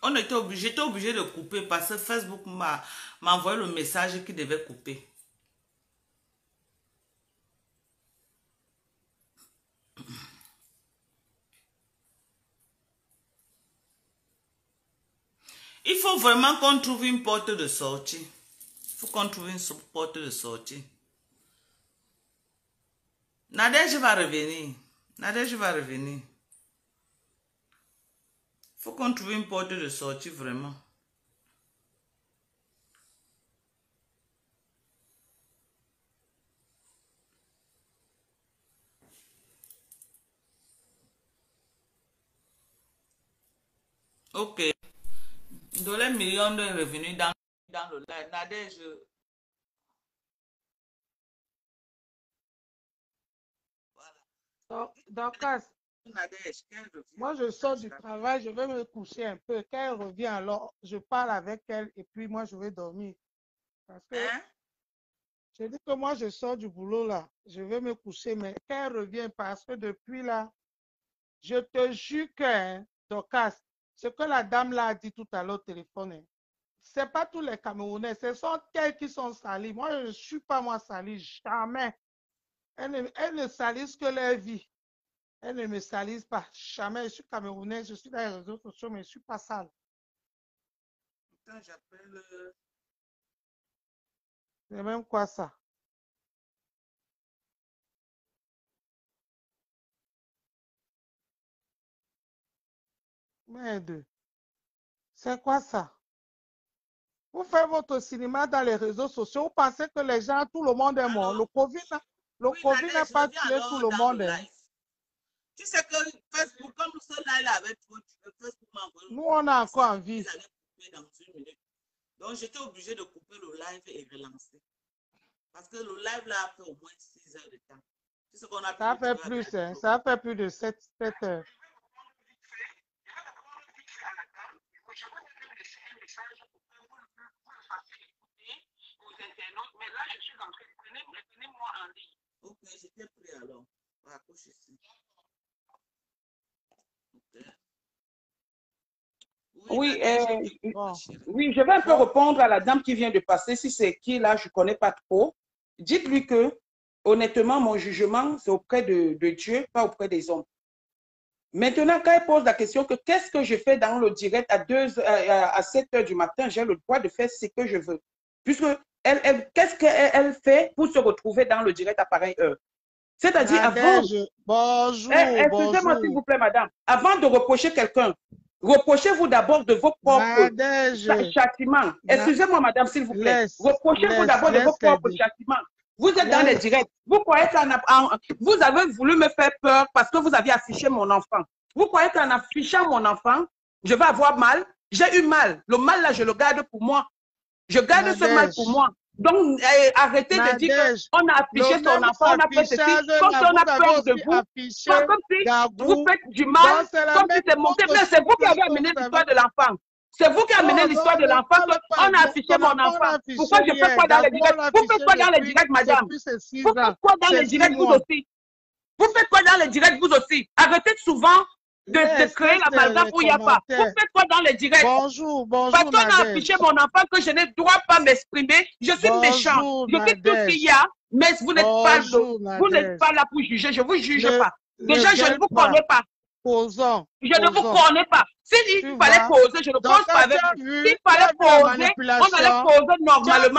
J'étais obligé de couper parce que Facebook m'a envoyé le message qu'il devait couper. Il faut vraiment qu'on trouve une porte de sortie. Il faut qu'on trouve une porte de sortie. Nadège va revenir. Nadège va revenir. Il faut qu'on trouve une porte de sortie vraiment. Ok. Dans les millions de revenus dans le live. Nadège. Dorcas, moi je sors du travail, je vais me coucher un peu. Quand elle revient, alors je parle avec elle et puis moi je vais dormir. Parce que je dis que moi je sors du boulot là, je vais me coucher, mais quand elle revient, parce que depuis là, je te jure que, hein, Dorcas, ce que la dame là a dit tout à l'heure au téléphone, hein, c'est pas tous les Camerounais, ce sont elles qui sont salis. Moi, je ne suis pas moi salie, jamais. Elles ne salissent que leur vie. Elles ne me salissent pas. Jamais. Je suis Camerounais, je suis dans les réseaux sociaux, mais je ne suis pas sale. Quand j'appelle. C'est même quoi ça? Merde. C'est quoi ça? Vous faites votre cinéma dans les réseaux sociaux. Vous pensez que les gens, tout le monde est mort. Le Covid n'a pas tué tout le monde. Hein. Tu sais que Facebook, comme ce live avec toi, Facebook m'a envoyé. Nous, on a encore envie. Dans une minute. Donc, j'étais obligé de couper le live et relancer. Parce que le live là a fait au moins 6 heures de temps. Ce qu'on a ça fait plus, hein. Ça fait plus de 7 heures. Mais là, je suis en train de prenez-moi en ligne. Ok, j'étais prêt alors. Accroche ici. Okay. Oui, oui, je vais un peu répondre à la dame qui vient de passer. Si c'est qui là, je ne connais pas trop. Dites-lui que, honnêtement, mon jugement, c'est auprès de Dieu, pas auprès des hommes. Maintenant, quand elle pose la question que qu'est-ce que je fais dans le direct à 7 heures du matin, j'ai le droit de faire ce que je veux. Puisque qu'est-ce qu'elle fait pour se retrouver dans le direct à pareille heure? C'est-à-dire avant... Bonjour, excusez-moi s'il vous plaît, madame. Avant de reprocher quelqu'un, reprochez-vous d'abord de vos propres châtiments. Excusez-moi, madame, s'il vous plaît. Reprochez-vous d'abord de vos propres châtiments. Vous êtes dans les directs. Vous croyez vous avez voulu me faire peur parce que vous aviez affiché mon enfant. Vous croyez qu'en affichant mon enfant, je vais avoir mal? J'ai eu mal. Le mal, là, je le garde pour moi. Je garde ce mal pour moi. Donc, arrêtez de dire qu'on a affiché son enfant, on a fait ceci, comme si on a peur de vous. Pas comme si vous faites du mal, comme si c'est monté. Mais c'est vous qui avez amené l'histoire de l'enfant. C'est vous qui amenez l'histoire de l'enfant. On a affiché mon enfant. Pourquoi je fais quoi dans les directs? Vous faites quoi dans les directs, madame? Vous faites quoi dans les directs, vous aussi? Vous faites quoi dans les directs, vous aussi? Arrêtez souvent de créer la l'amalgame où il n'y a pas. Vous faites quoi dans les directs? Bonjour, parce qu'on a affiché mon enfant que je ne dois pas m'exprimer. Je suis méchant. Je dis tout ce qu'il y a, mais vous n'êtes pas là pour juger. Je ne vous juge pas. Déjà, je ne vous connais pas. Je ne vous connais pas. S'il fallait poser, je ne pose pas avec vous. S'il fallait poser, on allait poser normalement.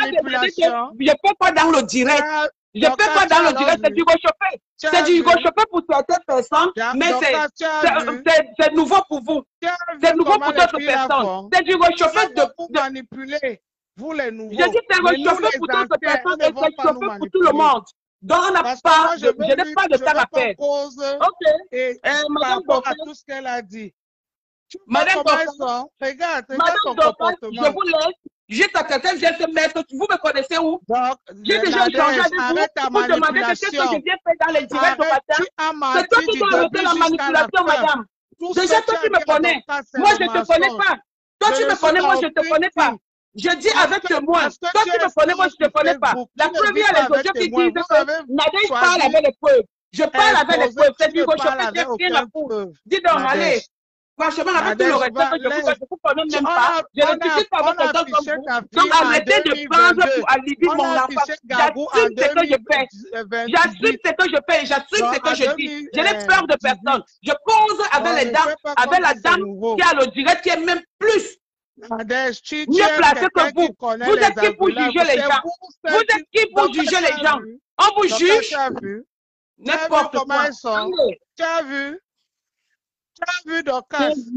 Je ne fais pas dans le direct. Je ne fais pas dans le direct, c'est du réchauffé. C'est du réchauffé pour certaines personnes, mais c'est nouveau pour vous. C'est nouveau pour d'autres personnes. C'est du réchauffé de manipuler. Vous les nouveaux. Je dis c'est réchauffé pour d'autres personnes et c'est réchauffé pour tout le monde. Donc, on n'a pas, je n'ai pas de temps à faire. Ok. Et par rapport à tout ce qu'elle a dit. Madame regarde son comportement. Je vous laisse. Juste à quelqu'un vient se mettre, vous me connaissez où? J'ai déjà échangé avec vous. Vous demandez qu'est-ce que je viens faire dans les directs au matin. C'est toi qui dois arrêter la manipulation, madame. Déjà, toi, tu me connais. Moi, je ne te connais pas. Toi, tu me connais, moi, je ne te connais pas. Je dis avec moi. Toi, tu me connais, moi, je ne te connais pas. La preuve, il y a les autres qui disent que Nadège parle avec les preuves. Je parle avec les preuves. C'est du réchauffé, c'est rien à foutre. Dis donc, allez. Franchement, avec tout le respect que je vous connais même pas, je ne critique pas votre personne comme vous. Donc, arrêtez de prendre pour alibi mon enfant. J'assume ce que je fais. J'assume ce que je fais. J'assume ce que je dis. Je n'ai peur de personne. Je cause avec les dames, avec la dame qui a le direct, qui est même plus mieux placée que vous. Vous êtes qui pour juger les gens? Vous êtes qui pour juger les gens? On vous juge? N'importe quoi. Tu as vu? Tu as vu, Dorcas? Tu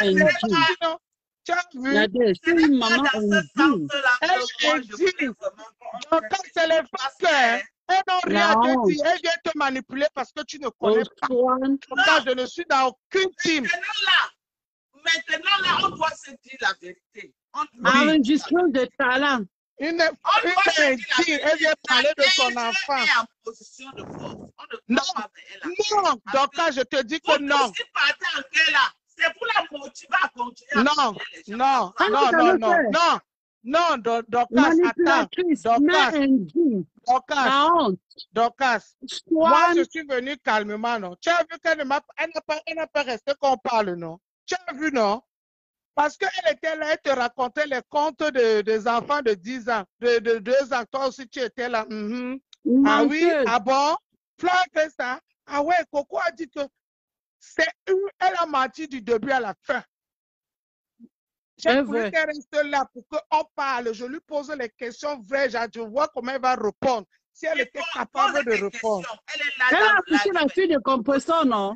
as vu? C'est une maman indigne. Dorcas, c'est les femmes. Elles n'ont rien à te dire. Elles viennent te manipuler parce que tu ne connais pas. Dorcas, je ne suis dans aucune team. Maintenant, là, on doit se dire la vérité. Enregistrement de talent. Elle vient parler de son enfant. Non, Dorcas, je te dis que non. C'est pour la motiver à continuer. Non, Dorcas, attends. Dorcas, moi, je suis venue calmement, non? Tu as vu qu'elle n'a pas resté qu'on parle, non? Tu as vu, non? Parce qu'elle était là, elle te racontait les contes des enfants de 10 ans, de 2 ans. Toi aussi, tu étais là. Ah oui? Ah bon? Fleur fait ça? Ah ouais, Coco a dit que elle a menti du début à la fin. J'ai voulu qu'elle reste là pour qu'on parle. Je lui pose les questions vraies. Je vois comment elle va répondre. Si elle était capable de répondre. Elle a affiché la fille de compresseur, non?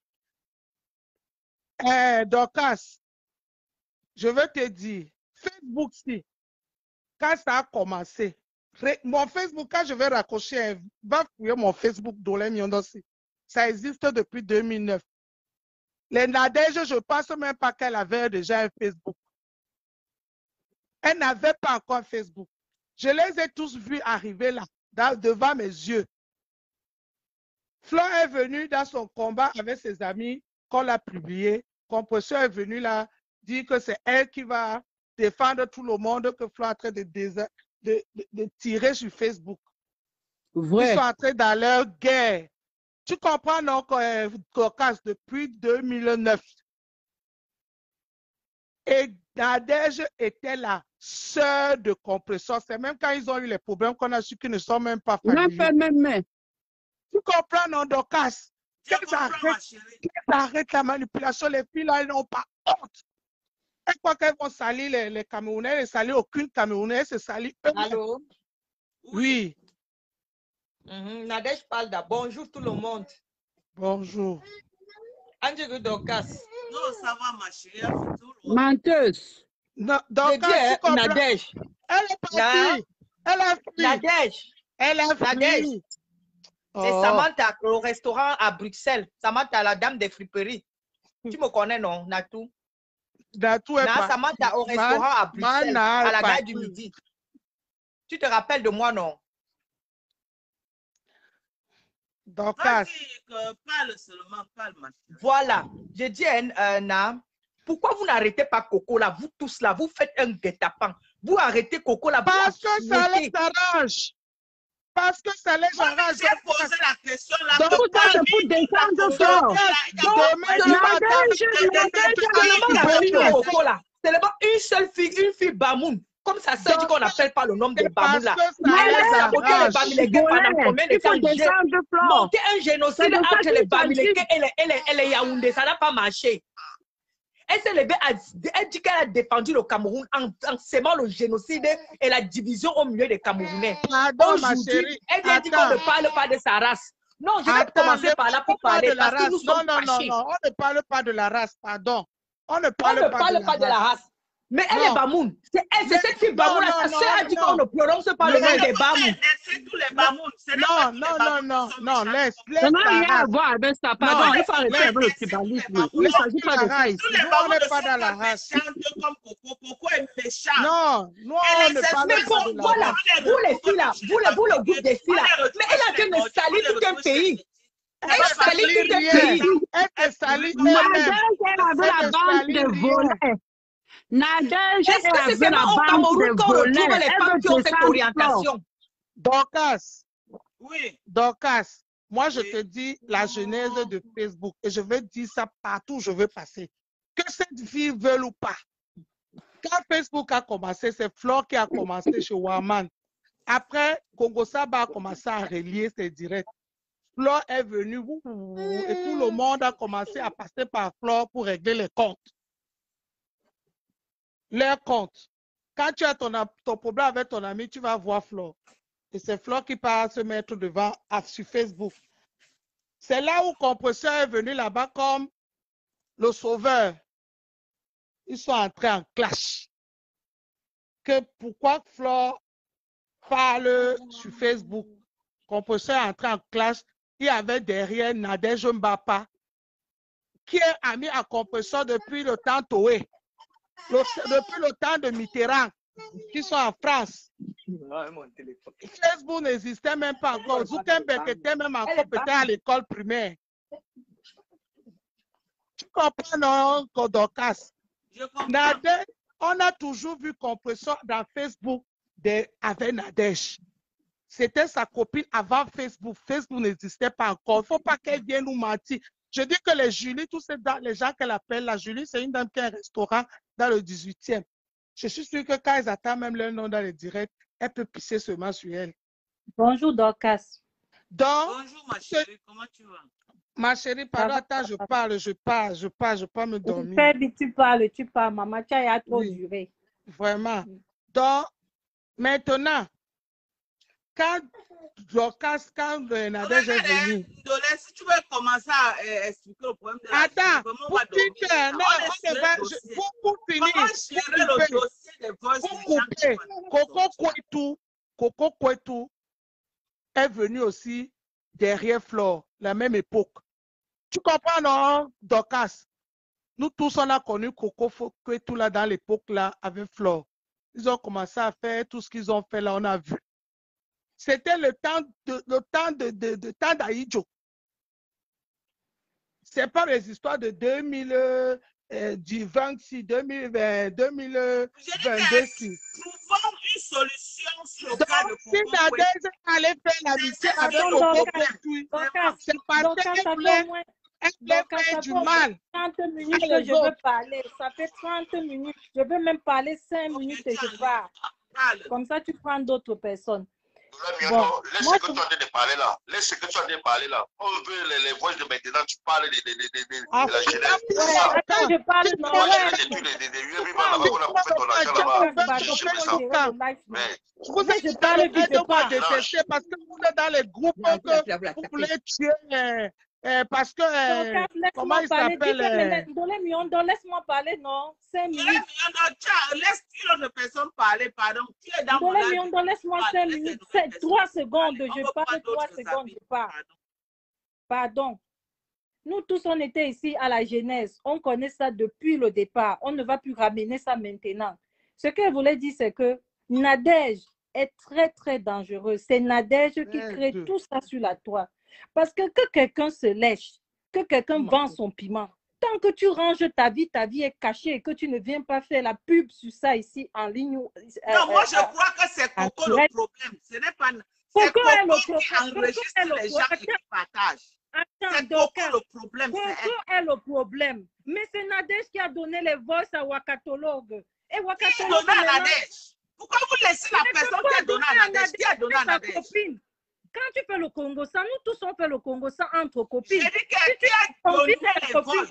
Dorcas, je veux te dire, Facebook, si, quand ça a commencé, mon Facebook, quand je vais raccrocher, va fouiller mon Facebook d'Olé Miondossi. Ça existe depuis 2009. Les Nadège, je ne pense même pas qu'elle avait déjà un Facebook. Elle n'avait pas encore un Facebook. Je les ai tous vus arriver là, devant mes yeux. Fleur est venue dans son combat avec ses amis, qu'on l'a publié. Compresseur est venu là, dire que c'est elle qui va défendre tout le monde, que Fleur est en train de tirer sur Facebook. Vrai. Ils sont entrés dans leur guerre. Tu comprends, non, Dorcas, depuis 2009. Et Nadège était la sœur de Compresseur. C'est même quand ils ont eu les problèmes qu'on a su qu'ils ne sont même pas familiers. Tu comprends, non, Dorcas? Qu'elles arrêtent la manipulation. Les filles, là, elles n'ont pas honte. Elles croient qu'elles vont salir les Camerounais. Elles ne salissent aucune Camerounais. Elles se salissent eux-mêmes. Allô? Oui. Nadège parle d'abord. Bonjour tout le monde. Bonjour. Andrew Dorcas. Non, ça va, ma chérie. Menteuse. Dorcas, Nadège. Elle est partie. Elle a fui. Nadège. Elle a fui. C'est Samantha au restaurant à Bruxelles. Samantha, la dame des friperies. Tu me connais, non, Natou? Natou est pas. Samantha au restaurant à Bruxelles, à la gare du Midi. Tu te rappelles de moi, non? Dorcas. Parle seulement, parle, ma chérie. Voilà. Je dis à Na, pourquoi vous n'arrêtez pas Coco là? Vous tous là, vous faites un guet-apens. Vous arrêtez Coco là. Parce que ça les arrange. Parce que ça les arrange. J'ai posé la question là. Donc, tout ça, c'est pour descendre fort. C'est d'abord une seule fille, une fille Bamoun. Comme ça se dit qu'on n'appelle pas le nom des Bamoun là. Monter un génocide entre les Bamileke et les Yaoundé, ça n'a pas marché. Elle s'est levée, elle dit qu'elle a défendu le Cameroun en sémant le génocide et la division au milieu des Camerounais. Aujourd'hui, elle vient dire qu'on ne parle pas de sa race. Non, je vais commencer par là pour parler parce que nous sommes fâchés. Non, on ne parle pas de la race, pardon. On ne parle pas de la race. Mais elle est Bamoun. C'est elle, c'est cette fille Bamoun. Sa sœur a dit qu'on ne prononce pas le nom des Bamoun. Non, laisse. Ça n'a rien à voir avec ça. Pardon, il faut arrêter avec le tribalisme. Il ne s'agit pas de ça ici. On n'est pas dans la race. Coco est méchant. Non, on ne parle pas de la race. Voilà, vous les filles là, vous le groupe des filles là. Mais elle a fait me salir tout un pays. Elle salit tout un pays. Elle te salit elle avait la bande de volets. Nadège est-ce que c'est seulement au Cameroun qu'on retrouve les femmes qui ont cette orientation? Dorcas. Oui. Dorcas, moi je te dis la genèse de Facebook et je vais dire ça partout où je veux passer. que cette fille veut ou pas. Quand Facebook a commencé, c'est Flore qui a commencé chez Waman. Après, Congo Saba a commencé à relier ses directs. Flore est venue et tout le monde a commencé à passer par Flore pour régler les comptes. Leurs comptes. Quand tu as ton problème avec ton ami, tu vas voir Flore. Et c'est Flore qui part se mettre devant sur Facebook. C'est là où Compresseur est venu là-bas comme le sauveur. Ils sont entrés en clash. Que pourquoi Flore parle sur Facebook? Compresseur est entré en clash. Il y avait derrière Nadège Mbapa, qui est ami à Compresseur depuis le temps Toé. Depuis le temps de Mitterrand, qui sont en France. Facebook n'existait même pas encore. Zuckerberg était même encore peut-être à l'école primaire. Tu comprends, non, Kodokas? Nadège, on a toujours vu Compresseur dans Facebook avec Nadège. C'était sa copine avant Facebook. Facebook n'existait pas encore. Il ne faut pas qu'elle vienne nous mentir. Je dis que les Julie, tous les gens qu'elle appelle la Julie, c'est une dame qui a un restaurant dans le 18e. Je suis sûre que quand ils attendent même leur nom dans les directs, elle peut pisser seulement sur elle. Bonjour, Dorcas. Bonjour, ma chérie. Comment tu vas? Ma chérie, pardon, attends, je parle me dormir. Tu parles, maman, tu as trop duré. Vraiment. Donc, maintenant, quand Dorcas, quand Nadège est venu. Si tu veux commencer à expliquer le problème de la attends, pour finir, Coco Kouetou est venu aussi derrière Flore, la même époque. Tu comprends, non, Dorcas? Nous tous, on a connu Coco Kouetou là dans l'époque là avec Flore. Ils ont commencé à faire tout ce qu'ils ont fait là, on a vu. C'était le temps d'Aïdjo. C'est pas les histoires de 2026, 2020, 2022. Trouvons une solution sur le cas de si Nadège allait faire l'amitié avec Coco Kouetou, c'est parce qu'elle voulait faire du mal. 30 minutes que je veux parler. Ça fait 30 minutes. Je veux même parler 5 minutes et je pars. Comme ça, tu prends d'autres personnes. Bon, laisse ce que tu es en train de parler là. Laisse ce que tu es en train de parler là. On veut les voix de maintenant. Tu parles de la jeunesse. Attends, je parle de je parle parce que vous êtes dans les groupes que vous voulez tuer. Parce que, comment il s'appelle? Laisse-moi parler, non? 5 minutes. Laisse une autre personne parler, pardon. Tu es dans mon live. Laisse-moi 5 minutes. 3 secondes, je parle 3 secondes, je parle. Pardon. Nous tous, on était ici à la jeunesse. On connaît ça depuis le départ. On ne va plus ramener ça maintenant. Ce que je voulais dire, c'est que Nadège est très, très dangereuse. C'est Nadège qui crée tout ça sur la toile. Parce que quelqu'un se lèche, que quelqu'un vend son piment, tant que tu ranges ta vie est cachée et que tu ne viens pas faire la pub sur ça ici en ligne. Non, moi je crois que c'est Coco le problème. Ce n'est pas Coco qui enregistre les gens et qui partagent. C'est Coco le problème. Coco est le problème. Mais c'est Nadège qui a donné les voix à Wakatologue. Et Wakatologue. Pourquoi vous laissez la personne qui a donné à Nadège? Qui a donné à Nadège? Quand tu fais le Congo, ça, nous tous on fait le Congo, ça entre copines. J'ai dit que tu as donné les voix.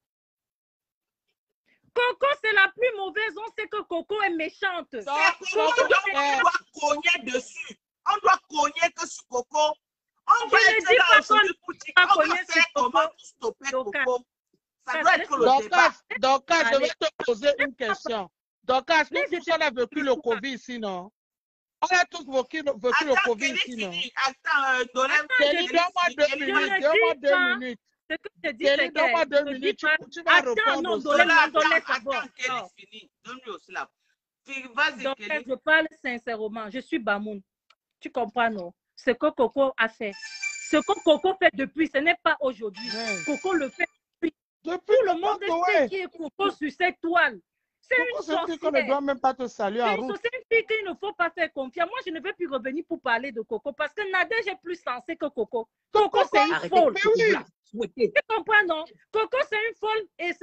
Coco, c'est la plus mauvaise. On sait que Coco est méchante. C'est Coco, donc on doit cogner dessus. On doit cogner que sur Coco. On va être là aujourd'hui pour dire qu'on va faire comment pour stopper Coco. Ça doit être le débat. Donc, je vais te poser une question. Donc, nous tous on a vécu le Covid ici, non? On a tous vécu le Covid ici, non? Attends, donne-moi 2 minutes. Donne-moi 2 minutes. Ce que je dis, c'est donne-moi 2 minutes. Tu vas répondre. Attends, Kelly finit. Donne-lui aussi la. Vas-y, donc, Kelly. je parle sincèrement. Je suis Bamoun. Tu comprends, non? Ce que Coco a fait. Ce que Coco fait depuis, ce n'est pas aujourd'hui. Coco le fait depuis. Tout le monde sait qui est Coco sur cette toile. C'est une sorcière. On ne doit même pas te saluer en route. C'est une fille qu'il ne faut pas faire confiance. Moi, je ne vais plus revenir pour parler de Coco parce que Nadège est plus sensée que Coco. Coco, c'est une folle. Tu comprends, non? Coco, c'est une folle et ce que Coco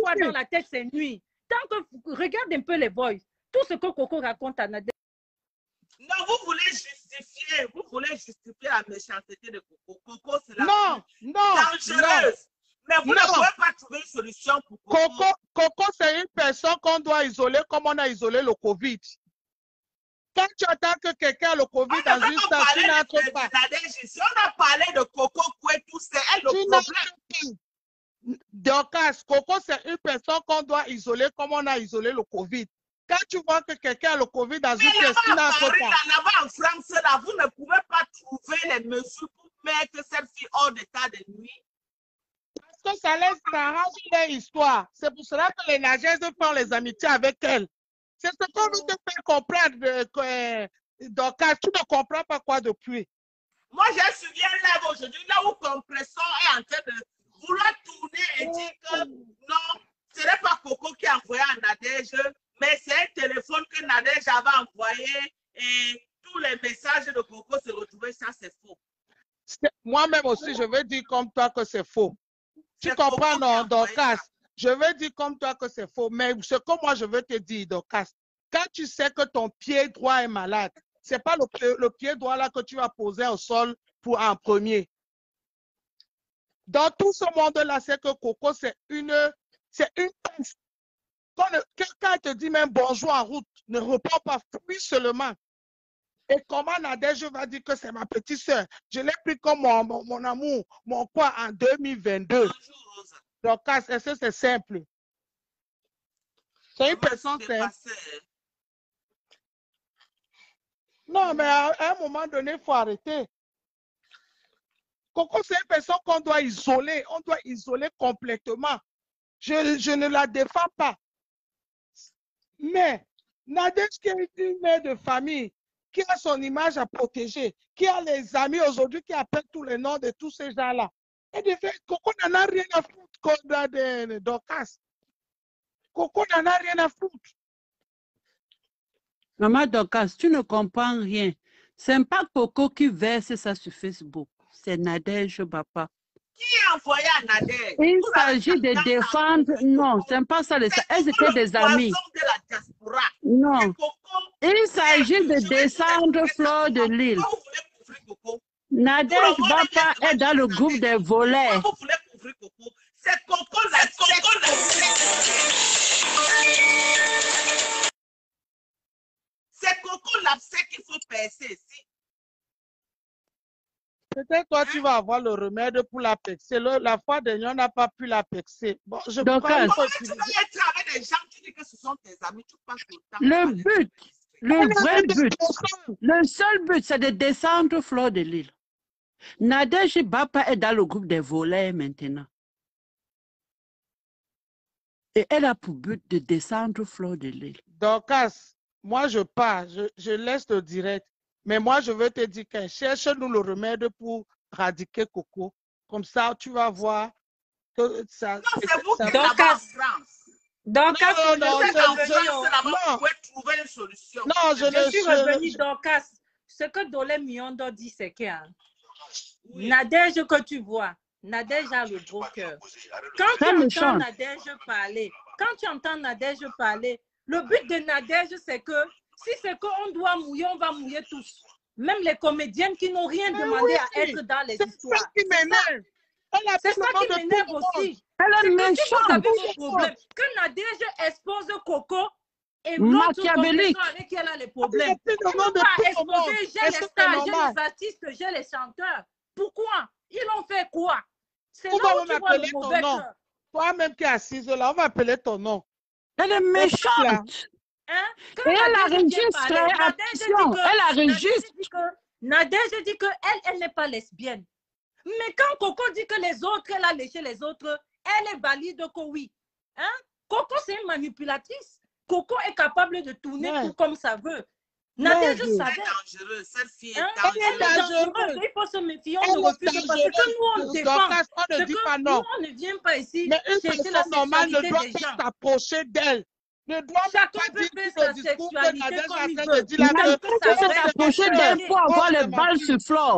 quoi dans la tête, c'est nuit. Tant que regarde un peu les boys, tout ce que Coco raconte à Nadège. Non, vous voulez justifier la méchanceté de Coco. Coco, c'est la dangereuse. Mais vous ne pouvez pas trouver une solution pour Coco. Coco, c'est une personne qu'on doit isoler comme on a isolé le Covid. Quand tu attends que quelqu'un a le Covid dans une station, tu n'entres pas. Si on a parlé de Coco Kouetou, c'est elle le problème. Dorcas, Coco, c'est une personne qu'on doit isoler comme on a isolé le Covid. Quand tu vois que quelqu'un a le Covid dans une pièce, tu n'entres pas. Là-bas en France, là, vous ne pouvez pas trouver les mesures pour mettre cette fille hors d'état de nuit. Parce que ça laisse arrange leur histoire. C'est pour cela que les nageuses font les amitiés avec elle. C'est ce qu'on veut te faire comprendre. Dorcas, tu ne comprends pas quoi depuis. Moi, je me souviens là aujourd'hui, là où Compressor est en train de vouloir tourner et dire que non, ce n'est pas Coco qui a envoyé à Nadège, mais c'est un téléphone que Nadège avait envoyé et tous les messages de Coco se retrouvaient, ça c'est faux. Moi-même aussi, je veux dire comme toi que c'est faux. Tu comprends, non, Dorcas? Je veux dire comme toi que c'est faux, mais ce que moi je veux te dire, Dorcas, quand tu sais que ton pied droit est malade, ce n'est pas le pied droit là que tu vas poser au sol pour en premier. Dans tout ce monde-là, c'est que Coco, c'est une peste. Quand quelqu'un te dit même bonjour en route, ne réponds pas, fuis seulement. Et comment Nadège va dire que c'est ma petite soeur? Je l'ai pris comme mon amour, mon quoi en 2022. Donc, est-ce que c'est simple? C'est une personne simple. Non, mais à un moment donné, il faut arrêter. Coco, c'est une personne qu'on doit isoler. On doit isoler complètement. Je ne la défends pas. Mais Nadège, qui est une mère de famille, qui a son image à protéger, qui a les amis aujourd'hui qui appellent tous les noms de tous ces gens-là. Et de fait, Coco n'en a rien à foutre comme de Dorcas. Coco n'en a rien à foutre. Maman Dorcas, tu ne comprends rien. Ce n'est pas Coco qui verse ça sur Facebook. C'est Nadège Bapa. Qui a envoyé à Nadège? Il s'agit de défendre. Non, ce n'est pas ça. Elles étaient des amis. Non. Il s'agit de descendre Fleur de Lille. Nadège Bapa est dans le groupe des volets. C'est Coco la C'est Coco l'abcès qu'il faut percer ici. Peut-être toi, tu vas avoir le remède pour la pexer. La fois dernière, on n'a pas pu la pexer. Bon, je peux pas. Tu veux être avec des gens, tu dis que ce sont tes amis, tu passes tout le temps. Le but, le vrai but, le seul but, c'est de descendre Fleur de Lille. Nadège Bapa est dans le groupe des volets maintenant. Et elle a pour but de descendre Fleur de Lille. Dorcas, moi je pars, je laisse le direct. Mais moi, je veux te dire que cherche-nous le remède pour radiquer Coco. Comme ça, tu vas voir que ça... Non, c'est vous qui l'avez en France. Dorcas, vous pouvez trouver une solution. Non, je suis revenue, Dorcas. Ce que Dolé Miondo dit, c'est que Nadège que tu vois, Nadège a le beau cœur. Quand tu entends Nadège parler, le but de Nadège, c'est que si c'est qu'on doit mouiller, on va mouiller tous. Même les comédiennes qui n'ont rien demandé à être dans les histoires. C'est ça qui m'énerve aussi. Elle est méchante. Que Nadège expose Coco et l'autre avec qui elle a les problèmes. Pourquoi exposer, j'ai les stars, j'ai les artistes, j'ai les chanteurs. Pourquoi? Ils ont fait quoi? C'est là où tu vois le mauvais cœur. Toi-même qui es assise là, on va appeler ton nom. Elle est méchante. Hein? Et elle enregistre, attention, elle enregistre. Nadège dit qu'elle n'est pas lesbienne. Mais quand Coco dit que les autres, elle a léché les autres, elle est valide que oui. Hein? Coco, c'est une manipulatrice. Coco est capable de tourner tout comme ça veut. Nadège savait. Cette fille est dangereuse. Il faut se méfier, on ne refuse pas. Parce que nous, on défend. On ne dit pas non. Nous, on ne vient pas ici chercher la sexualité des gens. Ne doit pas s'approcher d'elle. Chacun peut faire sa sexualité comme il veut. Il peut s'approcher d'elle pour avoir les balles sur Flore.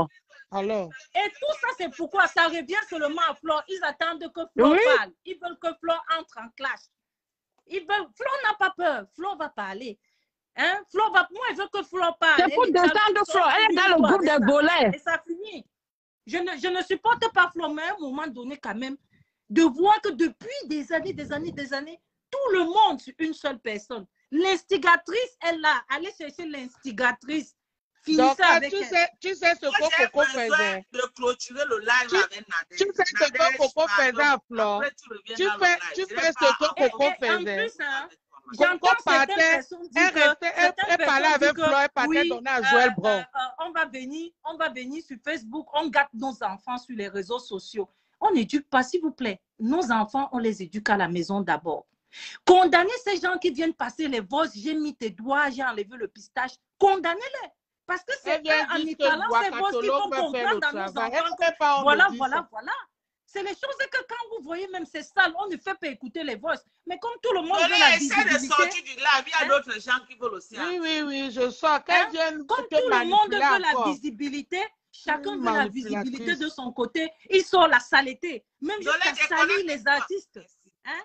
Alors. Et tout ça, c'est pourquoi ça revient seulement à Flore. Ils attendent que Flore parle. Ils veulent que Flore entre en clash. Flore n'a pas peur. Flore va parler. Hein? Flore va... Moi, je veux que Flore parle. C'est pour descendre Flore. Elle est dans le groupe des volets. Et ça finit. Je ne supporte pas Flore, mais à un moment donné, quand même, de voir que depuis des années, tout le monde sur une seule personne. L'instigatrice est là. Allez chercher l'instigatrice. Donc, tu sais ce que Coco faisait. De clôturer le live avec Nadège. Tu sais ce que Coco faisait à Flore. Tu fais ce que Coco faisait. Coco partait, elle parlait avec Flore, elle partait donner à Joël Bron. On va venir sur Facebook, on gâte nos enfants sur les réseaux sociaux. On n'éduque pas, s'il vous plaît. Nos enfants, on les éduque à la maison d'abord. Condamnez ces gens qui viennent passer les voces, j'ai mis tes doigts, j'ai enlevé le pistache. Condamnez-les. Parce que c'est en étalant ces voces qui vont comprendre dans nos enfants. Voilà. C'est les choses que quand vous voyez même ces salles, on ne fait pas écouter les voix. Mais comme tout le monde veut la visibilité... Essaie de sortir du live, il y a d'autres gens qui veulent aussi. Oui, je sens qu'elle vienne comme tout le monde veut la visibilité, chacun veut la visibilité de son côté. Il sort la saleté. Même jusqu'à salir les artistes. Hein?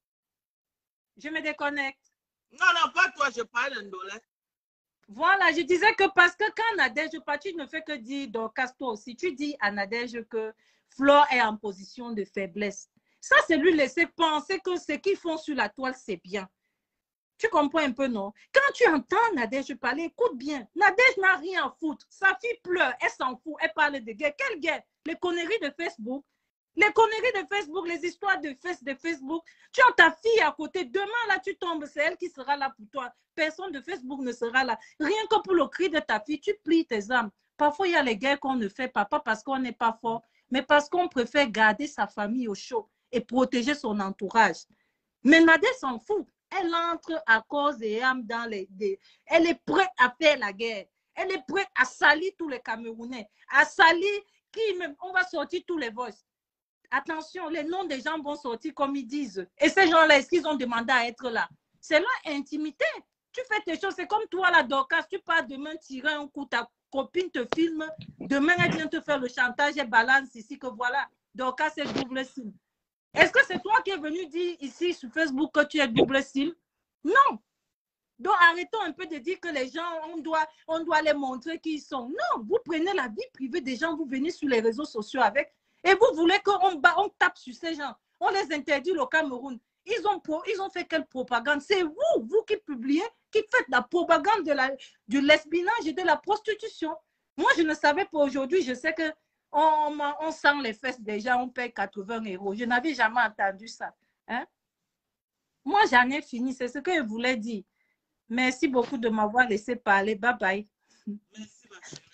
Je me déconnecte. Non, pas toi, je parle d'Ndolé. Voilà, je disais que parce que quand Nadège partit, tu ne fais que dire, Dorcas, toi aussi, tu dis à Nadège que Flore est en position de faiblesse. Ça, c'est lui laisser penser que ce qu'ils font sur la toile, c'est bien. Tu comprends un peu, non? Quand tu entends Nadège parler, écoute bien. Nadège n'a rien à foutre. Sa fille pleure, elle s'en fout, elle parle de guerre. Quelle guerre? Les conneries de Facebook. Les conneries de Facebook, les histoires de Facebook. Tu as ta fille à côté. Demain, là, tu tombes, c'est elle qui sera là pour toi. Personne de Facebook ne sera là. Rien que pour le cri de ta fille, tu plies tes âmes. Parfois, il y a les guerres qu'on ne fait pas parce qu'on n'est pas fort, mais parce qu'on préfère garder sa famille au chaud et protéger son entourage. Mais Nadège s'en fout. Elle entre à cause et âme dans les... Elle est prête à faire la guerre. Elle est prête à salir tous les Camerounais. À salir qui même... On va sortir tous les voices. Attention, les noms des gens vont sortir comme ils disent. Et ces gens-là, est-ce qu'ils ont demandé à être là? C'est leur intimité. Tu fais tes choses. C'est comme toi, la Dorcas. Tu pars demain tirer un coup, ta copine te filme. Demain, elle vient te faire le chantage et balance ici que voilà, Dorcas, c'est double signe. Est-ce que c'est toi qui es venu dire ici sur Facebook que tu es double signe? Non. Donc, arrêtons un peu de dire que les gens, on doit les montrer qui ils sont. Non, vous prenez la vie privée des gens, vous venez sur les réseaux sociaux avec. Et vous voulez qu'on tape sur ces gens. On les interdit au Cameroun. Ils ont fait quelle propagande? C'est vous qui publiez, qui faites la propagande du lesbiennage et de la prostitution. Moi, je ne savais pas aujourd'hui. Je sais qu'on sent les fesses des gens, on paye 80 €. Je n'avais jamais entendu ça. Hein? Moi, j'en ai fini. C'est ce que je voulais dire. Merci beaucoup de m'avoir laissé parler. Bye bye. Merci,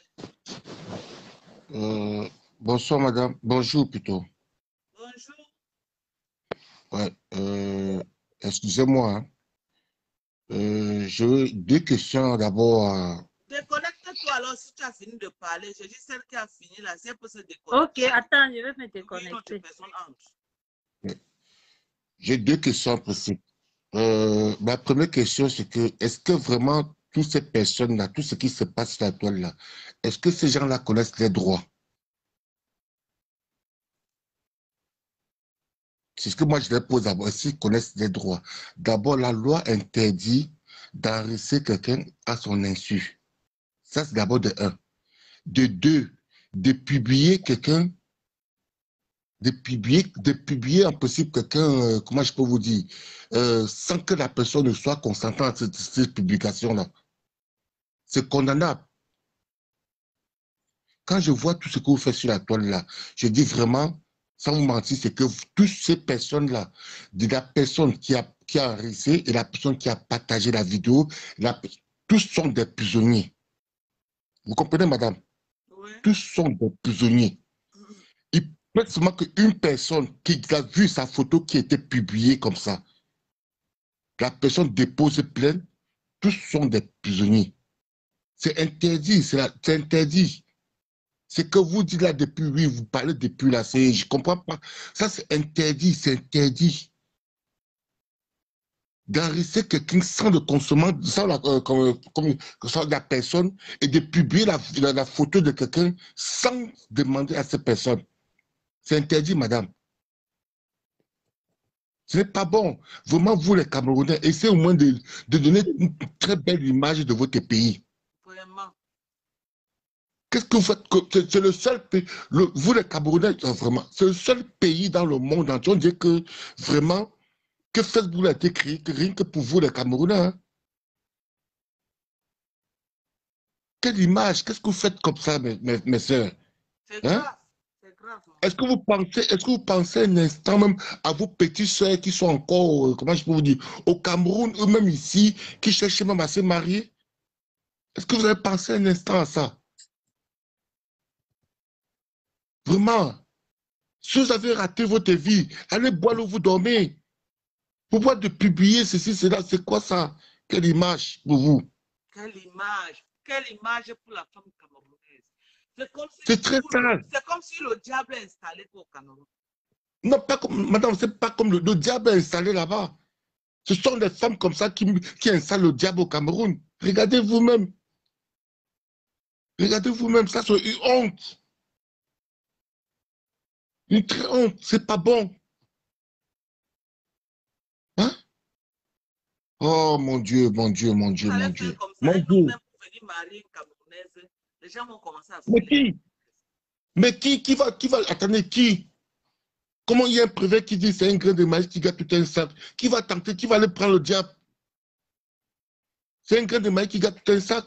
ma chérie. Bonsoir, madame. Bonjour, plutôt. Bonjour. Ouais, excusez-moi. Hein. J'ai deux questions d'abord. Déconnecte-toi alors si tu as fini de parler. Je dis celle qui a fini là, c'est pour se déconnecter. Ok, attends, je vais me déconnecter. J'ai deux questions précises. Ma première question, c'est que est-ce que vraiment toutes ces personnes-là, tout ce qui se passe sur la toile là, est-ce que ces gens-là connaissent les droits? C'est ce que moi je les pose d'abord. Est-ce qu'ils connaissent les droits? D'abord, la loi interdit d'enregistrer quelqu'un à son insu. Ça, c'est d'abord de un. De deux, de publier quelqu'un, de publier en principe quelqu'un, comment je peux vous dire, sans que la personne ne soit consentante à cette publication-là. C'est condamnable. Quand je vois tout ce que vous faites sur la toile là, je dis vraiment, sans vous mentir, c'est que toutes ces personnes-là, de la personne qui a enregistré et la personne qui a partagé la vidéo, tous sont des prisonniers. Vous comprenez, madame? Oui. Tous sont des prisonniers. Il peut seulement qu'une personne qui a vu sa photo qui a été publiée comme ça, la personne dépose plainte, tous sont des prisonniers. C'est interdit, c'est interdit. C'est que vous dites là depuis, oui, vous parlez depuis là, je ne comprends pas. Ça, c'est interdit, c'est interdit. d'enregistrer quelqu'un sans le consommant, sans la personne, et de publier la photo de quelqu'un sans demander à cette personne. C'est interdit, madame. Ce n'est pas bon. Vraiment, vous, les Camerounais, essayez au moins de donner une très belle image de votre pays. Vraiment. Qu'est-ce que vous faites? C'est le seul pays, vous, les Camerounais, vraiment, c'est le seul pays dans le monde entier. On dit que, vraiment, que Facebook a été créé rien que pour vous, les Camerounais. Hein? Quelle image? Qu'est-ce que vous faites comme ça, mes soeurs? C'est grave. Hein? C'est grave. Est-ce que vous pensez un instant même à vos petites soeurs qui sont encore, comment je peux vous dire, au Cameroun, eux-mêmes ici, qui cherchent même à se marier? Est-ce que vous avez pensé un instant à ça? Vraiment, si vous avez raté votre vie, allez boire où vous dormez. Pourquoi de publier ceci, cela, c'est quoi ça? Quelle image pour vous? Quelle image pour la femme camerounaise. C'est très sale. C'est comme si le diable est installé au Cameroun. Non, pas comme, madame, c'est pas comme le diable est installé là-bas. Ce sont des femmes comme ça qui installent le diable au Cameroun. Regardez vous-même. Regardez vous-même, ça c'est une honte. Une très honte, c'est pas bon. Hein? Oh mon Dieu, mon Dieu, mon Dieu, mon Dieu. Mon Dieu. Les gens vont commencer à Mais qui va, attendez, qui? Comment il y a un préfet qui dit c'est un grain de maïs qui gâte tout un sac? Qui va tenter, qui va aller prendre le diable? C'est un grain de maïs qui gâte tout un sac.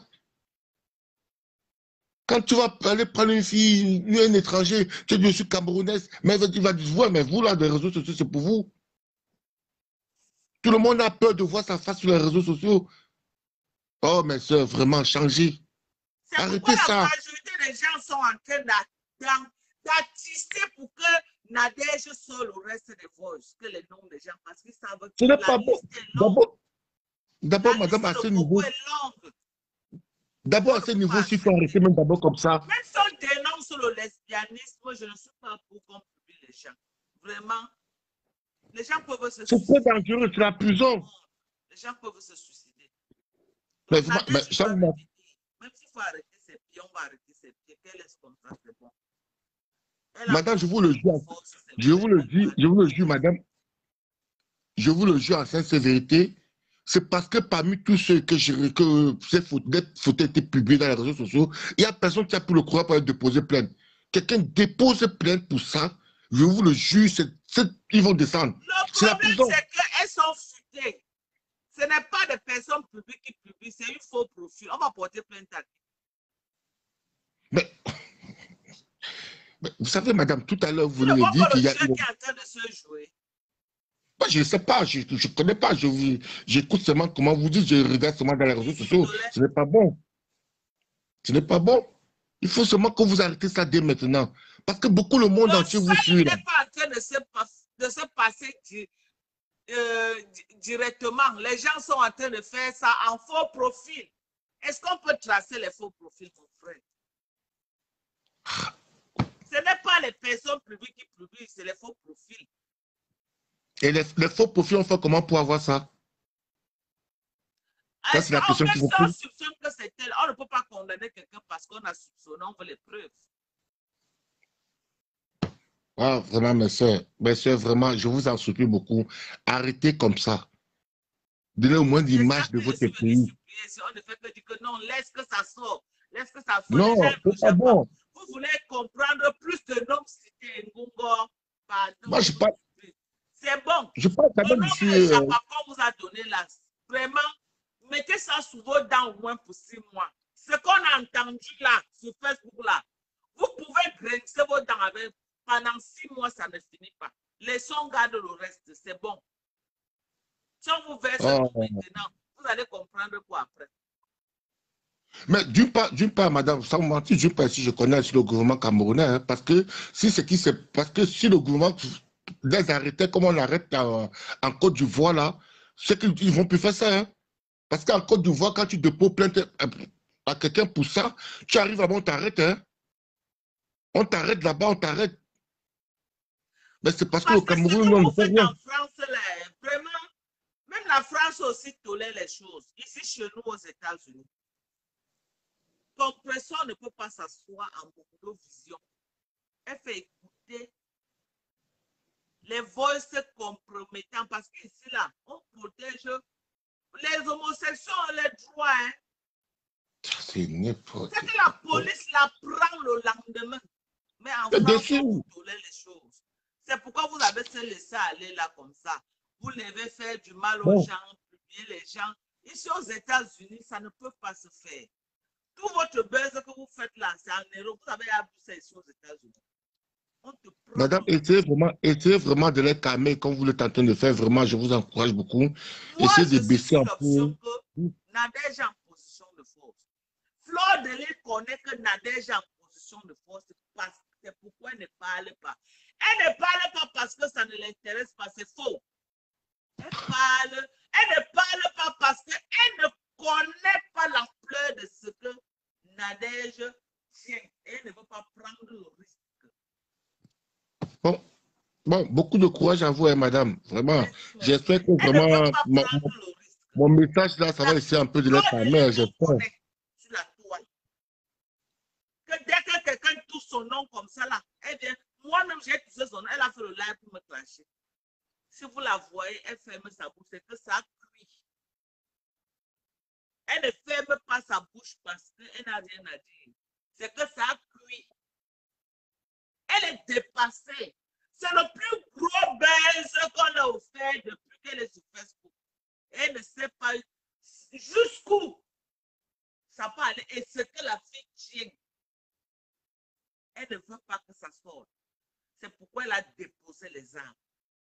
Quand tu vas aller prendre une fille, un étranger, tu dis je suis camerounaise, mais il va dire, ouais, mais vous là, les réseaux sociaux, c'est pour vous. Tout le monde a peur de voir sa face sur les réseaux sociaux. Oh, mais c'est vraiment changé. Arrêtez ça. La majorité des gens sont en train d'attister pour que Nadège soit le reste des voices, que les noms des gens, parce qu'ils savent que ce n'est pas bon. D'abord, madame, à ce niveau. D'abord, à ce niveau, s'il faut arrêter même d'abord comme ça. Même si on dénonce le lesbianisme, je ne suis pas pour qu'on publie les gens. Vraiment. Les gens peuvent se suicider. C'est très dangereux, c'est la prison. Les gens peuvent se suicider. Mais ça, même s'il faut arrêter ses pieds, on va arrêter ses pieds. Quel est ce contrat, c'est bon. Madame, je vous le jure, madame. Je vous le jure en sincère vérité. C'est parce que parmi tous ceux que ces photos étaient publiées dans les réseaux sociaux, il n'y a personne qui a pu le courage pour déposer plainte. Quelqu'un dépose plainte pour ça, je vous le jure, ils vont descendre. Le problème, c'est qu'elles sont futées. Ce n'est pas des personnes publiques qui publient, c'est un faux profil. On va porter plainte à qui? Mais vous savez, madame, tout à l'heure, vous l'avez dit qu'il y a... qui est en train de se jouer. Bah, je ne sais pas, je ne connais pas. J'écoute seulement comment vous dites, je regarde seulement dans les réseaux sociaux. Ce n'est pas bon. Ce n'est pas bon. Il faut seulement que vous arrêtez ça dès maintenant. Parce que beaucoup le monde entier vous suit. Ça n'est pas en train de se passer directement. Les gens sont en train de faire ça en faux profil. Est-ce qu'on peut tracer les faux profils, mon frère? Ce n'est pas les personnes publiques qui publient, c'est les faux profils. Et les faux profils, on fait comment pour avoir ça? Ça, c'est la question qui vous pose. On soupçonne que c'est tel. On ne peut pas condamner quelqu'un parce qu'on a soupçonné, on veut les preuves. Ah, vraiment, mes soeurs, vraiment, je vous en supplie beaucoup. Arrêtez comme ça. Donnez au moins l'image de votre pays. On ne fait que dire que non, laisse que ça sort. Laisse que ça sort. Non, c'est pas bon. Vous voulez comprendre plus de noms cités, Ngungo, moi, je parle. C'est bon. Je parle quand même ici. Le nom qu'on vous a donné là, vraiment, mettez ça sous vos dents au moins pour 6 mois. Ce qu'on a entendu là, sur Facebook là, vous pouvez grincer vos dents avec. Pendant 6 mois, ça ne finit pas. Laissons garder le reste, c'est bon. Si on vous verse maintenant, vous allez comprendre quoi après. Mais d'une part, madame, sans mentir, d'une part, si je connais le gouvernement camerounais, hein, parce que si le gouvernement les arrêtait comme on arrête en Côte d'Ivoire, là, c'est qu'ils vont plus faire ça. Hein. Parce qu'en Côte d'Ivoire, quand tu déposes plainte à quelqu'un pour ça, tu arrives là-bas, on t'arrête. Hein. On t'arrête là-bas, on t'arrête. Mais c'est parce qu'au Cameroun, on ne fait rien. En France, là, vraiment, même la France aussi tolère les choses. Ici, chez nous, aux États-Unis, ton personne ne peut pas s'asseoir en monovision. Elle fait écouter les voices compromettants parce qu'ici, là, on protège les homosexuels, les droits. Hein. C'est n'importe quoi. C'est que la police la prend le lendemain. Mais en France, on tolère les choses. C'est pourquoi vous avez se laissé aller là comme ça. Vous devez faire du mal aux gens, publier les gens. Ici aux États-Unis, ça ne peut pas se faire. Tout votre buzz que vous faites là, c'est en euros. Vous avez appris ça ici aux États-Unis. Madame, essayez vraiment de les calmer comme vous l'êtes en train de faire. Vraiment, je vous encourage beaucoup. Essayez de baisser un peu. Nadège en position de force. Fleur de l'île connaît que Nadège en position de force. C'est pourquoi elle ne parle pas. Elle ne parle pas parce que ça ne l'intéresse pas. C'est faux. Elle ne parle pas parce qu'elle ne connaît pas l'ampleur de ce que Nadège tient. Elle ne veut pas prendre le risque. Bon, beaucoup de courage à vous, hein, madame. Vraiment, j'espère que vraiment mon message là, ça va essayer un peu de l'être à mer, j'espère. Que dès que quelqu'un touche son nom comme ça là, elle vient. Moi-même, j'ai touché son nom, elle a fait le live pour me clasher. Si vous la voyez, elle ferme sa bouche, c'est que ça crie. Elle ne ferme pas sa bouche parce qu'elle n'a rien à dire. C'est que ça crie. Elle est dépassée. C'est le plus gros buzz qu'on a offert depuis qu'elle est sur Facebook. Elle ne sait pas jusqu'où ça peut aller et ce que la fille tient. Elle ne veut pas que ça sorte. C'est pourquoi elle a déposé les armes.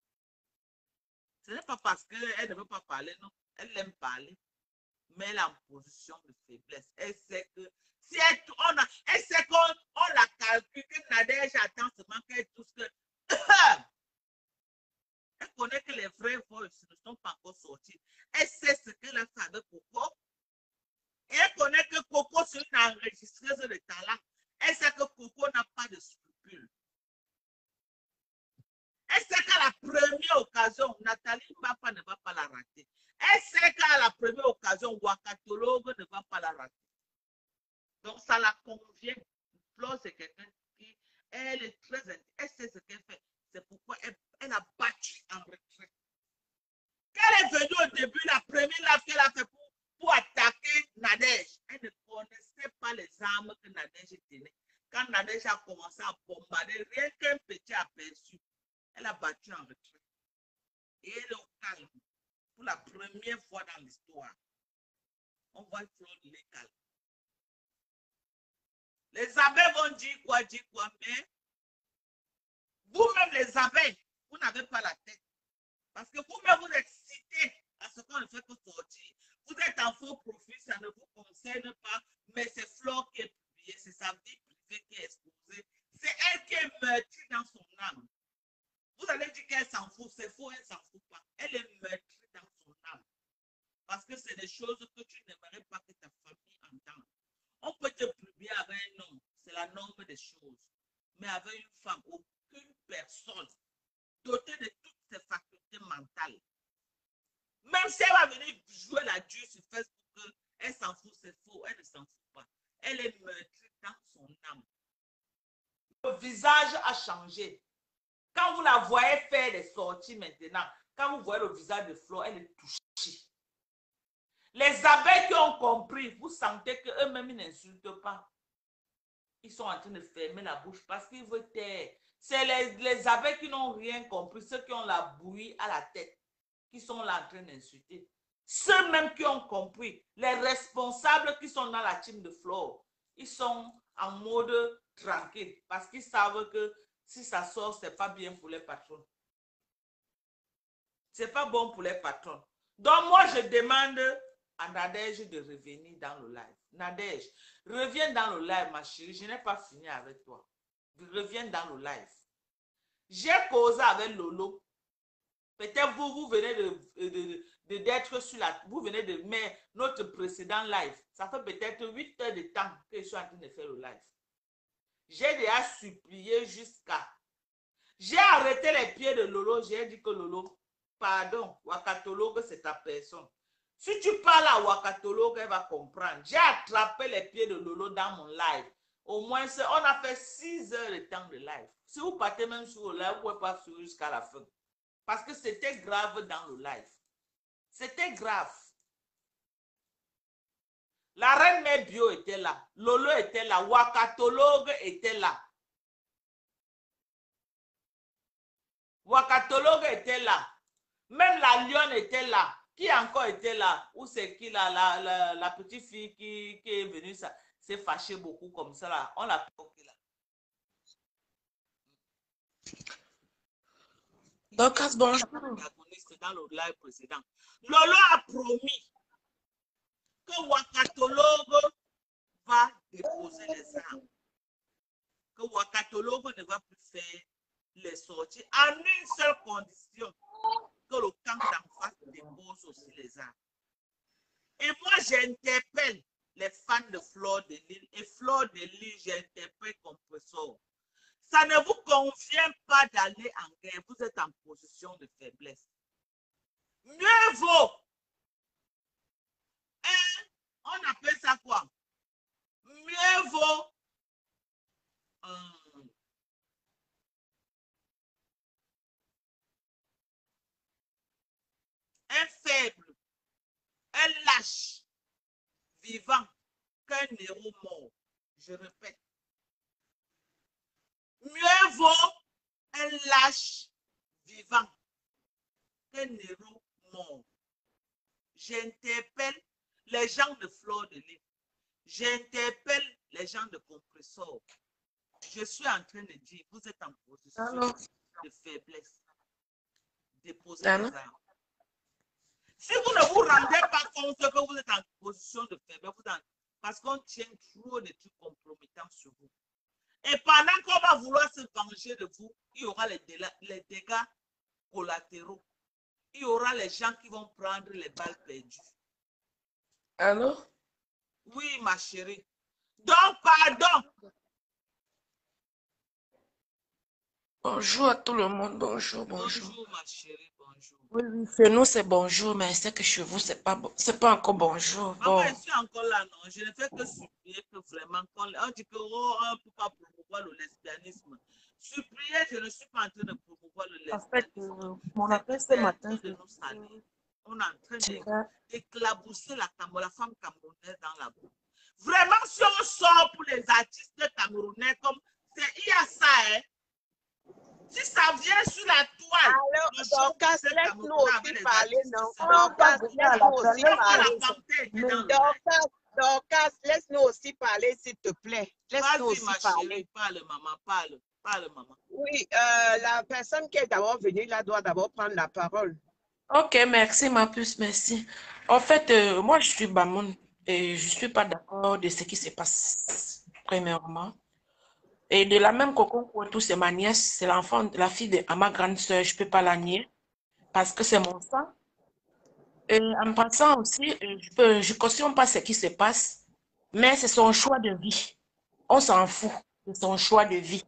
Ce n'est pas parce qu'elle ne veut pas parler, non. Elle aime parler. Mais elle est en position de faiblesse. Elle sait que si elle sait qu'on la calcule, que Nadège attend seulement qu'elle touche que. Elle connaît que les vraies voix ne sont pas encore sorties. Elle sait ce qu'elle a fait avec Coco. Et elle connaît que Coco, c'est une enregistreuse de talent. Elle sait que Coco n'a pas de scrupules. Elle sait qu'à la première occasion, Nathalie Mbapa ne va pas la rater. Elle sait qu'à la première occasion, Wakatologue ne va pas la rater. Donc, ça la convient. Flo, c'est quelqu'un qui, elle est très intéressante. Elle sait ce qu'elle fait. C'est pourquoi elle a battu en retrait. Qu'elle est venue au début, la première live qu'elle a fait pour attaquer Nadège, elle ne connaissait pas les armes que Nadège tenait. Quand Nadège a commencé à bombarder, rien qu'un petit aperçu, elle a battu en retrait. Et elle est au calme. Pour la première fois dans l'histoire, on voit Flo de l'écale. Les abeilles vont dire quoi, mais vous-même, les abeilles, vous n'avez pas la tête. Parce que vous-même, vous êtes cités à ce qu'on ne fait que sortir. Vous êtes en faux profil, ça ne vous concerne pas, mais c'est Flore qui est publiée, c'est sa vie privée qui est exposée. C'est elle qui est meurtrie dans son âme. Vous allez dire qu'elle s'en fout, c'est faux, elle ne s'en fout pas. Elle est meurtrie dans son âme. Parce que c'est des choses que tu n'aimerais pas que ta famille entende. On peut te publier avec un homme, c'est la norme des choses. Mais avec une femme, aucune personne dotée de toutes ses facultés mentales. Même si elle va venir jouer la dure sur Facebook, elle s'en fout, c'est faux, elle ne s'en fout pas. Elle est meurtrie dans son âme. Le visage a changé. Quand vous la voyez faire des sorties maintenant, quand vous voyez le visage de Flo, elle est touchée. Les abeilles qui ont compris, vous sentez qu'eux-mêmes n'insultent pas. Ils sont en train de fermer la bouche parce qu'ils veulent taire. C'est les abeilles qui n'ont rien compris, ceux qui ont la bouillie à la tête, qui sont là en train d'insulter. Ceux-mêmes qui ont compris, les responsables qui sont dans la team de Flo, ils sont en mode tranquille parce qu'ils savent que si ça sort, ce n'est pas bien pour les patrons. Ce n'est pas bon pour les patrons. Donc moi, je demande à Nadège de revenir dans le live. Nadège, reviens dans le live, ma chérie. Je n'ai pas fini avec toi. Reviens dans le live. J'ai causé avec Lolo. Peut-être vous venez d'être sur la... Vous venez de mettre notre précédent live. Ça fait peut-être 8 heures de temps que je suis en train de faire le live. J'ai déjà supplié jusqu'à... J'ai arrêté les pieds de Lolo. J'ai dit que Lolo, pardon, Wakatologue, c'est ta personne. Si tu parles à Wakatologue, elle va comprendre. J'ai attrapé les pieds de Lolo dans mon live. Au moins, on a fait 6 heures de temps de live. Si vous partez même sur le live, vous ne pouvez pas suivre jusqu'à la fin. Parce que c'était grave dans le live. C'était grave. La reine Mère Bio était là. Lolo était là. Wakatologue était là. Wakatologue était là. Même la lionne était là. Qui encore était là? Ou c'est qui là? La petite fille qui est venue s'est fâchée beaucoup comme ça là. On l'a bloqué là. Donc, bonjour. Dans le live précédent. Lolo a promis que Wakatologue va déposer les armes. Que Wakatologue ne va plus faire les sorties en une seule condition, que le camp d'en face dépose aussi les armes. Et moi, j'interpelle les fans de Fleur de Lys. Et Fleur de Lys, j'interpelle Compressor. Ça ne vous convient pas d'aller en guerre. Vous êtes en position de faiblesse. Mieux vaut. On appelle ça quoi? Mieux vaut. Un faible, un lâche, vivant, qu'un héros mort. Je répète. Mieux vaut un lâche vivant qu'un héros mort. J'interpelle les gens de Fleur de Lys. J'interpelle les gens de Compressor. Je suis en train de dire, vous êtes en position de faiblesse. Déposez les armes. Si vous ne vous rendez pas compte que vous êtes en position de faiblesse, parce qu'on tient trop de trucs compromettants sur vous. Et pendant qu'on va vouloir se venger de vous, il y aura les dégâts collatéraux. Il y aura les gens qui vont prendre les balles perdues. Allô? Oui, ma chérie. Donc, pardon. Bonjour à tout le monde. Bonjour, bonjour. Bonjour, ma chérie. Bonjour. Oui, oui, chez nous, c'est bonjour, mais c'est que chez vous, c'est pas encore bonjour. Bon. Maman, je suis encore là, non. Je ne fais que supplier que vraiment, on dit qu'on ne peut pas promouvoir le lesbianisme. Supplier, je ne suis pas en train de promouvoir le lesbianisme. En fait, mon appel ce matin, de nous saluer. On est en train d'éclabousser la femme camerounaise dans la boue. Vraiment, si on sort pour les artistes camerounais, comme il y a ça, hein. Si ça vient sur la toile, alors, Dorcas, laisse-nous aussi parler, non? Dorcas, laisse-nous aussi parler. Dorcas, laisse-nous aussi parler, s'il te plaît. Laisse-nous aussi parler. Parle, maman, parle, maman. Oui, la personne qui est d'abord venue là doit d'abord prendre la parole. Ok, merci, ma puce, merci. En fait, moi, je suis Bamoun et je ne suis pas d'accord de ce qui se passe, premièrement. Et de la même Coco tout c'est ma nièce, c'est la fille de ma grande soeur, je ne peux pas la nier parce que c'est mon sang. Et en passant aussi, je ne cautionne pas ce qui se passe, mais c'est son choix de vie. On s'en fout de son choix de vie.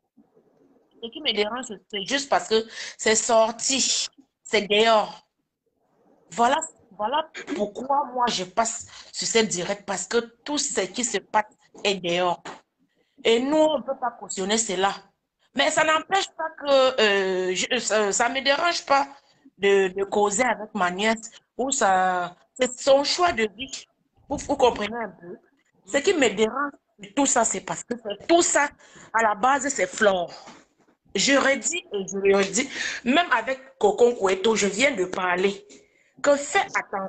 Ce qui me dérange, c'est juste parce que c'est sorti, c'est dehors. Voilà pourquoi moi je passe sur cette direct, parce que tout ce qui se passe est dehors. Et nous, on ne peut pas cautionner cela. Mais ça n'empêche pas que ça ne me dérange pas de causer avec ma nièce. C'est son choix de vie. Vous comprenez un peu. Ce qui me dérange, tout ça, c'est parce que tout ça, à la base, c'est Flore. Je redis et je le redis, même avec Cocon Koueto, je viens de parler, que fais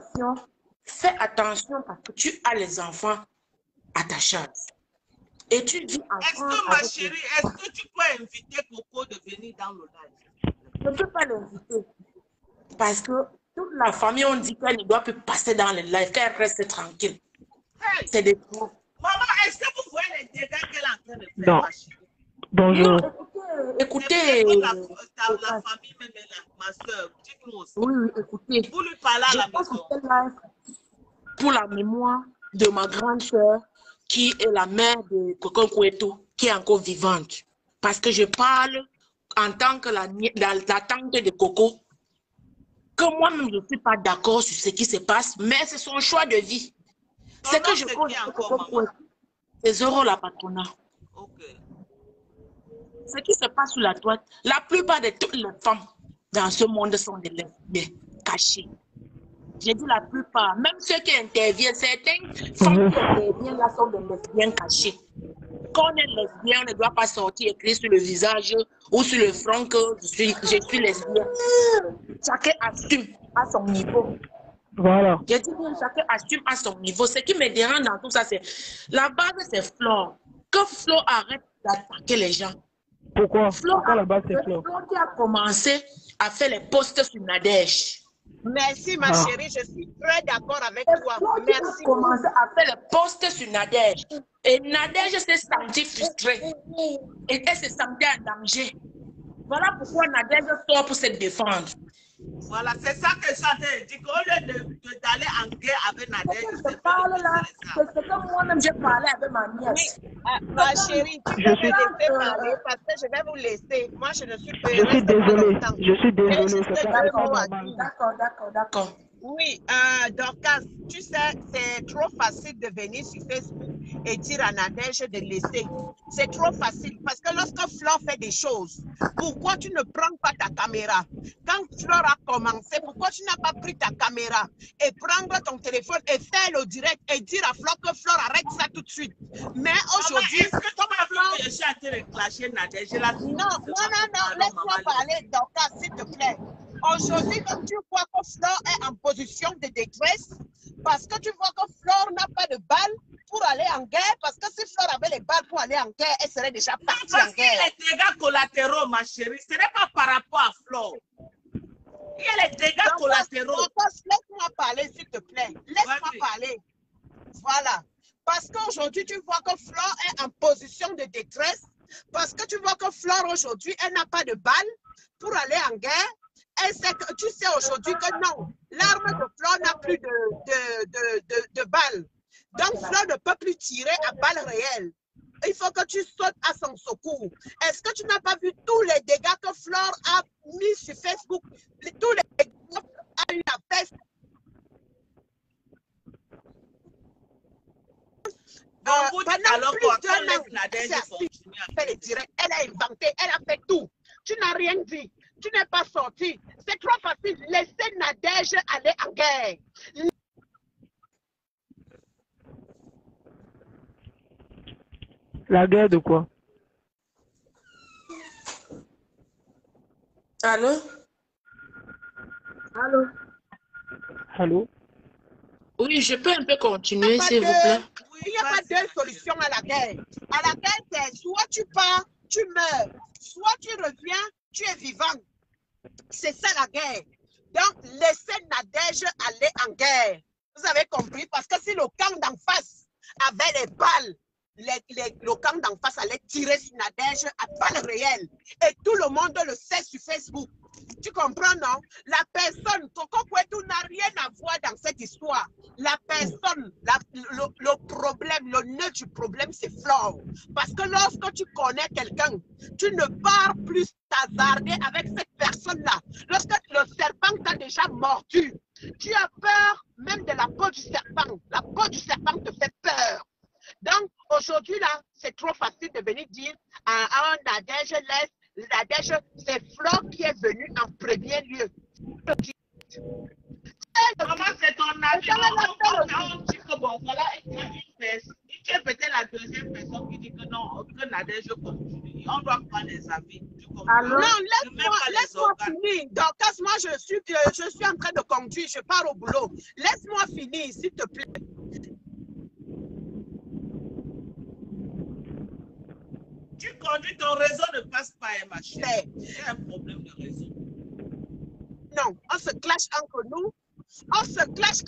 attention parce que tu as les enfants à ta charge. Et tu dis est-ce que ma chérie, est-ce que tu peux inviter Coco de venir dans le live? Je ne peux pas l'inviter. Parce que toute la famille, on dit qu'elle ne doit plus passer dans le live, qu'elle reste tranquille. Hey. C'est des trous. Maman, est-ce que vous voyez les dégâts qu'elle est en train de faire, ma chérie? Bonjour. Écoutez. La famille, même ma soeur, dites-nous aussi. Oui, écoutez. Vous lui parlez à la maison. Pour la mémoire de ma grande soeur, qui est la mère de Cocon Koueto, qui est encore vivante. Parce que je parle en tant que la tante de Coco. que moi-même, je ne suis pas d'accord sur ce qui se passe, mais c'est son choix de vie. C'est que je crois c'est zéro la patronat. Okay. Ce qui se passe sur la toile, la plupart de toutes les femmes dans ce monde sont des lesbiennes cachées. J'ai dit la plupart, même ceux qui interviennent, certaines femmes qui interviennent là sont des lesbiennes cachées. Quand on est lesbien, on ne doit pas sortir écrit sur le visage ou sur le front que je suis lesbienne. Chacun assume à son niveau. Voilà. J'ai dit bien, chacun assume à son niveau. Ce qui me dérange dans tout ça, c'est la base, c'est Flore. Que Flore arrête d'attaquer les gens. Pourquoi? Pourquoi la base, c'est Flore? Flore qui a commencé à faire les posts sur Nadège. Merci, ma chérie, je suis très d'accord avec toi. Merci. Flore a commencé à faire les posts sur Nadège. Et Nadège s'est sentie frustrée. Et elle se sentait en danger. Voilà pourquoi Nadège sort pour se défendre. Voilà, c'est ça que je suis en train de dire. Au lieu d'aller en guerre avec Nadège, je parle là, c'est ce que moi-même j'ai parlé avec ma nièce. Oui, ma chérie, tu peux me laisser parler parce que je vais vous laisser. Moi, je ne suis pas. Je suis désolée. Je suis désolée. D'accord. Oui, Dorcas, tu sais, c'est trop facile de venir sur Facebook et dire à Nadège de laisser. C'est trop facile parce que lorsque Flore fait des choses, pourquoi tu ne prends pas ta caméra? Quand Flore a commencé, pourquoi tu n'as pas pris ta caméra et prendre ton téléphone et faire le direct et dire à Flore que Flore arrête ça tout de suite? Mais aujourd'hui, est-ce que tu m'as vu que je suis en train de clasher Nadège? Non, laisse-moi parler, Dorcas, s'il te plaît. Aujourd'hui, quand tu vois que Flore est en position de détresse, parce que tu vois que Flore n'a pas de balles pour aller en guerre, parce que si Flore avait les balles pour aller en guerre, elle serait déjà partie en guerre. Les dégâts collatéraux, ma chérie, ce n'est pas par rapport à Flore. Il y a les dégâts collatéraux. Laisse-moi parler, s'il te plaît. Laisse-moi parler. Voilà. Parce qu'aujourd'hui, tu vois que Flore est en position de détresse, parce que tu vois que Flore, aujourd'hui, elle n'a pas de balles pour aller en guerre. Elle sait que, tu sais aujourd'hui que non, l'arme de Flore n'a plus de balles. Donc Flore ne peut plus tirer à balles réelles. Il faut que tu sautes à son secours. Est-ce que tu n'as pas vu tous les dégâts que Flore a mis sur Facebook? Tous les dégâts a eu à faire. Pendant plus d'un an, elle a inventé, elle a fait tout. Tu n'as rien dit. Tu n'es pas sorti. C'est trop facile. Laissez Nadège aller en guerre. La guerre de quoi? Allô? Allô? Oui, je peux un peu continuer, s'il vous plaît. Il n'y a pas deux solutions à la guerre. À la guerre, c'est soit tu pars, tu meurs. Soit tu reviens, tu es vivant. C'est ça la guerre. Donc, laissez Nadège aller en guerre. Vous avez compris? Parce que si le camp d'en face avait les balles, le camp d'en face allait tirer sur Nadège à balles réelles. Et tout le monde le sait sur Facebook. Tu comprends, non? La personne, Coco Kouetou n'a rien à voir dans cette histoire. La personne, le problème, le nœud du problème, c'est Flore. Parce que lorsque tu connais quelqu'un, tu ne pars plus t'hasarder avec cette personne-là. Lorsque le serpent t'a déjà mordu, tu as peur même de la peau du serpent. La peau du serpent te fait peur. Donc, aujourd'hui, là, c'est trop facile de venir dire à un Nadège, Nadège, c'est Flore qui est venu en premier lieu. Comment c'est ton avis? On dit que bon, voilà, tu es peut-être la deuxième personne qui dit que non, que Nadège continue. On doit prendre les avis. Non, laisse-moi finir. Donc, moi, je suis en train de conduire, je pars au boulot. Laisse-moi finir, s'il te plaît. Tu conduis, ton réseau ne passe pas, ma chérie. C'est un problème de réseau. Non, on se clash entre nous. On se clash.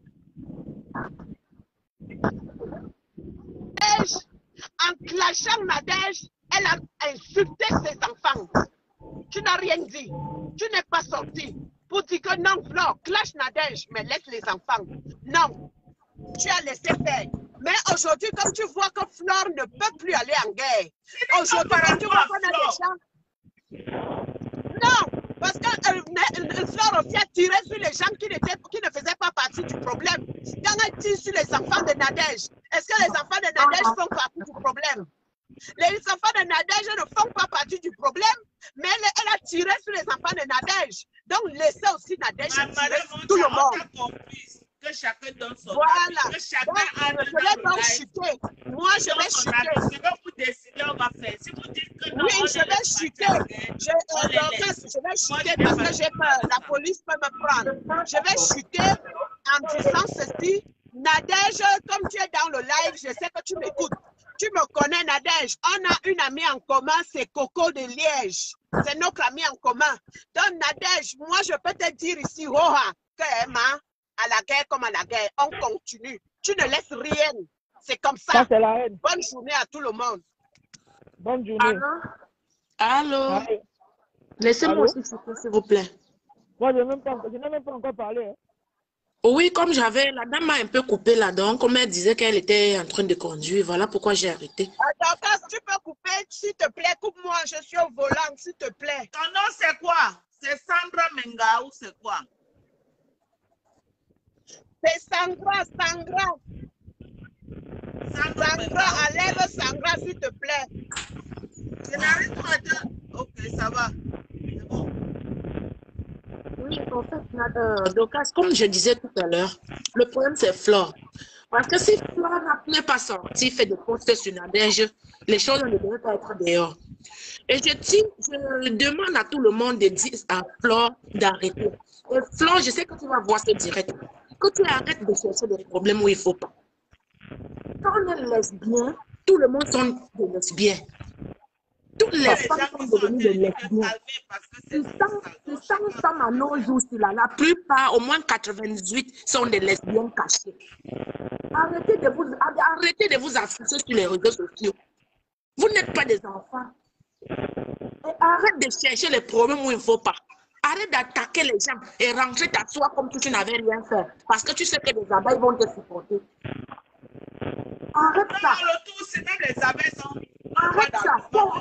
En clashant Nadège, elle a insulté ses enfants. Tu n'as rien dit. Tu n'es pas sorti pour dire que non, Flore, clash Nadège, mais laisse les enfants. Non, tu as laissé faire. Mais aujourd'hui, comme tu vois que Flore ne peut plus aller en guerre, aujourd'hui, quand tu vois qu'on a des gens... Non, Parce que Flore aussi a tiré sur les gens qui ne faisaient pas partie du problème. Quand elle tire sur les enfants de Nadège, est-ce que les enfants de Nadège font partie du problème? Les enfants de Nadège ne font pas partie du problème, mais elle a tiré sur les enfants de Nadège. Donc, laissez aussi Nadège tirer sur tout le monde. Que chacun donne son voilà. Avis, que chacun donc, je vais donc chuter. Moi, je vais chuter. Ce que vous décidez, on va faire. Si vous dites que non, oui, je vais chuter. Je vais chuter parce que j'ai peur. La police peut me prendre. Je vais chuter en disant ceci. Nadège, comme tu es dans le live, je sais que tu m'écoutes. Tu me connais, Nadège. On a une amie en commun, c'est Coco de Liège. C'est notre amie en commun. Donc, Nadège, moi, je peux te dire ici, Roha, que Emma, à la guerre comme à la guerre, on continue. Tu ne laisses rien. C'est comme ça. Ça c'est la haine. Bonne journée à tout le monde. Bonne journée. Allô? Laissez-moi aussi, s'il vous plaît. Moi, je n'ai même pas encore parlé. Hein. Oui, comme la dame m'a un peu coupé là-dedans, comme elle disait qu'elle était en train de conduire, voilà pourquoi j'ai arrêté. Attends, tu peux couper, s'il te plaît, coupe-moi, je suis au volant, s'il te plaît. Ton nom c'est quoi? C'est Sandra Menga ou c'est quoi? C'est Sandra. Sandra, enlève Sandra, s'il te plaît. Je n'arrive pas à... Ok, ça va. C'est bon. Oui, en fait, Docas, comme je disais tout à l'heure, le problème c'est Flore. Parce que si Flore n'est pas sorti, fait des posts sur Nadège, les choses ne devraient pas être dehors. Et je demande à tout le monde de dire à Flore d'arrêter. Et Flore, je sais que tu vas voir ce direct. Que tu arrêtes de chercher des problèmes où il ne faut pas. Quand on est lesbien, tout le monde sont des lesbiens. Toutes les femmes sont devenues des lesbiennes. C'est 100 femmes à nos jours, la plupart, au moins 98, sont des lesbiennes cachées. Arrêtez de vous afficher sur les réseaux sociaux. Vous n'êtes pas des enfants. Et arrête de chercher les problèmes où il ne faut pas. Arrête d'attaquer les gens et rentrer t'asseoir comme si tu n'avais rien fait. Parce que tu sais que les abeilles vont te supporter. Arrête ça. Le tout, c'est même les abeilles sont... Arrête ça.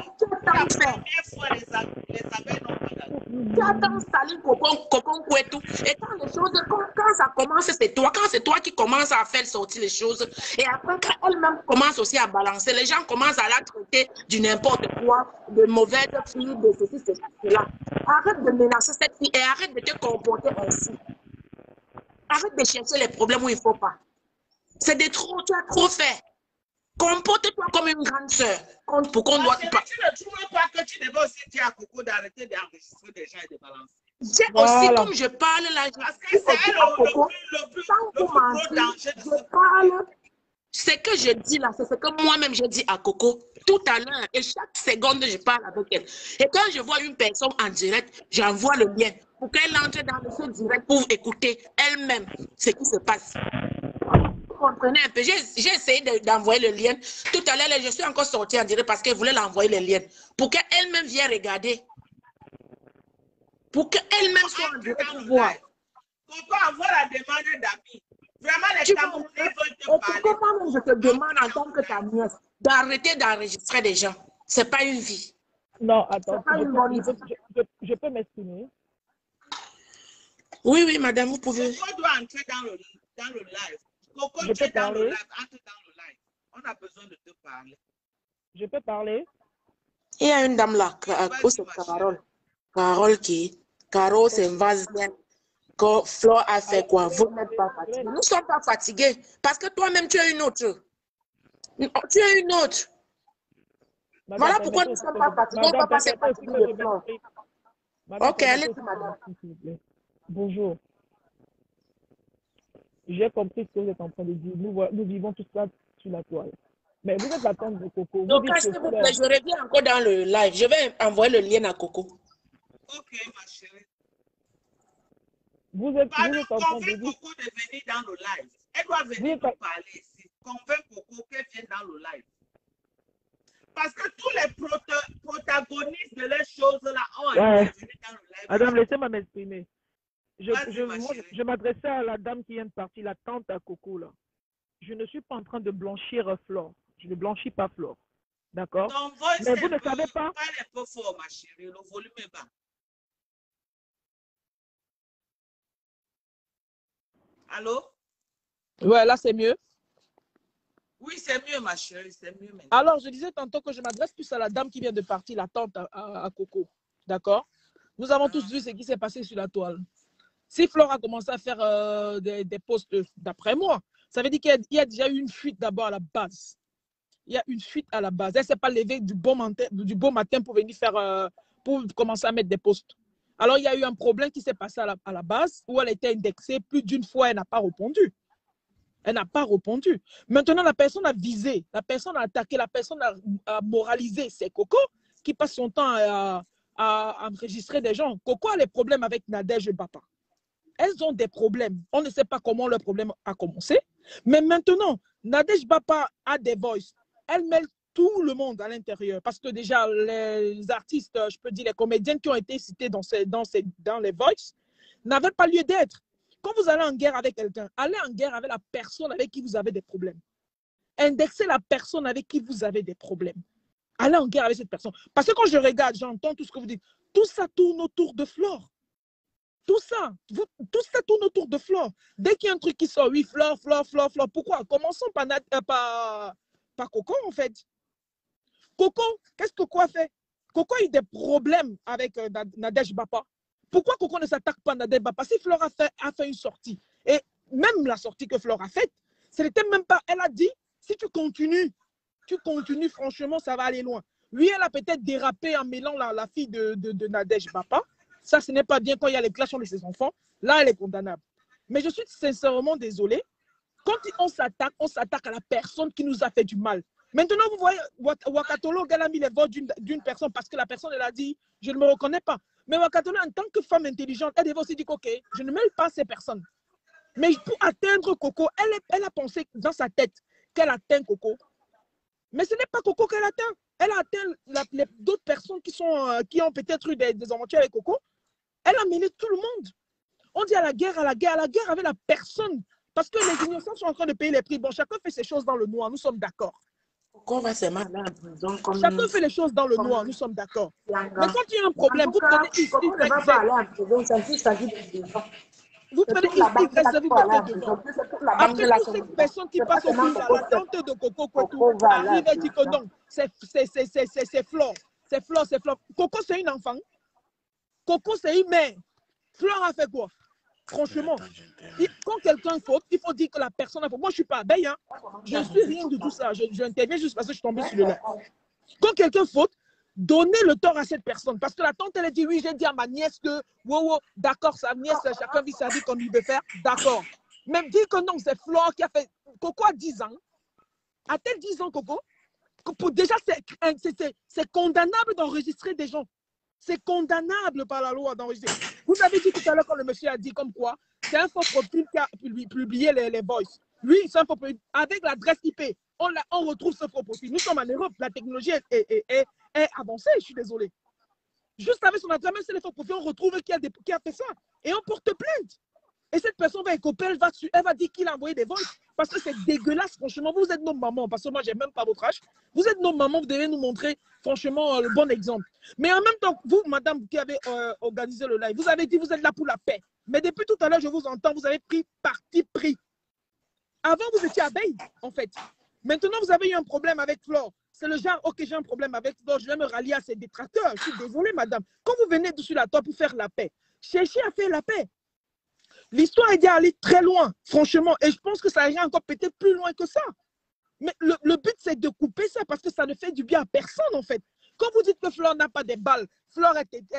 Tu attends salir cocon couetou. Et quand ça commence, c'est toi. Quand c'est toi qui commences à faire sortir les choses. Et après, quand elle-même commence aussi à balancer, les gens commencent à la traiter du n'importe quoi, de mauvaise fille, de ceci, cela. Arrête de menacer cette fille et arrête de te comporter ainsi. Arrête de chercher les problèmes où il ne faut pas. C'est de trop, tu as trop fait. Comporte-toi comme une grande sœur. Pour qu'on doit pas. Tu ne trouves pas que tu devais aussi dire à Coco d'arrêter d'enregistrer des gens et de balancer. J'ai aussi, comme je parle là, parce que c'est le plus gros danger de je parle. Ce que je dis là, c'est ce que moi-même je dis à Coco tout à l'heure. Et chaque seconde, je parle avec elle. Et quand je vois une personne en direct, j'envoie le lien pour qu'elle entre dans ce direct pour écouter elle-même ce qui se passe. Vous comprenez un peu? J'ai essayé d'envoyer le lien. Tout à l'heure, je suis encore sortie en direct parce qu'elle voulait l'envoyer le lien. Pour qu'elle-même vienne regarder. Pour qu'elle-même soit en direct pour voir. Coco envoie la demande d'amis. Vraiment, les Camerounais veulent te parler. Comment je te demande en tant que ta nièce d'arrêter d'enregistrer des gens? Ce n'est pas une vie. Non, attends. Je peux m'exprimer? Oui, oui, madame, vous pouvez. Coco doit entrer dans le live. Coco, je tu es dans le parler? live, entre dans le live. On a besoin de te parler. Je peux parler? Il y a une dame là, c'est Carole. Carole, c'est une vase. Flore a fait quoi? Vous n'êtes pas fatigués. Nous ne sommes pas fatigués. Parce que toi-même, tu as une autre. Tu as une autre. Madame, voilà pourquoi nous ne sommes pas fatigués. On ne va pas se fatiguer de Flore. Ok, allez-y, madame. Bonjour. J'ai compris ce que vous êtes en train de dire. Nous vivons tout ça sur la toile. Mais vous êtes la tante de Coco. Donc, s'il vous plaît, je reviens encore dans le live. Je vais envoyer le lien à Coco. Ok, ma chérie. Vous êtes en train de dire... Coco de venir dans le live. Elle doit venir nous parler ici. Convainc Coco qu'elle vienne dans le live. Parce que tous les protagonistes de les choses là ont été venus dans le live. Madame, laissez-moi m'exprimer. Je m'adressais à la dame qui vient de partir, la tante à Coco là. Je ne suis pas en train de blanchir Flore. Je ne blanchis pas Flore. D'accord? Mais vous ne savez pas. Parle un peu fort, ma chérie. Le volume est bas. Allô? Ouais, là, c'est mieux. Oui, c'est mieux, ma chérie, c'est mieux maintenant. Alors, je disais tantôt que je m'adresse plus à la dame qui vient de partir, la tante à Coco. D'accord? Nous avons tous vu ce qui s'est passé sur la toile. Si Flore a commencé à faire des posts, d'après moi, ça veut dire qu'il y a déjà eu une fuite d'abord à la base. Il y a une fuite à la base. Elle ne s'est pas levée du beau matin pour venir faire, pour commencer à mettre des posts. Alors, il y a eu un problème qui s'est passé à la base où elle était indexée. Plus d'une fois, elle n'a pas répondu. Elle n'a pas répondu. Maintenant, la personne a visé, la personne a attaqué, la personne a moralisé. C'est Coco qui passe son temps à enregistrer des gens. Coco a les problèmes avec Nadège Bapa. Elles ont des problèmes. On ne sait pas comment le problème a commencé. Mais maintenant, Nadège Bapa a des voices. Elle mêle tout le monde à l'intérieur. Parce que déjà, les artistes, je peux dire, les comédiennes qui ont été cités dans les voices n'avaient pas lieu d'être. Quand vous allez en guerre avec quelqu'un, allez en guerre avec la personne avec qui vous avez des problèmes. Indexez la personne avec qui vous avez des problèmes. Allez en guerre avec cette personne. Parce que quand je regarde, j'entends tout ce que vous dites. Tout ça tourne autour de Flore. Tout ça tourne autour de Flore. Dès qu'il y a un truc qui sort, oui, Flore. Pourquoi? Commençons par Coco, en fait. Coco, qu'est-ce que Coco a fait? Coco a eu des problèmes avec Nadège Bapa. Pourquoi Coco ne s'attaque pas à Nadège Bapa? Si Flore a fait une sortie, et même la sortie que Flore a faite, ce n'était même pas, elle a dit, si tu continues, franchement, ça va aller loin. Oui, elle a peut-être dérapé en mêlant la fille de Nadège Bapa. Ça, ce n'est pas bien quand il y a les clashs de ses enfants. Là, elle est condamnable. Mais je suis sincèrement désolée. Quand on s'attaque à la personne qui nous a fait du mal. Maintenant, vous voyez, Wakatolo, elle a mis les voix d'une personne parce que la personne, elle a dit, je ne me reconnais pas. Mais Wakatolo, en tant que femme intelligente, elle devait aussi dire, OK, je ne mêle pas ces personnes. Mais pour atteindre Coco, elle a pensé dans sa tête qu'elle atteint Coco. Mais ce n'est pas Coco qu'elle atteint. Elle a atteint d'autres personnes qui ont peut-être eu des aventures avec Coco. Elle a mêlé tout le monde. On dit à la guerre avec la personne. Parce que les innocents sont en train de payer les prix. Bon, chacun fait ses choses dans le noir, nous sommes d'accord. Chacun fait les choses dans le noir, nous sommes d'accord. Mais quand il y a un problème, vous prenez X, Y, Z. Vous prenez X, Y, Z, vous mettez devant. Après, toutes ces personnes qui passent au fil, la tante de Coco Kwetu arrive et dit que non, c'est Flore. C'est Flore. Coco, c'est une enfant. Coco, c'est une mère. Flore a fait quoi? Franchement, quand quelqu'un faute, il faut dire que la personne a faute. Moi, je ne suis pas abeille. Hein. Je ne suis rien de tout ça. J'interviens juste parce que je suis tombée sur le live. Quand quelqu'un faute, donnez le tort à cette personne. Parce que la tante, elle a dit, oui, j'ai dit à ma nièce que, wow, d'accord, sa nièce, chacun vit sa vie comme il veut faire. D'accord. Même dire que non, c'est Flore qui a fait. Coco a 10 ans. A-t-elle 10 ans, Coco? Déjà, c'est condamnable d'enregistrer des gens. C'est condamnable par la loi d'enregistrer. Vous avez dit tout à l'heure quand le monsieur a dit comme quoi c'est un faux profil qui a publié les voices. Lui, c'est un faux profil. Avec l'adresse IP, on retrouve ce faux profil. Nous sommes en Europe, la technologie est avancée, je suis désolé. Juste avec son adresse, même si c'est les faux profils, on retrouve qui a fait ça. Et on porte plainte. Et cette personne va écoper, elle va dire qu'il a envoyé des votes. Parce que c'est dégueulasse, franchement. Vous êtes nos mamans, parce que moi, je n'ai même pas votre âge. Vous êtes nos mamans, vous devez nous montrer, franchement, le bon exemple. Mais en même temps, vous, madame, qui avez organisé le live, vous avez dit vous êtes là pour la paix. Mais depuis tout à l'heure, je vous entends, vous avez pris parti pris. Avant, vous étiez abeille, en fait. Maintenant, vous avez eu un problème avec Flore. C'est le genre, OK, j'ai un problème avec Flore, je vais me rallier à ses détracteurs. Je suis désolée, madame. Quand vous venez dessus la toile pour faire la paix, cherchez à faire la paix. L'histoire est déjà allée très loin, franchement. Et je pense que ça irait encore peut-être plus loin que ça. Mais le but, c'est de couper ça parce que ça ne fait du bien à personne, en fait. Quand vous dites que Flore n'a pas des balles, Flore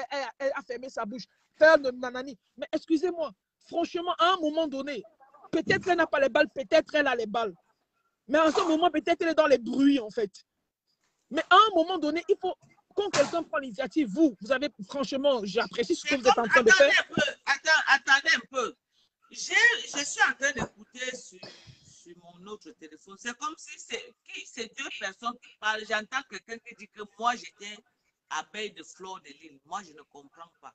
a fermé sa bouche, nanani. Mais excusez-moi, franchement, à un moment donné, peut-être elle n'a pas les balles, peut-être elle a les balles. Mais en ce moment, peut-être elle est dans les bruits, en fait. Mais à un moment donné, il faut... Quand quelqu'un prend l'initiative, vous avez, franchement, j'apprécie ce que vous êtes en train de faire. Attendez un peu. Je suis en train d'écouter sur mon autre téléphone. C'est comme si c'est deux personnes qui parlent. J'entends quelqu'un qui dit que moi, j'étais abeille de Flore de Lille. Moi, je ne comprends pas.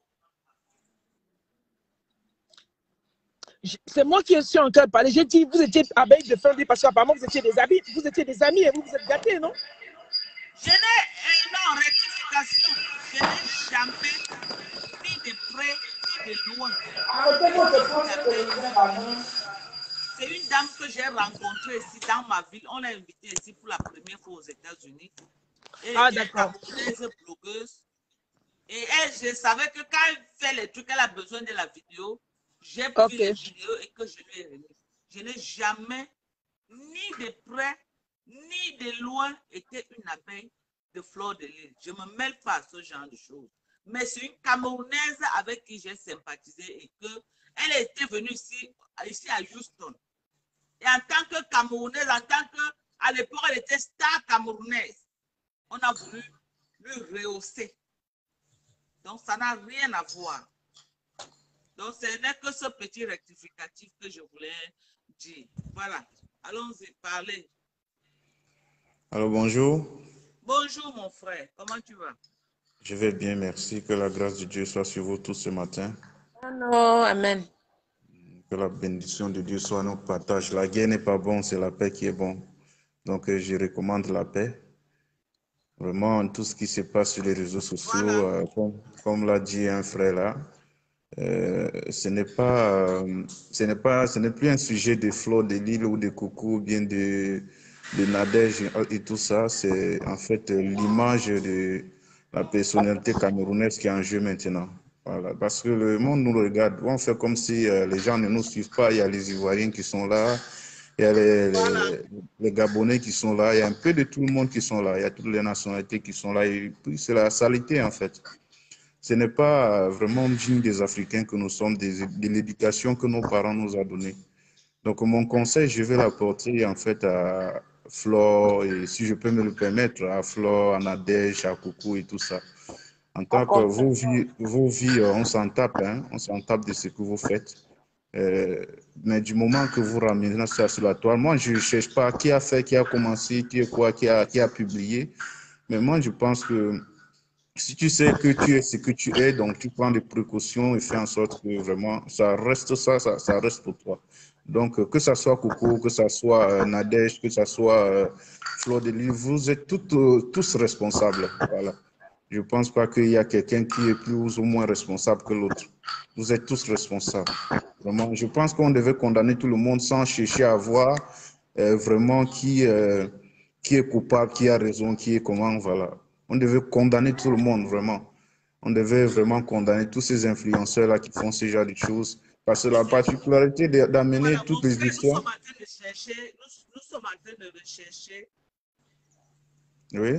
C'est moi qui suis en train de parler. J'ai dit, vous étiez abeille de Flore de Lille parce qu'apparemment, vous étiez des amis et vous êtes gâtés, non? Je n'ai, non, rectification, je n'ai jamais ni de près ni de loin. C'est une dame que j'ai rencontrée ici dans ma ville. On l'a invitée ici pour la première fois aux États-Unis. Elle est camerounaise blogueuse. Et elle, je savais que quand elle fait les trucs, elle a besoin de la vidéo. J'ai pris les vidéos et que je lui ai remis. Je n'ai jamais, ni de près, ni de loin, été une abeille de fleur de lys. Je ne me mêle pas à ce genre de choses. Mais c'est une Camerounaise avec qui j'ai sympathisé et qu'elle était venue ici à Houston. Et en tant que Camerounaise, à l'époque, elle était star camerounaise. On a voulu lui rehausser. Donc, ça n'a rien à voir. Donc, ce n'est que ce petit rectificatif que je voulais dire. Voilà. Allons-y, parlez. Alors, bonjour. Bonjour, mon frère. Comment tu vas? Je vais bien, merci. Que la grâce de Dieu soit sur vous tous ce matin. Amen. Que la bénédiction de Dieu soit notre partage. La guerre n'est pas bonne, c'est la paix qui est bonne. Donc, je recommande la paix. Vraiment, tout ce qui se passe sur les réseaux sociaux, voilà. Comme l'a dit un frère là, ce n'est plus un sujet de Fleur de Lys ou de Coucou, ou bien de Nadège et tout ça. C'est en fait l'image de la personnalité camerounaise qui est en jeu maintenant. Voilà, parce que le monde nous regarde, on fait comme si les gens ne nous suivent pas. Il y a les Ivoiriens qui sont là, il y a les Gabonais qui sont là, il y a un peu de tout le monde qui sont là, il y a toutes les nationalités qui sont là, et puis c'est la saleté en fait. Ce n'est pas vraiment digne des Africains que nous sommes, de l'éducation que nos parents nous ont donnée. Donc mon conseil, je vais l'apporter en fait à Flore, et si je peux me le permettre, à Flore, à Nadège, à Coucou et tout ça. En tant que vos vies, on s'en tape, hein, on s'en tape de ce que vous faites. Mais du moment que vous ramenez ça sur la toile, moi je ne cherche pas qui a fait, qui a commencé, qui a publié. Mais moi je pense que si tu sais que tu es ce que tu es, donc tu prends des précautions et fais en sorte que vraiment ça reste ça reste pour toi. Donc que ça soit Coco, que ça soit Nadège, que ça soit Fleur de Lys, vous êtes tous responsables. Voilà. Je ne pense pas qu'il y a quelqu'un qui est plus ou moins responsable que l'autre. Vous êtes tous responsables. Vraiment, je pense qu'on devait condamner tout le monde sans chercher à voir vraiment qui est coupable, qui a raison, qui est comment, voilà. On devait condamner tout le monde, vraiment. On devait vraiment condamner tous ces influenceurs-là qui font ce genre de choses. Parce que la particularité d'amener toutes les histoires... Nous sommes en train de rechercher... Oui.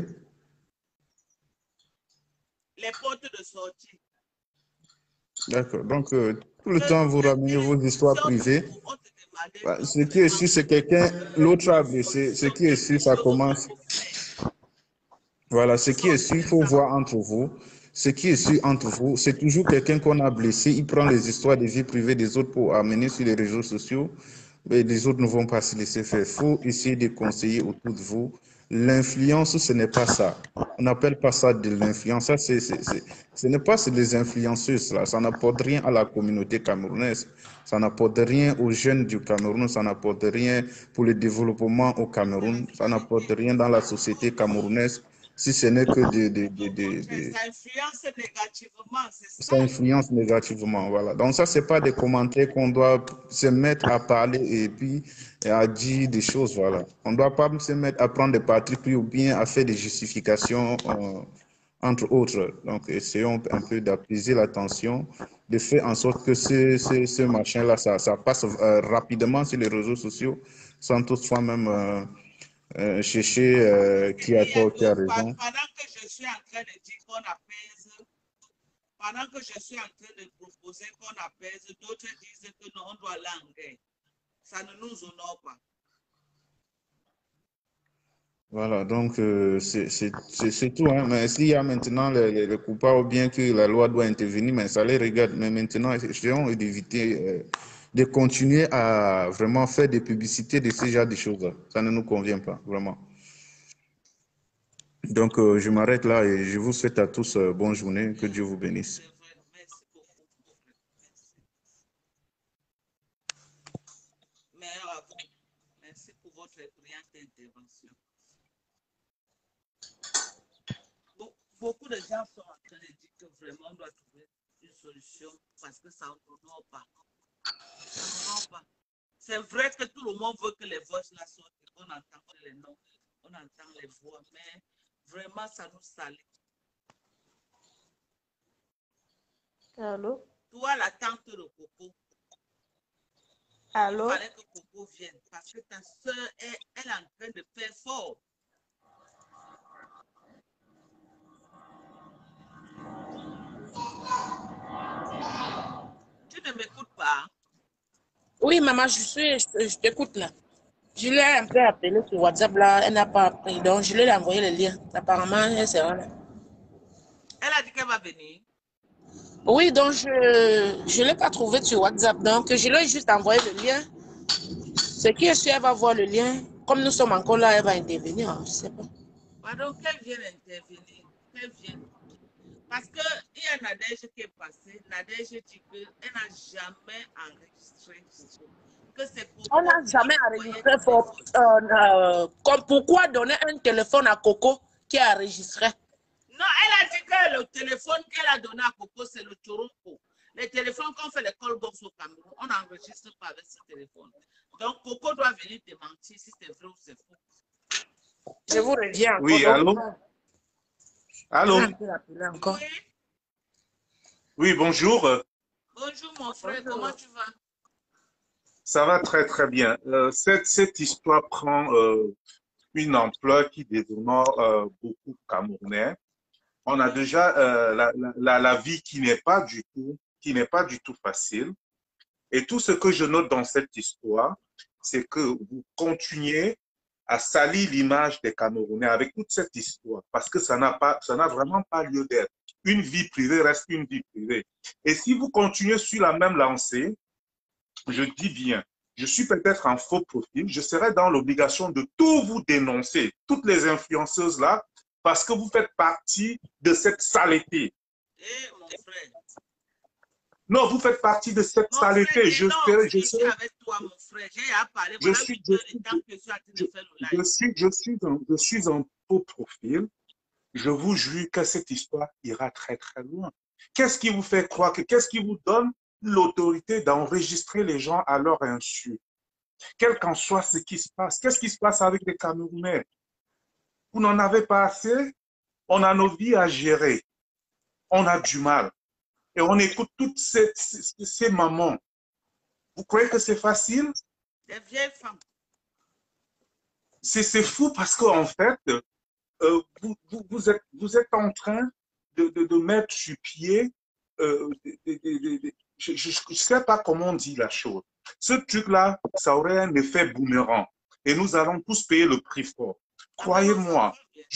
Les portes de sortie. D'accord. Donc, tout le temps, vous ramenez vos histoires privées. Ce qui est sûr, c'est quelqu'un, l'autre a blessé. Ce qui est sûr, ça commence. Voilà, ce qui est sûr, il faut voir entre vous. Ce qui est sûr entre vous, c'est toujours quelqu'un qu'on a blessé. Il prend les histoires des vies privées des autres pour amener sur les réseaux sociaux. Mais les autres ne vont pas se laisser faire. Il faut essayer de conseiller autour de vous. L'influence, ce n'est pas ça. On n'appelle pas ça de l'influence. Ce n'est pas des influenceuses. Là. Ça n'apporte rien à la communauté camerounaise. Ça n'apporte rien aux jeunes du Cameroun. Ça n'apporte rien pour le développement au Cameroun. Ça n'apporte rien dans la société camerounaise. Si ce n'est que Ça influence négativement, c'est ça. Ça influence négativement, voilà. Donc ça, c'est pas des commentaires qu'on doit se mettre à parler et puis à dire des choses, voilà. On ne doit pas se mettre à prendre des partis pris ou bien à faire des justifications, entre autres. Donc, essayons un peu d'apaiser la tension, de faire en sorte que ce machin-là, ça passe rapidement sur les réseaux sociaux, sans toutefois même... chercher qui a tort, qui a raison. Pendant que je suis en train de dire qu'on apaise, pendant que je suis en train de proposer qu'on apaise, d'autres disent que non, on doit aller en guerre. Ça ne nous honore pas. Voilà, donc c'est tout. Hein. Mais s'il y a maintenant les coupables ou bien que la loi doit intervenir, mais ça les regarde. Mais maintenant, essayons d'éviter de continuer à vraiment faire des publicités de ce genre de choses. Ça ne nous convient pas, vraiment. Donc, je m'arrête là et je vous souhaite à tous bonne journée. Que Dieu vous bénisse. Merci pour votre brillante intervention. Beaucoup de gens sont en train de dire que vraiment on doit trouver une solution parce que ça ne honore pas. Ça n'honore pas. C'est vrai que tout le monde veut que les voix là sortent, qu'on entend les noms, on entend les voix, mais vraiment, ça nous salit. Allô? Toi, la tante de Coco. Allô? Il fallait que Coco vienne parce que ta soeur, elle est en train de faire fort. Tu ne m'écoutes pas? Oui, maman, je t'écoute là. Je l'ai un peu appelé sur WhatsApp là, elle n'a pas appris, donc je lui ai envoyé le lien. Apparemment, elle sera là. Elle a dit qu'elle va venir. Oui, donc je ne l'ai pas trouvé sur WhatsApp, donc je lui ai juste envoyé le lien. Ce qui est sûr, elle va voir le lien. Comme nous sommes encore là, elle va intervenir, je ne sais pas. Pardon, qu'elle vienne intervenir, qu'elle vienne. Parce qu'il y a Nadège qui est passée. Nadège dit qu'elle n'a jamais enregistré. On n'a jamais enregistré. Pourquoi donner un téléphone à Coco qui a enregistré? Non, elle a dit que le téléphone qu'elle a donné à Coco, c'est le Toronto. Les téléphones qu'on fait les call box au Cameroun, on n'enregistre pas avec ce téléphone. Donc, Coco doit venir démentir si c'est vrai ou c'est faux. Je vous reviens. Oui, allô? Allô? Oui. Oui, bonjour. Bonjour, mon frère. Bonjour. Comment tu vas? Ça va très, très bien. Cette histoire prend une ampleur qui déshonore beaucoup de Camerounais. On a déjà la vie qui n'est pas du tout facile. Et tout ce que je note dans cette histoire, c'est que vous continuez à salir l'image des Camerounais avec toute cette histoire, parce que ça n'a vraiment pas lieu d'être. Une vie privée reste une vie privée. Et si vous continuez sur la même lancée, je dis bien, je suis peut-être un faux profil, je serai dans l'obligation de tout vous dénoncer, toutes les influenceuses là, parce que vous faites partie de cette saleté. Mon frère. Non, vous faites partie de cette saleté. Je suis avec toi, mon frère. J'ai à parler. Je suis un faux profil. Je vous jure que cette histoire ira très, très loin. Qu'est-ce qui vous fait croire qu'est-ce qui vous donne l'autorité d'enregistrer les gens à leur insu? Quel qu'en soit ce qui se passe, qu'est-ce qui se passe avec les Camerounais? Vous n'en avez pas assez? On a nos vies à gérer. On a du mal. Et on écoute toutes ces mamans. Vous croyez que c'est facile? Des vieilles femmes. C'est fou parce qu'en fait, vous êtes en train de mettre sur pied, je ne sais pas comment on dit la chose. Ce truc-là, ça aurait un effet boomerang. Et nous allons tous payer le prix fort. Croyez-moi,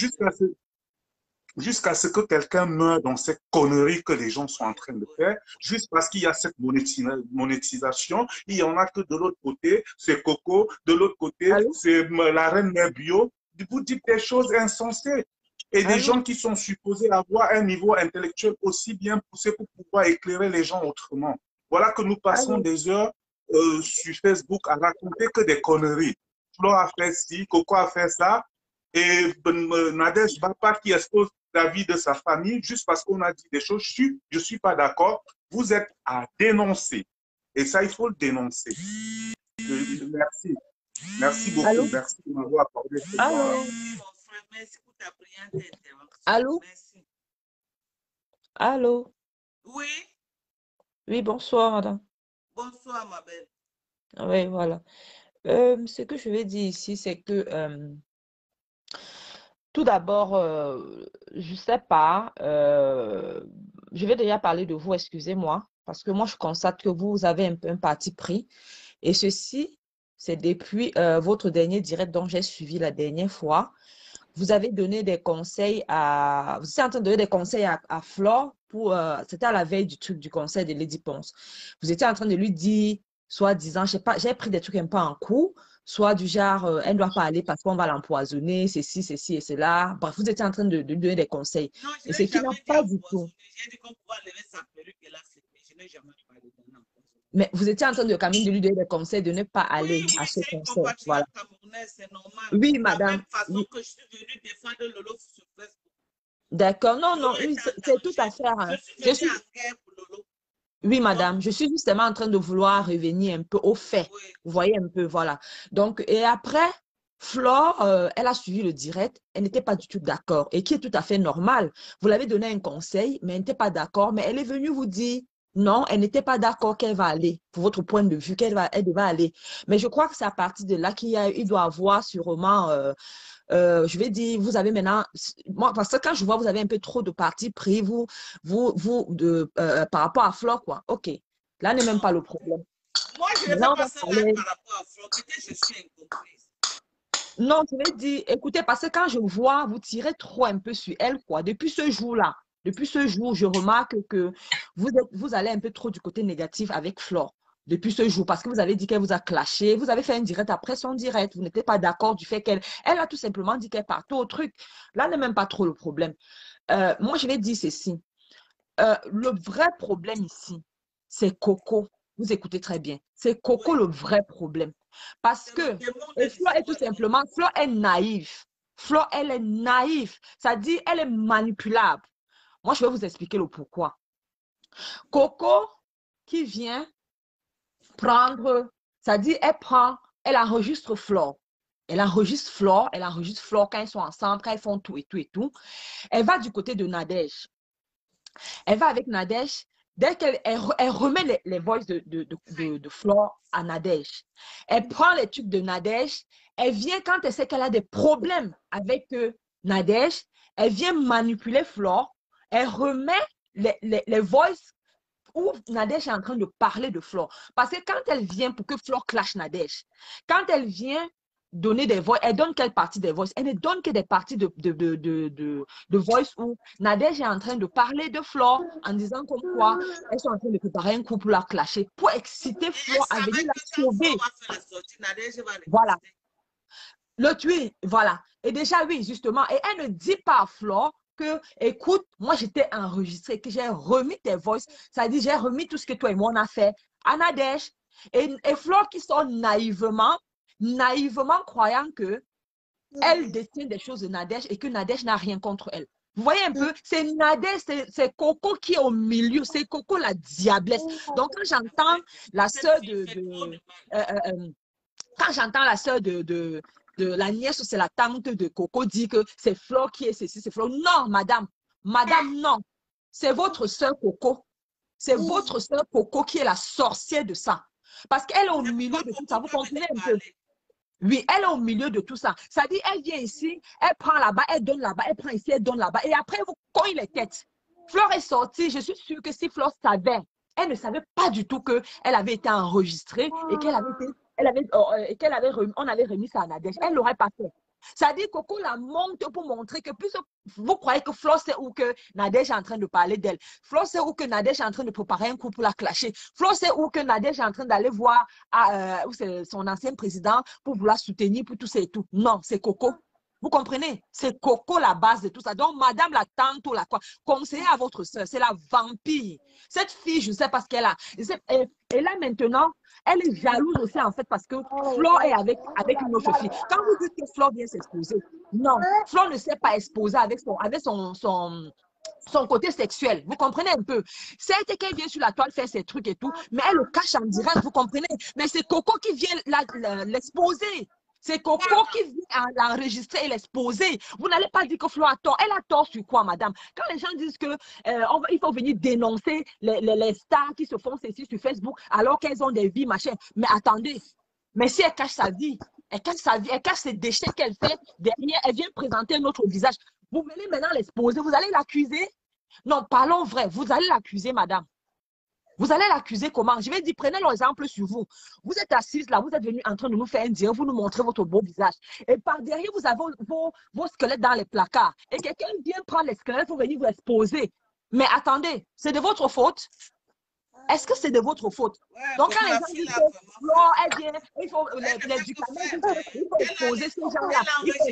jusqu'à ce que quelqu'un meure dans cette connerie que les gens sont en train de faire, juste parce qu'il y a cette monétisation, il y en a que de l'autre côté, c'est Coco, de l'autre côté, c'est la reine mère bio. Vous dites des choses insensées. Et des gens qui sont supposés avoir un niveau intellectuel aussi bien poussé pour pouvoir éclairer les gens autrement. Voilà que nous passons des heures sur Facebook à raconter que des conneries. Flo a fait ci, Coco a fait ça, et Nadège Bapa qui expose la vie de sa famille juste parce qu'on a dit des choses. Je ne suis pas d'accord. Vous êtes à dénoncer. Et ça, il faut le dénoncer. Merci. Merci beaucoup. Allô? Merci de m'avoir accordé ce Allô? Merci pour ta brillante intervention. Allô? Merci. Allô? Oui. Oui, bonsoir, madame. Bonsoir, ma belle. Oui, voilà. Ce que je vais dire ici, c'est que tout d'abord, je ne sais pas, je vais déjà parler de vous, excusez-moi, parce que moi, je constate que vous avez un parti pris. Et ceci, c'est depuis votre dernier direct dont j'ai suivi la dernière fois. Vous avez donné des conseils vous êtes en train de donner des conseils à Flore pour, c'était à la veille du conseil de Lady Ponce. Vous étiez en train de lui dire, soi-disant, je sais pas, j'ai pris des trucs un peu en cours, soit du genre, elle ne doit pas aller parce qu'on va l'empoisonner, ceci et cela. Bref, vous étiez en train de lui donner des conseils. Non, et c'est qui n'a pas du tout. J'ai dit qu'on pouvait lever sa perruque et là, je n'ai jamais parlé d'un empoisonnement. Mais vous étiez en train de quand même de lui donner des conseils de ne pas aller à ce concert. Voilà. C'est normal. Oui, de madame. la même façon que je suis venue défendre Lolo sur Facebook. D'accord. Non, non, oui, c'est tout à fait. Je suis venue en guerre pour Lolo. Oui, madame, je suis justement en train de vouloir revenir un peu au fait. Oui. Vous voyez un peu, voilà. Donc, et après, Flore, elle a suivi le direct, elle n'était pas du tout d'accord, et qui est tout à fait normal. Vous l'avez donné un conseil, mais elle n'était pas d'accord, mais elle est venue vous dire, non, elle n'était pas d'accord qu'elle va aller, pour votre point de vue, elle devait aller. Mais je crois que c'est à partir de là il doit avoir sûrement... je vais dire, vous avez maintenant, moi, parce que quand je vois, vous avez un peu trop de partis pris, par rapport à Flore, quoi. OK. Là n'est même pas le problème. Moi, je ne vais pas savoir par rapport à Flore. Peut-être je suis incomprise. Non, je vais dire, écoutez, parce que quand je vois, vous tirez trop un peu sur elle, quoi. Depuis ce jour-là, je remarque que vous allez un peu trop du côté négatif avec Flore. Depuis ce jour, parce que vous avez dit qu'elle vous a clashé, vous avez fait un direct après son direct, vous n'étiez pas d'accord du fait qu'elle a tout simplement dit qu'elle partait au truc. Là n'est même pas trop le problème. Moi, je vais dire ceci. Le vrai problème ici, c'est Coco. Vous écoutez très bien. C'est Coco le vrai problème. Parce que Flore est tout simplement, Flore est naïve. Flore, elle est naïve. Ça dit, elle est manipulable. Moi, je vais vous expliquer le pourquoi. Coco qui vient prendre, ça dit, elle enregistre Flore. Elle enregistre Flore quand ils sont ensemble, quand ils font tout et tout et tout. Elle va du côté de Nadège. Elle va avec Nadège. Dès qu'elle remet les voices de Flore à Nadège, elle prend les trucs de Nadège, elle vient quand elle sait qu'elle a des problèmes avec Nadège, elle vient manipuler Flore, elle remet les voices où Nadège est en train de parler de Flore. Parce que quand elle vient pour que Flore clash Nadège, quand elle vient donner des voix, elle donne quelle partie des voix? Elle ne donne que des parties de voice où Nadège est en train de parler de Flore en disant comme quoi elles sont en train de préparer un coup pour la clasher, pour exciter Flore à venir la sauver. Voilà. Le tuer, voilà. Et déjà, oui, justement, et elle ne dit pas à Flore que, écoute, moi j'étais enregistrée, que j'ai remis tes voices, ça dit j'ai remis tout ce que toi et moi on a fait à Nadège. Et Flore qui sort naïvement croyant que elle détient des choses de Nadège et que Nadège n'a rien contre elle. Vous voyez un peu, c'est Nadège, c'est Coco qui est au milieu, c'est Coco la diablesse. Donc quand j'entends la sœur quand j'entends la sœur de la nièce ou c'est la tante de Coco dit que c'est Flore qui est ceci, c'est Flore. Non, madame, non. C'est votre sœur Coco. C'est votre sœur Coco qui est la sorcière de ça. Parce qu'elle est au milieu de tout ça. Vous comprenez un peu? Oui, elle est au milieu de tout ça. Ça dit, elle vient ici, elle prend là-bas, elle donne là-bas, elle prend ici, elle donne là-bas. Et après, vous cognez les têtes. Flore est sortie. Je suis sûre que si Flore savait, elle ne savait pas du tout qu'elle avait été enregistrée et qu'elle avait été... on avait remis ça à Nadège. Elle ne l'aurait pas fait. Ça dit Coco la monte pour montrer que plus vous croyez que Flore sait où que Nadège est en train de parler d'elle. Flore sait où que Nadège est en train de préparer un coup pour la clasher. Flore sait où que Nadège est en train d'aller voir son ancien président pour vouloir soutenir pour tout ça et tout. Non, c'est Coco. Vous comprenez? C'est Coco la base de tout ça. Donc, madame la tante ou la quoi, conseillez à votre soeur, c'est la vampire. Cette fille, je ne sais pas ce qu'elle a. Et là, maintenant, elle est jalouse aussi, en fait, parce que Flore est avec une autre fille. Quand vous dites que Flore vient s'exposer, non, Flore ne s'est pas exposée avec son côté sexuel. Vous comprenez un peu? C'est qu'elle vient sur la toile faire ses trucs et tout, mais elle le cache en direct, vous comprenez? Mais c'est Coco qui vient l'exposer. C'est Coco qui vient l'enregistrer et l'exposer. Vous n'allez pas dire que Flore a tort. Elle a tort sur quoi, madame? Quand les gens disent qu'il faut venir dénoncer les stars qui se font ceci sur Facebook alors qu'elles ont des vies, machin. Mais attendez, mais si elle cache sa vie, elle cache ses déchets qu'elle fait, derrière, elle vient présenter un autre visage. Vous venez maintenant l'exposer, vous allez l'accuser? Non, parlons vrai, vous allez l'accuser, madame. Vous allez l'accuser comment? Je vais dire, prenez l'exemple sur vous. Vous êtes assise là, vous êtes venu en train de nous faire un direct, vous nous montrez votre beau visage. Et par derrière, vous avez vos squelettes dans les placards. Et quelqu'un vient prendre les squelettes pour venir vous exposer. Mais attendez, c'est de votre faute? Est-ce que c'est de votre faute? Donc, quand les gens disent que Flore, elle vient, il faut l'éducation, il faut exposer ces gens-là.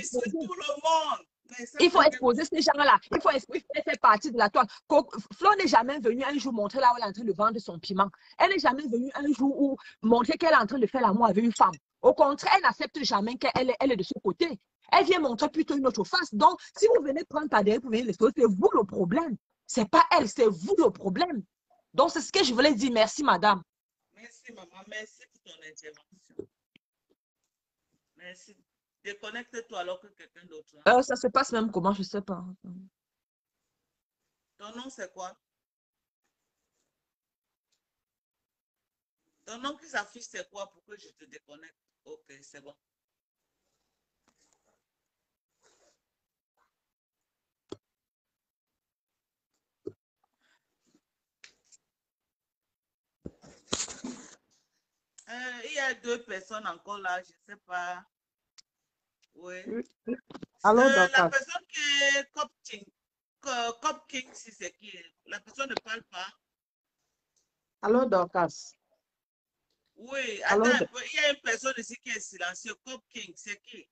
Il faut exposer ces gens-là. Il faut faire partie de la toile. Flore n'est jamais venue un jour montrer là où elle est en train de vendre son piment. Elle n'est jamais venue un jour où montrer qu'elle est en train de faire l'amour avec une femme. Au contraire, elle n'accepte jamais qu'elle est de ce côté. Elle vient montrer plutôt une autre face. Donc, si vous venez prendre par derrière pour venir l'exposer, c'est vous le problème. Ce n'est pas elle, c'est vous le problème. Donc, c'est ce que je voulais dire. Merci, madame. Merci, maman. Merci pour ton intervention. Merci. Déconnecte-toi alors que quelqu'un d'autre. Ça se passe même comment, je ne sais pas. Ton nom, c'est quoi? Ton nom qui s'affiche, c'est quoi pour que je te déconnecte? Ok, c'est bon. Il y a 2 personnes encore là, je ne sais pas. Oui. Alors, la personne qui est Cop King, si c'est qui? La personne ne parle pas. Allô, Dorcas. Oui, attends un peu. Il y a une personne ici qui est silencieuse. Cop King, c'est qui?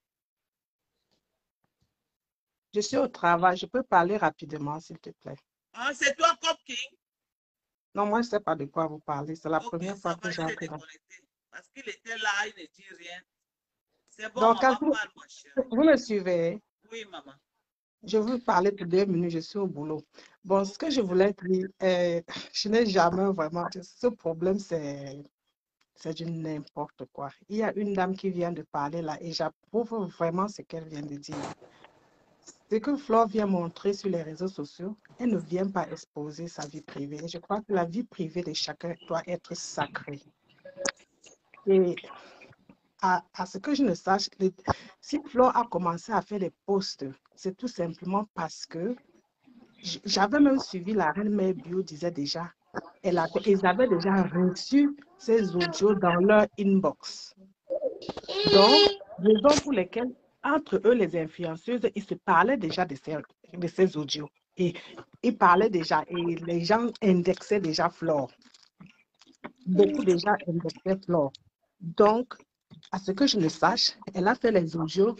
Je suis au travail. Je peux parler rapidement, s'il te plaît. Ah, c'est toi, Cop King? Non, moi, je ne sais pas de quoi vous parlez. C'est la première fois que j'entends. Parce qu'il était là, il ne dit rien. C'est bon, Donc, maman, parle, mon cher. Vous me suivez? Oui, maman. Je veux parler pour 2 minutes, je suis au boulot. Bon, ce que je voulais dire, je n'ai jamais vraiment... Ce problème, c'est du n'importe quoi. Il y a une dame qui vient de parler là et j'approuve vraiment ce qu'elle vient de dire. Ce que Flore vient montrer sur les réseaux sociaux, elle ne vient pas exposer sa vie privée. Et je crois que la vie privée de chacun doit être sacrée. Et à ce que je ne sache, si Flore a commencé à faire des posts, c'est tout simplement parce que j'avais même suivi la reine Mère Bio disait déjà, ils avaient déjà reçu ces audios dans leur inbox. Donc, raison pour lesquelles, entre eux, les influenceuses, ils se parlaient déjà de ces audios. Et ils parlaient déjà, et les gens indexaient déjà Flore. Beaucoup déjà indexaient Flore. Donc, à ce que je ne sache, elle a fait les audios.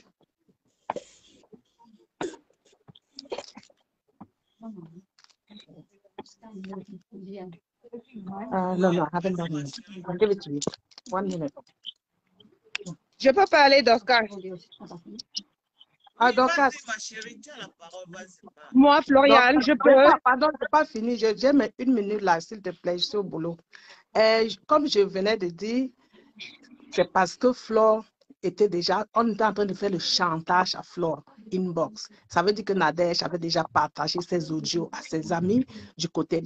No, I haven't done it. I'll give it to you. 1 minute. Je peux parler, Dorcas. Ah, Dorcas. Ma chérie, tu as la parole, moi, Floriane, je peux. Pardon, je n'ai pas fini. J'ai 1 minute là, s'il te plaît, je suis au boulot. Comme je venais de dire, c'est parce que Flore était déjà, on était en train de faire le chantage à Flore, inbox. Ça veut dire que Nadège avait déjà partagé ses audios à ses amis du côté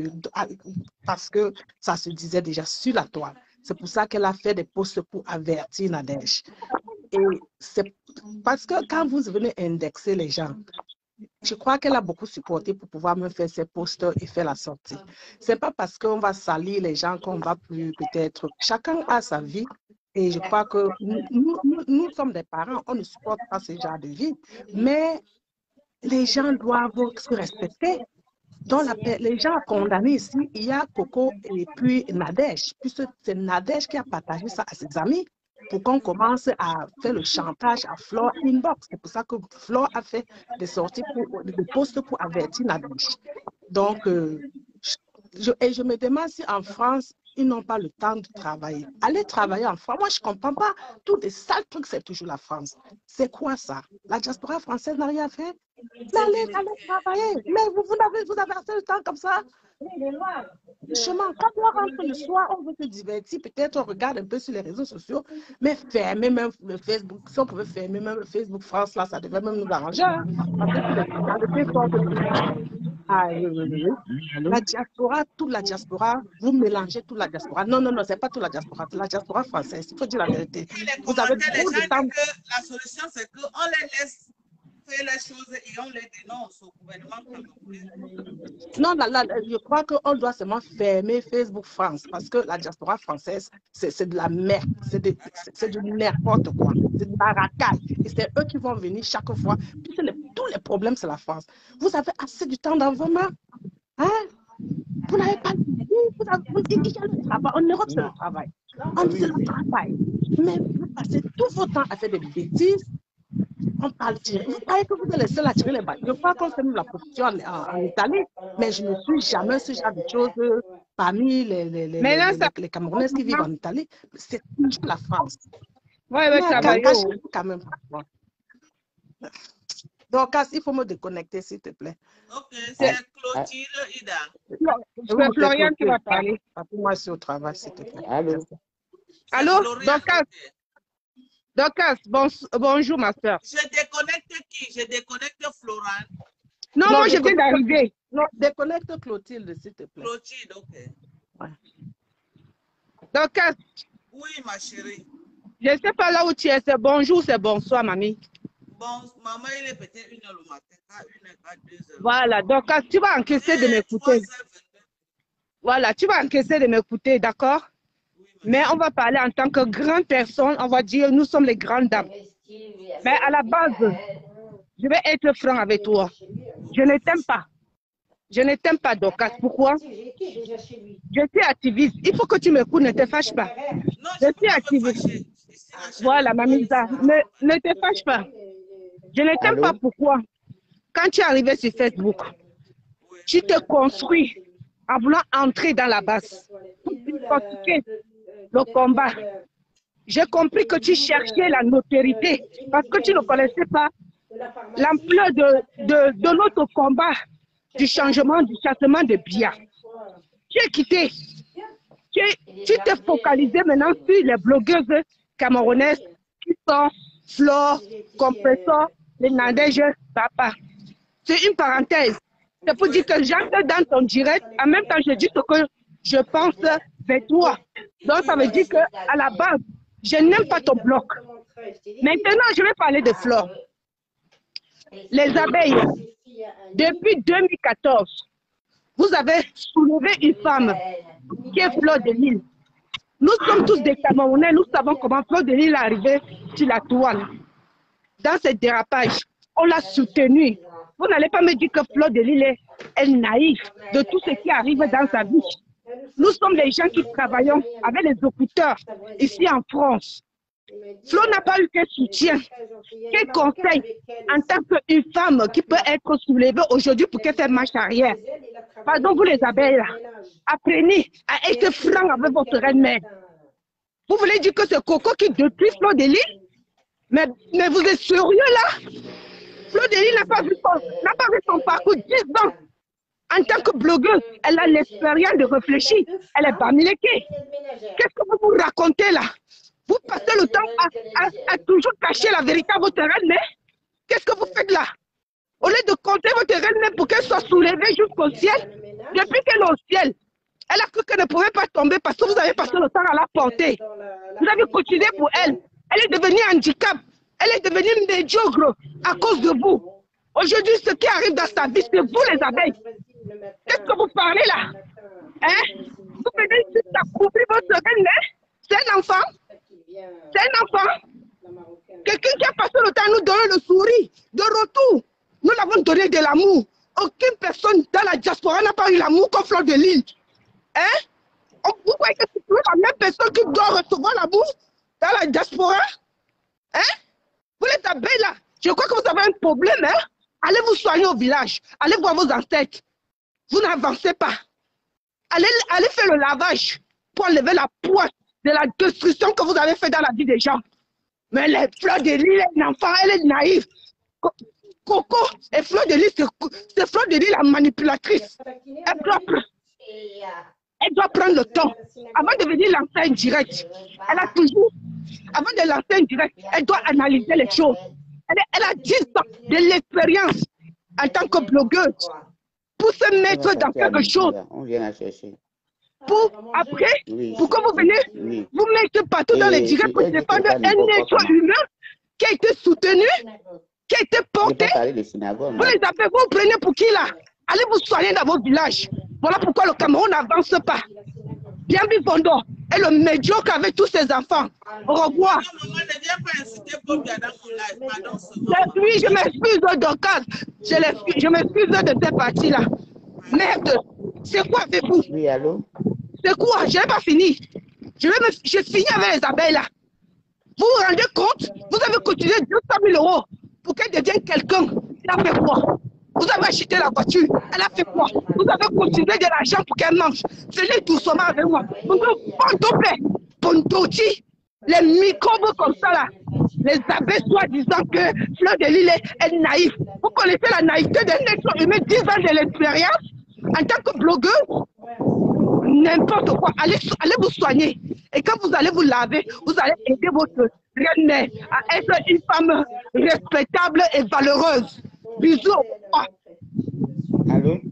parce que ça se disait déjà sur la toile. C'est pour ça qu'elle a fait des posts pour avertir Nadège. Et c'est parce que quand vous venez indexer les gens, je crois qu'elle a beaucoup supporté pour pouvoir me faire ses posts et faire la sortie. Ce n'est pas parce qu'on va salir les gens qu'on va plus peut-être... Chacun a sa vie. Et je crois que nous sommes des parents, on ne supporte pas ce genre de vie. Mais les gens doivent se respecter. Donc, les gens condamnés ici, il y a Coco et puis Nadège. Puisque c'est Nadège qui a partagé ça à ses amis pour qu'on commence à faire le chantage à Flore inbox. C'est pour ça que Flore a fait des sorties, des posts pour avertir Nadège. Donc, je me demande si en France, ils n'ont pas le temps de travailler. Allez travailler en France. Moi, je ne comprends pas. Tous les sales trucs, c'est toujours la France. C'est quoi ça? La diaspora française n'a rien fait? Allez travailler. Mais vous avez assez de temps comme ça? Chemin, quand on rentre le soir, on veut se divertir. Peut-être on regarde un peu sur les réseaux sociaux. Mais fermer même le Facebook. Si on pouvait fermer même le Facebook France, là, ça devrait même nous arranger. Hein? Parce que ah, oui. La diaspora, toute la diaspora, vous mélangez toute la diaspora. Non, ce n'est pas toute la diaspora, c'est la diaspora française. Il faut dire la vérité. Vous avez trop de temps. La solution, c'est qu'on les laisse faire les choses et on les dénonce au gouvernement. Non, je crois qu'on doit seulement fermer Facebook France parce que la diaspora française, c'est de la merde. C'est du n'importe quoi. C'est de la racaille. Et c'est eux qui vont venir chaque fois. Puisque tous les problèmes, c'est la France. Vous avez assez du temps dans vos mains. Hein? Vous n'avez pas de vie. Il y a le travail. En Europe, c'est le travail. On dit c'est le travail. Mais vous passez tout votre temps à faire des bêtises. On parle tirer. Vous croyez que vous êtes les seuls à tirer les balles. Je crois qu'on fait nous la corruption en Italie, mais je ne suis jamais ce genre de choses parmi les Camerounais qui vivent en Italie. C'est toujours la France. Ouais, quand même. Donc, il faut me déconnecter, s'il te plaît. Ok, c'est Clotilde Ida. C'est Florian qui va parler. Moi, je suis au travail, s'il te plaît. Allô? Allô, Dorcas, bonjour, ma soeur. Je déconnecte qui? Je déconnecte Florent. Non, moi, je viens d'arriver. Non, déconnecte Clotilde, s'il te plaît. Clotilde, ok. Ouais. Dorcas. Oui, ma chérie. Je ne sais pas là où tu es. C'est bonjour, c'est bonsoir, mamie. Bon, maman, il est peut-être 1h le matin, 1h, 2h. Voilà, Dorcas, tu vas encaisser de m'écouter. Voilà, tu vas encaisser de m'écouter, d'accord? Mais on va parler en tant que grande personne, on va dire nous sommes les grandes dames. Mais à la base, je vais être franc avec toi. Je ne t'aime pas. Je ne t'aime pas, Dorcas. Pourquoi? Je suis activiste. Il faut que tu m'écoutes, ne te fâche pas. Je suis activiste. Voilà, Mamisa, ne te fâche pas. Je ne t'aime pas. Pourquoi? Quand tu es arrivé sur Facebook, tu te construis en voulant entrer dans la base. Le combat. J'ai compris que tu cherchais la notoriété parce que tu ne connaissais pas l'ampleur de notre combat du changement, du chassement de Biya. Tu es quitté. Tu t'es focalisé maintenant sur les blogueuses camerounaises qui sont Flore, Compressor, les Nadège, Papa. C'est une parenthèse. C'est pour dire que j'entre dans ton direct. En même temps, je dis ce que je pense vers toi. Donc, ça veut dire qu'à la base, je n'aime pas ton bloc. Maintenant, je vais parler de Flore. Les abeilles, depuis 2014, vous avez soulevé une femme qui est Fleur de Lille. Nous sommes tous des Camerounais, nous savons comment Fleur de Lille est arrivée sur la toile. Dans ce dérapage, on l'a soutenue. Vous n'allez pas me dire que Fleur de Lille est naïve de tout ce qui arrive dans sa vie. Nous sommes les gens qui travaillons avec les écouteurs ici en France. Flo n'a pas eu quel soutien, quel conseil en tant qu'une femme qui peut être soulevée aujourd'hui pour qu'elle fasse marche arrière. Pardon, vous les abeilles, apprenez à être franc avec votre reine-mère. Vous voulez dire que c'est Coco qui détruit Flo de Lille? Mais vous êtes sérieux là? Flo de Lille n'a pas vu son parcours 10 ans. En tant que blogueuse, elle a l'expérience de réfléchir. Elle est bamileke. Qu'est-ce que vous vous racontez là? Vous passez le temps à toujours cacher la vérité à votre reine-mère. Qu'est-ce que vous faites là? Au lieu de compter votre reine-mère pour qu'elle soit soulevée jusqu'au ciel, depuis qu'elle est au ciel, elle a cru qu'elle ne pouvait pas tomber parce que vous avez passé le temps à la porter. Vous avez continué pour elle. Elle est devenue handicap. Elle est devenue médiocre à cause de vous. Aujourd'hui, ce qui arrive dans sa vie, c'est vous les abeilles. Qu'est-ce que vous parlez là? Hein? Vous venez juste accomplir votre reine-mère? C'est un enfant? C'est un enfant? Quelqu'un qui a passé le temps à nous donner le sourire, de retour. Nous l'avons donné de l'amour. Aucune personne dans la diaspora n'a pas eu l'amour comme Fleur de Lille. Hein? Vous croyez que c'est toujours la même personne qui doit recevoir l'amour dans la diaspora? Hein? Vous les abeilles là, je crois que vous avez un problème. Hein? Allez vous soigner au village. Allez voir vos ancêtres. Vous n'avancez pas. Allez faire le lavage pour enlever la poisse de la destruction que vous avez fait dans la vie des gens. Mais les Fleurs de Lille, elle est un enfant, elle est naïve. Coco et Fleur de Lille, c'est Fleur de Lille la manipulatrice. Elle doit prendre le temps. Avant de venir lancer un direct, elle a toujours, avant de lancer un direct, elle doit analyser les choses. Elle a 10 ans de l'expérience en tant que blogueuse pour se mettre dans quelque chose. On vient la chercher. Pour après, pour que vous venez vous mettre partout dans les directs pour défendre un être humain qui a été soutenu, qui a été porté. Vous les avez, vous prenez pour qui là? Allez vous soigner dans vos villages. Voilà pourquoi le Cameroun n'avance pas. Bien Bondo est le médiocre avec tous ses enfants. Au revoir. Oui, je m'excuse Dorcas. Je m'excuse de cette partie-là. Merde. C'est quoi avec vous? Oui, allô? C'est quoi? Je n'ai pas fini. Je finis avec les abeilles là. Vous vous rendez compte? Vous avez cotisé 200 000 € pour qu'elle devienne quelqu'un. Elle a fait quoi? Vous avez acheté la voiture. Elle a fait quoi? Vous avez cotisé de l'argent pour qu'elle mange. Venez doucement avec moi. Pontoti, les microbes comme ça là. Les abeilles soi-disant que Fleur de Lille est naïve. Vous connaissez la naïveté d'un être humain, 10 ans de l'expérience en tant que blogueuse. N'importe quoi. Allez vous soigner. Et quand vous allez vous laver, vous allez aider votre reine-mère à être une femme respectable et valeureuse. Bisous. Allô?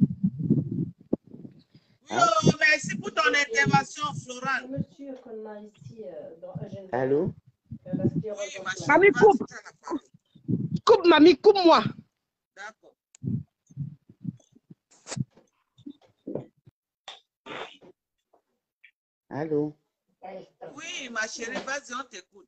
Oui, merci pour ton intervention, Florent. Allô? Oui, mamie, coupe. Coupe, mamie, coupe-moi. D'accord. Allô? Oui, ma chérie, vas-y, on t'écoute.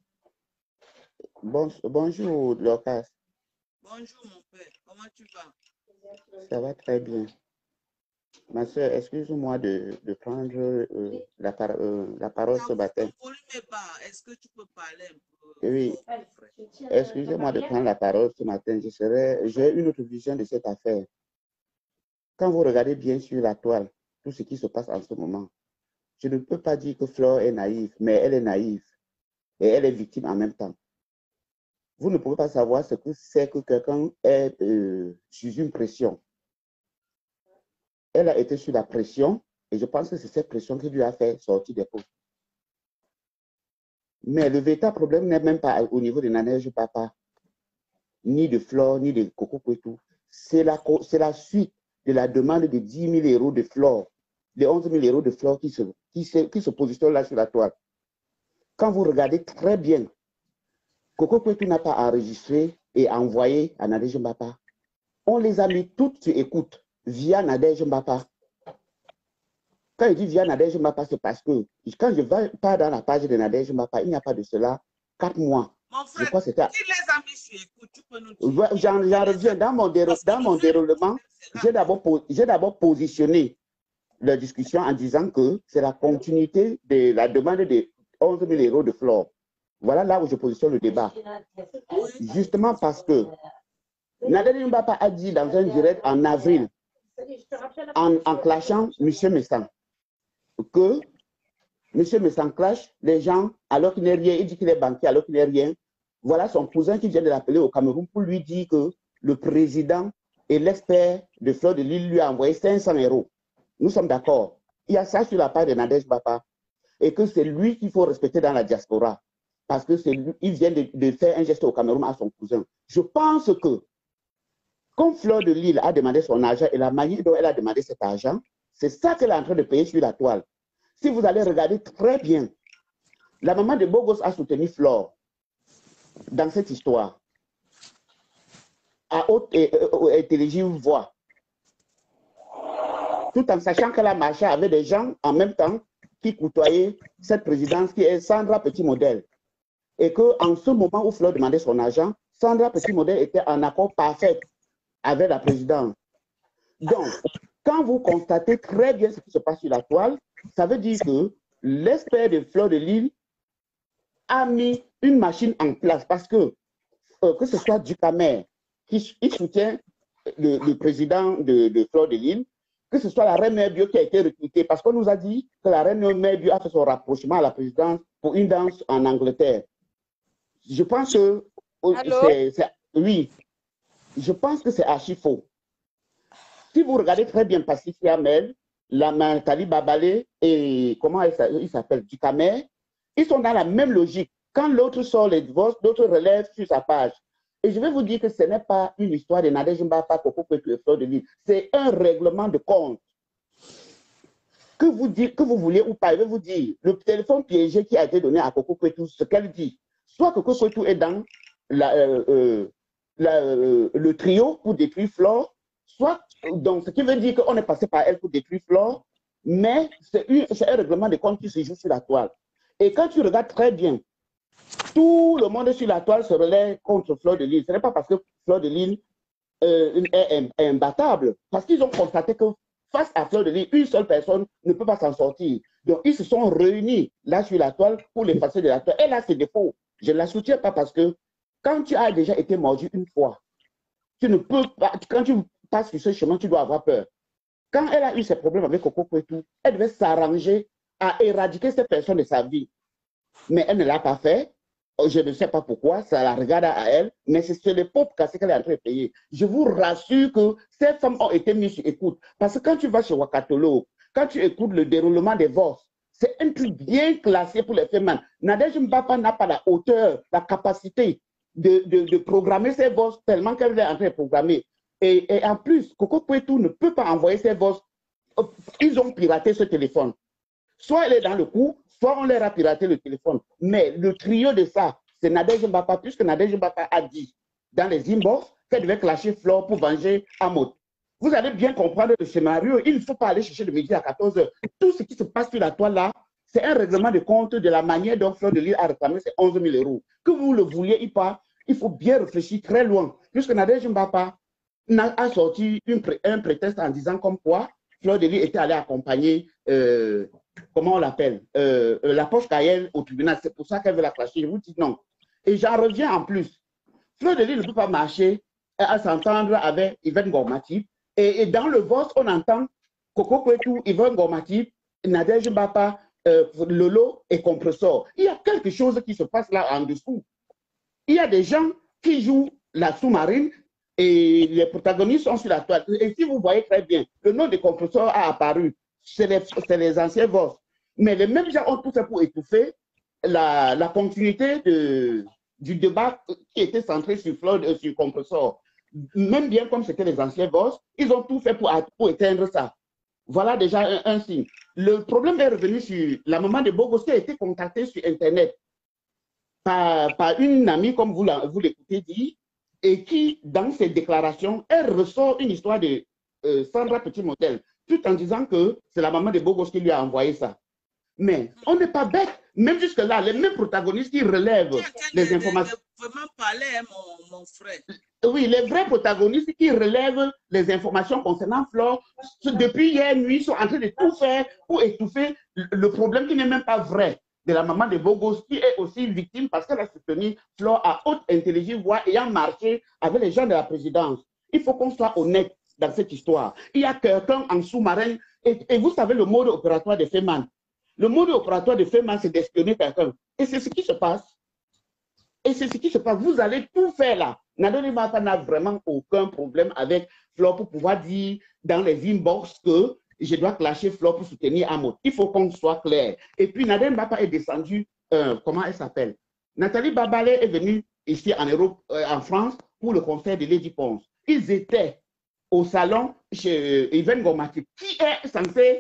Bonjour, Locas. Bonjour, mon père. Comment tu vas? Ça va très bien. Ma soeur, excuse-moi de prendre la parole ce matin. Ton volume est bas. Est-ce que tu peux parler un peu? Oui. Excusez-moi de prendre la parole ce matin. J'ai une autre vision de cette affaire. Quand vous regardez bien sur la toile, tout ce qui se passe en ce moment, je ne peux pas dire que Flore est naïve, mais elle est naïve. Et elle est victime en même temps. Vous ne pouvez pas savoir ce que c'est que quelqu'un est sous une pression. Elle a été sous la pression et je pense que c'est cette pression qui lui a fait sortir des pots. Mais le véritable problème n'est même pas au niveau de Nadège Papa, ni de Flore, ni de Coco Kwetu. C'est la suite de la demande de 10 000 euros de Flore, de 11 000 euros de Flore qui se positionnent là sur la toile. Quand vous regardez très bien, Coco Kwetu n'a pas enregistré et envoyé à Nadège Papa. On les a mis toutes sur écoute via Nadège Mbapa. Quand il dit via Nadège Mbapa, c'est parce que quand je ne vais pas dans la page de Nadège Mbapa, il n'y a pas de cela 4 mois. Mon frère, si les amis sur écoute, tu peux nous dire. J'en reviens. Dans mon déroulement, j'ai d'abord positionné la discussion en disant que c'est la continuité de la demande de 11 000 euros de Flore. Voilà là où je positionne le débat. Justement parce que Nadège Mbapa a dit dans un direct en avril, en clashant M. Messan, que M. Messan clash les gens alors qu'il n'est rien, il dit qu'il est banquier alors qu'il n'est rien. Voilà son cousin qui vient de l'appeler au Cameroun pour lui dire que le président et l'expert de Flore de Lille lui a envoyé 500 euros. Nous sommes d'accord. Il y a ça sur la part de Nadège Mbapa et que c'est lui qu'il faut respecter dans la diaspora parce que il vient de faire un geste au Cameroun à son cousin. Je pense que comme Flore de Lille a demandé son argent et la manière dont elle a demandé cet argent, c'est ça qu'elle est en train de payer sur la toile. Si vous allez regarder très bien, la maman de Bogos a soutenu Flore dans cette histoire à haute et intelligible voix, tout en sachant qu'elle a marché avec des gens en même temps qui côtoyaient cette présidence qui est Sandra Petit Modèle. Et qu'en ce moment où Flore demandait son argent, Sandra Petit Modèle était en accord parfait avec la présidence. Donc, quand vous constatez très bien ce qui se passe sur la toile, ça veut dire que l'expert de Flore de Lille a mis une machine en place parce que ce soit Ducamer qui soutient le président de Flore de Lille, que ce soit la reine Mère Bio qui a été recrutée, parce qu'on nous a dit que la reine Mère Bio a fait son rapprochement à la présidence pour une danse en Angleterre. Je pense que oui. Je pense que c'est archi faux. Si vous regardez très bien Pacifica Mel, la Nathalie Babalé et comment il s'appelle, Ducamer, ils sont dans la même logique. Quand l'autre sort les divorces, l'autre relève sur sa page. Et je vais vous dire que ce n'est pas une histoire de Nadège Mbapa, Coco Kwetu et Flore de Lille. C'est un règlement de compte. Que vous vouliez ou pas, je vais vous dire, le téléphone piégé qui a été donné à Coco Kwetu, ce qu'elle dit, soit Coco Kwetu est dans le trio pour détruire Flore, soit, donc ce qui veut dire qu'on est passé par elle pour détruire Flore, mais c'est un règlement de compte qui se joue sur la toile. Et quand tu regardes très bien, tout le monde sur la toile se relaie contre Flore de Lille. Ce n'est pas parce que Flore de Lille est imbattable, parce qu'ils ont constaté que face à Flore de Lille, une seule personne ne peut pas s'en sortir. Donc ils se sont réunis là sur la toile pour l'effacer de la toile. Elle a ses défauts. Je ne la soutiens pas parce que quand tu as déjà été mordu une fois, tu ne peux pas, quand tu passes sur ce chemin, tu dois avoir peur. Quand elle a eu ses problèmes avec Coco Kwetu, elle devait s'arranger à éradiquer cette personne de sa vie. Mais elle ne l'a pas fait. je ne sais pas pourquoi, ça la regarde à elle, mais c'est le pauvre cassé qu'elle est en train de payer. Je vous rassure que ces femmes ont été mises sur écoute. Parce que quand tu vas chez Wakatolo, quand tu écoutes le déroulement des divorces, c'est un truc bien classé pour les femmes. Nadège Mbapa n'a pas la hauteur, la capacité de programmer ses divorces tellement qu'elle est en train de programmer. Et en plus, Coco Kwetu ne peut pas envoyer ses divorces. Ils ont piraté ce téléphone. Soit elle est dans le coup, soit on leur a piraté le téléphone. Mais le trio de ça, c'est Nadège Mbapa, puisque Nadège Mbapa a dit dans les inbox qu'elle devait clasher Flore pour venger Amot. Vous allez bien comprendre le scénario. Il ne faut pas aller chercher le midi à 14 h. Tout ce qui se passe sur la toile là, c'est un règlement de compte de la manière dont Fleur de Lys a réclamé ces 11 000 €. Que vous le vouliez ou pas, il faut bien réfléchir très loin. Puisque Nadège Mbapa a sorti un prétexte en disant comme quoi Fleur de Lys était allée accompagner, comment on l'appelle, la poche Cayenne au tribunal. C'est pour ça qu'elle veut la clasher. Je vous dis non. Et j'en reviens en plus. Fleur de Lys ne peut pas marcher à s'entendre avec Yvette Ngor-Matip. Et dans le vote, on entend Coco Kwetu, Yvette Ngor-Matip, Nadège Mbapa, Lolo et Compressor. Il y a quelque chose qui se passe là en dessous. Il y a des gens qui jouent la sous-marine et les protagonistes sont sur la toile. Et si vous voyez très bien, le nom de Compressor a apparu. C'est les anciens votes. Mais les mêmes gens ont tout fait pour étouffer la continuité du débat qui était centré sur sur Compressor. Même bien comme c'était les anciens boss, ils ont tout fait pour éteindre ça. Voilà déjà un signe. Le problème est revenu sur la maman de Bogos qui a été contactée sur Internet par une amie, comme vous l'écoutez dire, et qui, dans ses déclarations, elle ressort une histoire de Sandra Petit Modèle, tout en disant que c'est la maman de Bogos qui lui a envoyé ça. Mais on n'est pas bête. Même jusque-là, les mêmes protagonistes qui relèvent les informations. Vraiment parler, mon frère. Oui, les vrais protagonistes qui relèvent les informations concernant Flore, depuis hier nuit, sont en train de tout faire pour étouffer le problème qui n'est même pas vrai de la maman de Bogos, qui est aussi victime parce qu'elle a soutenu Flore à haute intelligence, voix ayant marché avec les gens de la présidence. Il faut qu'on soit honnête dans cette histoire. Il y a quelqu'un en sous-marin, et vous savez le mode opératoire de Feman. Le mode opératoire de Feman, c'est d'espionner quelqu'un. Et c'est ce qui se passe. Et c'est ce qui se passe. Vous allez tout faire là. Nadège Mbapa n'a vraiment aucun problème avec Flore pour pouvoir dire dans les inbox que je dois clasher Flore pour soutenir Amot. Il faut qu'on soit clair. Et puis Nadège Mbapa est descendue, comment elle s'appelle? Nathalie Babalé est venue ici en Europe, en France, pour le concert de Lady Ponce. Ils étaient au salon chez Yvette Ngor-Matip, qui est censé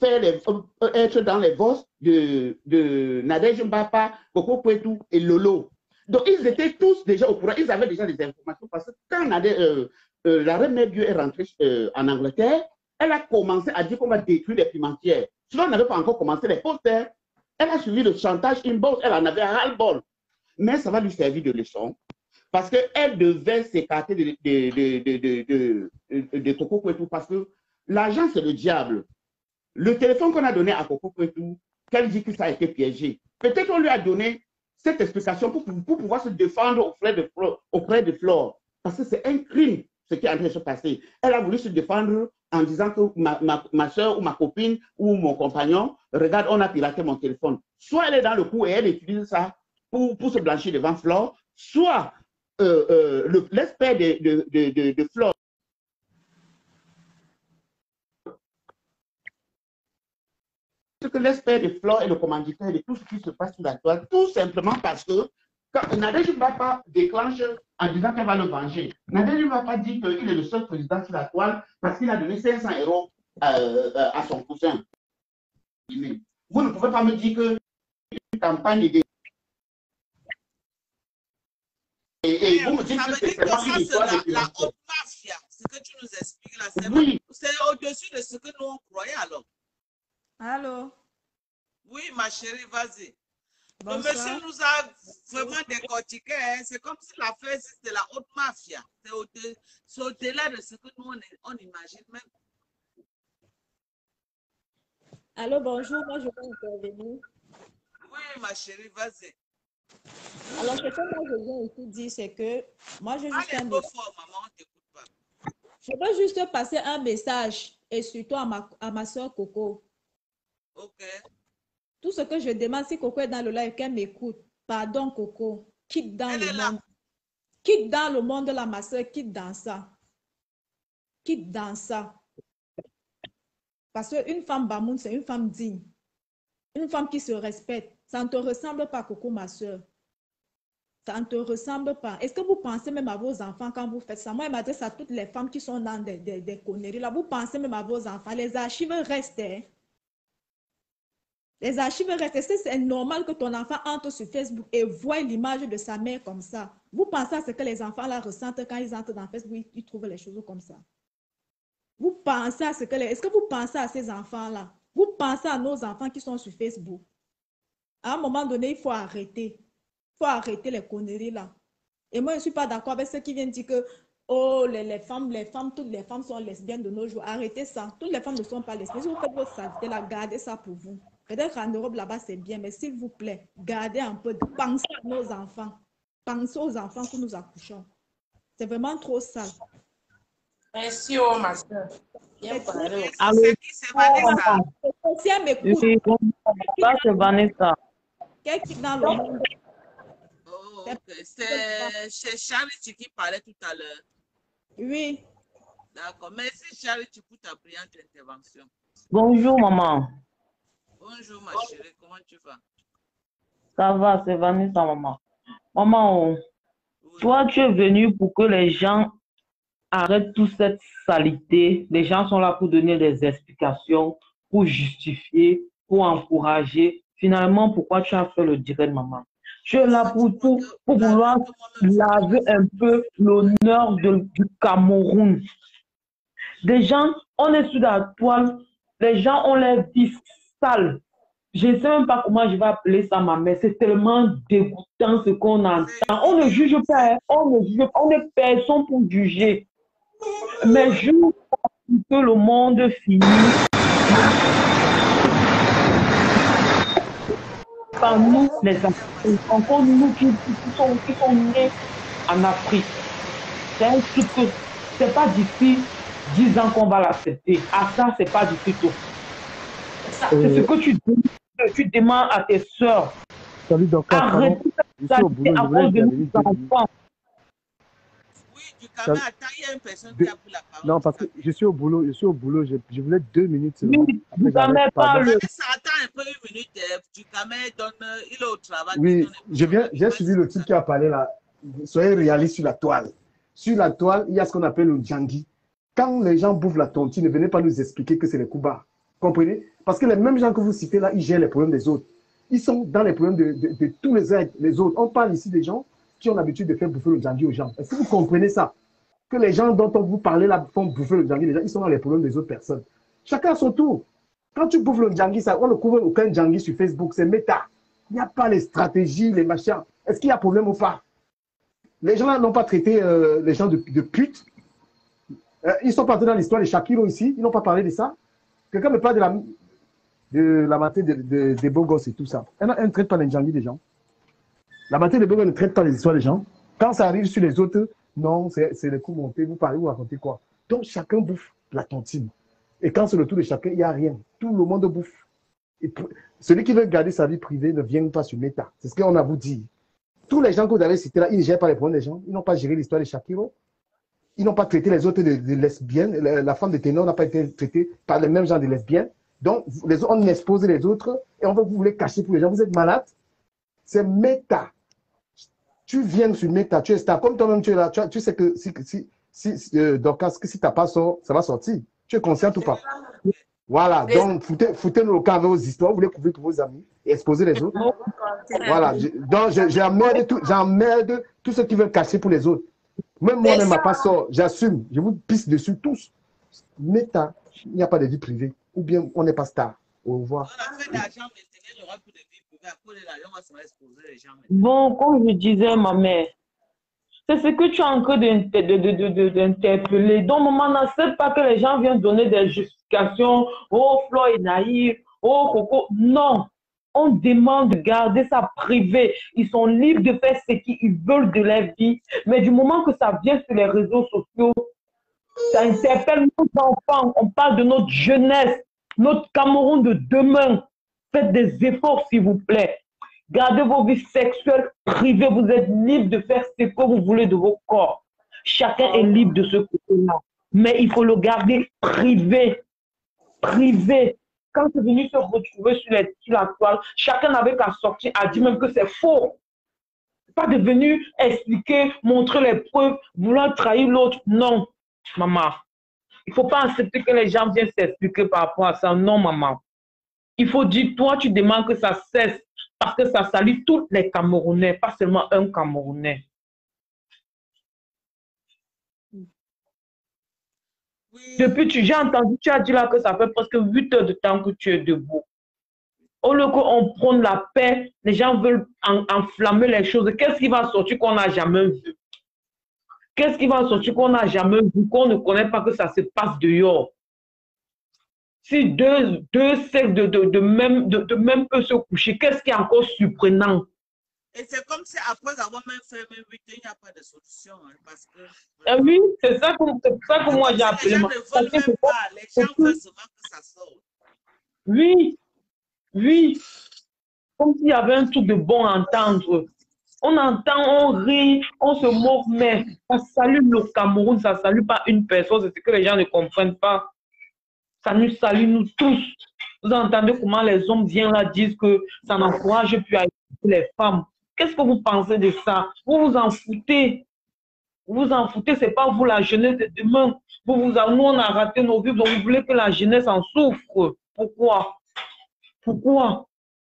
être dans les votes de Nadège Mbapa, Coco Kwetu et Lolo. Donc, ils étaient tous déjà au courant, ils avaient déjà des informations parce que quand la reine Mère Dieu est rentrée en Angleterre, elle a commencé à dire qu'on va détruire les pimentières. Sinon, on n'avait pas encore commencé les posters. Elle a suivi le chantage inbox, elle en avait un ras-le-bol. Mais ça va lui servir de leçon parce qu'elle devait s'écarter de Coco Kwetu parce que l'argent, c'est le diable. Le téléphone qu'on a donné à Coco Kwetu, qu'elle dit que ça a été piégé. Peut-être qu'on lui a donné cette explication pour pouvoir se défendre auprès de Flore. Parce que c'est un crime ce qui est en train de se passer. Elle a voulu se défendre en disant que ma soeur ou ma copine ou mon compagnon, regarde, on a piraté mon téléphone. Soit elle est dans le coup et elle utilise ça pour se blanchir devant Flore, soit l'expert de Flore que l'expert de Flore est le commanditaire de tout ce qui se passe sur la toile, tout simplement parce que quand Nadège Mbapa déclenche en disant qu'elle va le venger, Nadège Mbapa dit qu'il est le seul président sur la toile parce qu'il a donné 500 € à son cousin. Vous ne pouvez pas me dire que une campagne de... Et vous me dites que c'est vraiment une histoire de la haute mafia, ce que tu nous expliques là, c'est au-dessus de ce que nous on croyait alors. Allô? Oui, ma chérie, vas-y. Le monsieur nous a vraiment décortiqué. Hein. C'est comme si l'affaire c'était la haute mafia. C'est au-delà de ce que nous on imagine même. Allô, bonjour, moi je vais intervenir. Oui, ma chérie, vas-y. Alors, ce que moi je viens ici dire, c'est que moi je juste un peu fort, maman, on t'écoute pas. Je veux juste passer un message et surtout à ma soeur Coco. Ok. Tout ce que je demande, si Coco est dans le live, qu'elle m'écoute. Pardon, Coco. Quitte dans le monde. Quitte dans le monde, là, ma soeur, quitte dans ça. Quitte dans ça. Parce qu'une femme Bamoun, c'est une femme digne. Une femme qui se respecte. Ça ne te ressemble pas, Coco, ma soeur. Ça ne te ressemble pas. Est-ce que vous pensez même à vos enfants quand vous faites ça? Moi, je m'adresse à toutes les femmes qui sont dans des conneries. Là, vous pensez même à vos enfants. Les archives restent. Hein? Les archives restent. Est-ce que c'est normal que ton enfant entre sur Facebook et voit l'image de sa mère comme ça? Vous pensez à ce que les enfants là ressentent quand ils entrent dans Facebook, ils trouvent les choses comme ça? Vous pensez à ce que est-ce que vous pensez à ces enfants-là? Vous pensez à nos enfants qui sont sur Facebook? À un moment donné, il faut arrêter. Il faut arrêter les conneries là. Et moi, je ne suis pas d'accord avec ceux qui viennent dire que oh, les femmes, toutes les femmes sont lesbiennes de nos jours. Arrêtez ça. Toutes les femmes ne sont pas lesbiennes. Si vous faites votre saleté là, gardez ça pour vous. Peut-être qu'en Europe là-bas, c'est bien, mais s'il vous plaît, gardez un peu. Pensez à nos enfants. Pensez aux enfants que nous accouchons. C'est vraiment trop sale. Merci, oh, ma soeur. Bien parlé. C'est Vanessa. C'est Vanessa. Quelqu'un dans le monde. Oh, okay. C'est Charity qui parlait tout à l'heure. Oui. D'accord. Merci, Charity, pour ta brillante intervention. Bonjour, maman. Bonjour, ma chérie. Comment tu vas? Ça va, c'est Vanessa, maman. Maman, toi, tu es venue pour que les gens arrêtent toute cette saleté. Les gens sont là pour donner des explications, pour justifier, pour encourager. Finalement, pourquoi tu as fait le direct, maman? Tu es là pour tout, pour vouloir laver un peu l'honneur du Cameroun. Des gens, on est sur la toile, les gens ont les vies sales. Je ne sais même pas comment je vais appeler ça, ma mère. C'est tellement dégoûtant ce qu'on entend. On ne juge pas, on n'est personne pour juger. Mais jour que le monde finit, par nous, les Africains, encore nous qui sont nés en Afrique, c'est un truc que c'est pas d'ici 10 ans qu'on va l'accepter. À ça, c'est pas du tout. C'est ce que tu demandes à tes soeurs. Salut, docteur. Arrête ça à cause de nos enfants. Attends, il y a une personne qui a pris la parole. Non, parce que je suis au boulot, je voulais 2 minutes seulement. Oui, Dukamé parle. Ça attend un peu 1 minute, Dukamé donne, il est au travail. Oui, j'ai suivi le type qui a parlé là. Soyez réalistes sur la toile. Sur la toile, il y a ce qu'on appelle le djangui. Quand les gens bouffent la tontine, ne venez pas nous expliquer que c'est les Koubas. Comprenez? Parce que les mêmes gens que vous citez là, ils gèrent les problèmes des autres. Ils sont dans les problèmes de tous les autres. On parle ici des gens qui ont l'habitude de faire bouffer le djangui aux gens. Est-ce que vous comprenez ça? Que les gens dont on vous parlez là font bouffer le djangui, les gens, ils sont dans les problèmes des autres personnes. Chacun à son tour. Quand tu bouffes le djangui, ça, on ne couvre aucun djangui sur Facebook, c'est méta. Il n'y a pas les stratégies, les machins. Est-ce qu'il y a problème ou pas? Les gens là n'ont pas traité les gens de putes. Ils sont pas dans l'histoire de Shakiro ici, ils n'ont pas parlé de ça. Quelqu'un me parle de la matinée des beaux gosses et tout ça. Elle ne traite pas les djangui des gens. La matinée des beaux gosses ne traite pas les histoires des gens. Quand ça arrive sur les autres, non, c'est les coups montés, vous parlez, vous racontez quoi. Donc chacun bouffe la tontine. Et quand c'est le tour de chacun, il n'y a rien. Tout le monde bouffe. Et celui qui veut garder sa vie privée ne vient pas sur Meta. C'est ce qu'on a vous dit. Tous les gens que vous avez cités là, ils ne gèrent pas les problèmes des gens. Ils n'ont pas géré l'histoire de Shakiro. Ils n'ont pas traité les autres de lesbiennes. La femme de Ténor n'a pas été traitée par les mêmes gens de lesbiennes. Donc, on expose les autres et on va vous les cacher pour les gens. Vous êtes malade. C'est Meta. Tu viens sur Meta, tu es star. Comme toi-même, tu es là. Tu sais que Dorcas, si tu n'as pas sort, ça va sortir. Tu es consciente ou pas? Voilà. Donc, foutez-nous le camp avec vos histoires. Vous voulez couvrir pour vos amis et exposer les autres. Voilà. Donc, j'emmerde tous ceux qui veulent cacher pour les autres. Même moi-même, ma pas sort. J'assume. Je vous pisse dessus tous. Meta, il n'y a pas de vie privée. Ou bien, on n'est pas star. Au revoir. On a fait d'argent, mais il y aura plus de vie privée. À cause de l'argent, on va se exposer les gens. Bon, comme je disais, ma mère, c'est ce que tu es en train d'interpeller. Donc, maman n'accepte pas que les gens viennent donner des justifications. Oh, Flo est naïf. Oh, Coco. Non. On demande de garder ça privé. Ils sont libres de faire ce qu'ils veulent de leur vie. Mais du moment que ça vient sur les réseaux sociaux, ça interpelle nos enfants. On parle de notre jeunesse, notre Cameroun de demain. Faites des efforts, s'il vous plaît. Gardez vos vies sexuelles privées. Vous êtes libre de faire ce que vous voulez de vos corps. Chacun est libre de ce côté-là. Mais il faut le garder privé. Privé. Quand c'est venu se retrouver sur la toile, chacun n'avait qu'à sortir, à dire même que c'est faux. Pas de venir expliquer, montrer les preuves, vouloir trahir l'autre. Non, maman. Il ne faut pas accepter que les gens viennent s'expliquer par rapport à ça. Non, maman. Il faut dire, toi, tu demandes que ça cesse parce que ça salue tous les Camerounais, pas seulement un Camerounais. Oui. Depuis, j'ai entendu, tu as dit là que ça fait presque 8 heures de temps que tu es debout. Au lieu qu'on prenne la paix, les gens veulent enflammer les choses. Qu'est-ce qui va sortir qu'on n'a jamais vu? Qu'est-ce qui va sortir qu'on n'a jamais vu, qu'on ne connaît pas que ça se passe dehors? Si deux sexes de même peut se coucher, qu'est-ce qui est encore surprenant? Et c'est comme si après avoir même fait 8 ans, il n'y a pas de solution. Hein, parce que, oui, c'est ça que moi j'ai appelé. Les gens ne veulent même pas. Les gens veulent seulement que ça sorte. Oui, oui. Comme s'il y avait un truc de bon à entendre. On entend, on rit, on se moque, mais ça salue le Cameroun, ça ne salue pas une personne. C'est ce que les gens ne comprennent pas. Ça nous salue, nous tous. Vous entendez comment les hommes viennent là, disent que ça n'encourage plus à écouter les femmes. Qu'est-ce que vous pensez de ça? Vous vous en foutez. Vous vous en foutez, ce n'est pas vous la jeunesse de demain. Nous, on a raté nos vies, donc vous voulez que la jeunesse en souffre. Pourquoi? Pourquoi?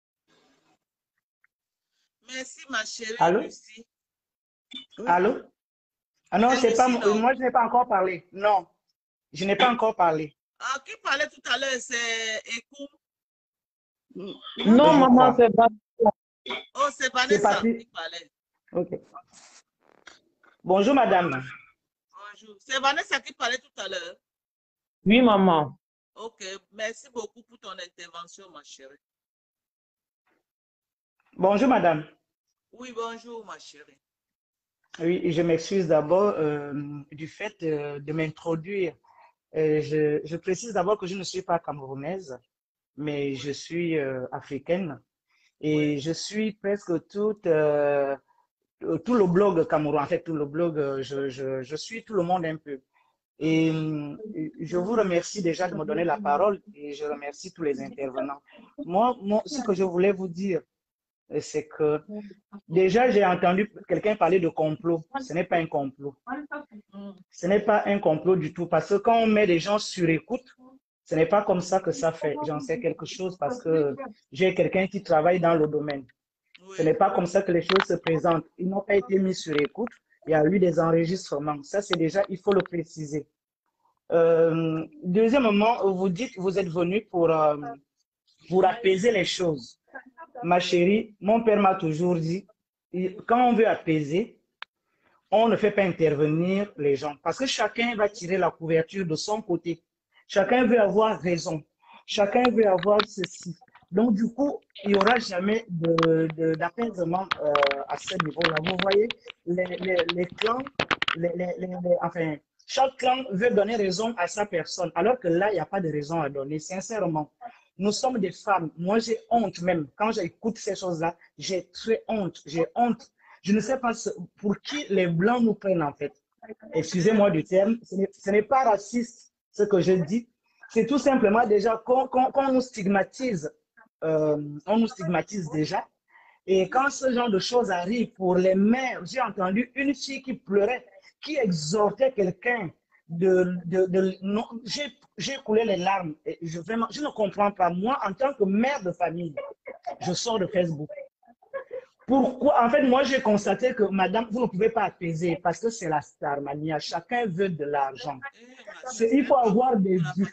Merci, ma chérie. Allô? Lucie. Oui. Allô? Ah non, c'est pas moi, je n'ai pas encore parlé. Non, je n'ai pas encore parlé. Ah, qui parlait tout à l'heure, c'est Ekou? Non, maman, c'est pas. Oh, c'est Vanessa qui parlait. Ok. Bonjour, madame. Bonjour. C'est Vanessa qui parlait tout à l'heure. Oui, maman. Ok, merci beaucoup pour ton intervention, ma chérie. Bonjour, madame. Oui, bonjour, ma chérie. Oui, je m'excuse d'abord du fait de m'introduire. Je précise d'abord que je ne suis pas camerounaise, mais je suis africaine. Et je suis presque tout le blog Cameroun, en fait, tout le blog, je suis tout le monde un peu. Et je vous remercie déjà de me donner la parole et je remercie tous les intervenants. Moi, ce que je voulais vous dire, c'est que déjà, j'ai entendu quelqu'un parler de complot. Ce n'est pas un complot. Ce n'est pas un complot du tout. Parce que quand on met les gens sur écoute, ce n'est pas comme ça que ça fait. J'en sais quelque chose parce que j'ai quelqu'un qui travaille dans le domaine. Ce n'est pas comme ça que les choses se présentent. Ils n'ont pas été mis sur écoute. Il y a eu des enregistrements. Ça, c'est déjà, il faut le préciser. Deuxièmement, vous dites que vous êtes venu pour apaiser les choses. Ma chérie, mon père m'a toujours dit, quand on veut apaiser, on ne fait pas intervenir les gens. Parce que chacun va tirer la couverture de son côté. Chacun veut avoir raison. Chacun veut avoir ceci. Donc, du coup, il n'y aura jamais d'apaisement à ce niveau-là. Vous voyez, les clans, enfin, chaque clan veut donner raison à sa personne, alors que là, il n'y a pas de raison à donner. Sincèrement, nous sommes des femmes. Moi, j'ai honte même. Quand j'écoute ces choses-là, j'ai très honte. J'ai honte. Je ne sais pas pour qui les Blancs nous prennent, en fait. Excusez-moi du terme. Ce n'est pas raciste, ce que je dis. C'est tout simplement déjà qu'on nous stigmatise. On nous stigmatise déjà. Et quand ce genre de choses arrive pour les mères, j'ai entendu une fille qui pleurait, qui exhortait quelqu'un j'ai coulé les larmes. Et je ne comprends pas. Moi, en tant que mère de famille, je sors de Facebook. Pourquoi? En fait, moi, j'ai constaté que, madame, vous ne pouvez pas apaiser parce que c'est la starmania. Chacun veut de l'argent. Il faut avoir des buts.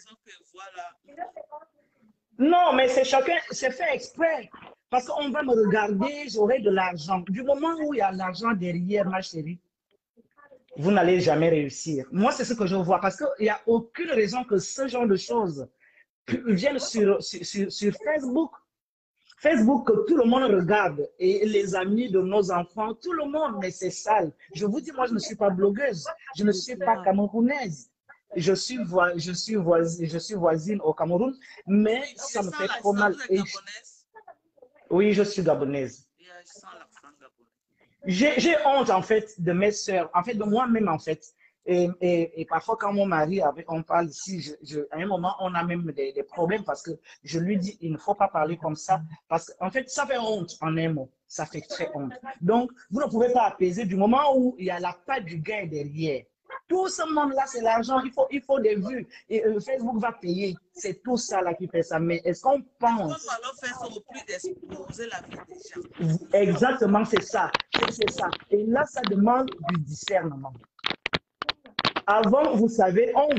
Non, mais c'est fait exprès. Parce qu'on va me regarder, j'aurai de l'argent. Du moment où il y a l'argent derrière, ma chérie, vous n'allez jamais réussir. Moi, c'est ce que je vois. Parce qu'il n'y a aucune raison que ce genre de choses viennent sur Facebook. Facebook, que tout le monde regarde. Et les amis de nos enfants, tout le monde, mais c'est sale. Je vous dis, moi, je ne suis pas blogueuse. Je ne suis pas camerounaise. Je suis voisine au Cameroun, mais ça me fait trop mal. Oui, je suis gabonaise. J'ai honte, en fait, de mes sœurs, en fait, de moi-même, en fait. Et parfois, quand mon mari, on parle ici, à un moment, on a même des problèmes parce que je lui dis, il ne faut pas parler comme ça. Parce qu'en fait, ça fait honte en un mot. Ça fait très honte. Donc, vous ne pouvez pas apaiser du moment où il y a la part du gain derrière. Tout ce monde-là, c'est l'argent. Il faut des vues. Et Facebook va payer. C'est tout ça là qui fait ça. Mais est-ce qu'on pense? Exactement, c'est ça. C'est ça. Et là, ça demande du discernement. Avant, vous savez, on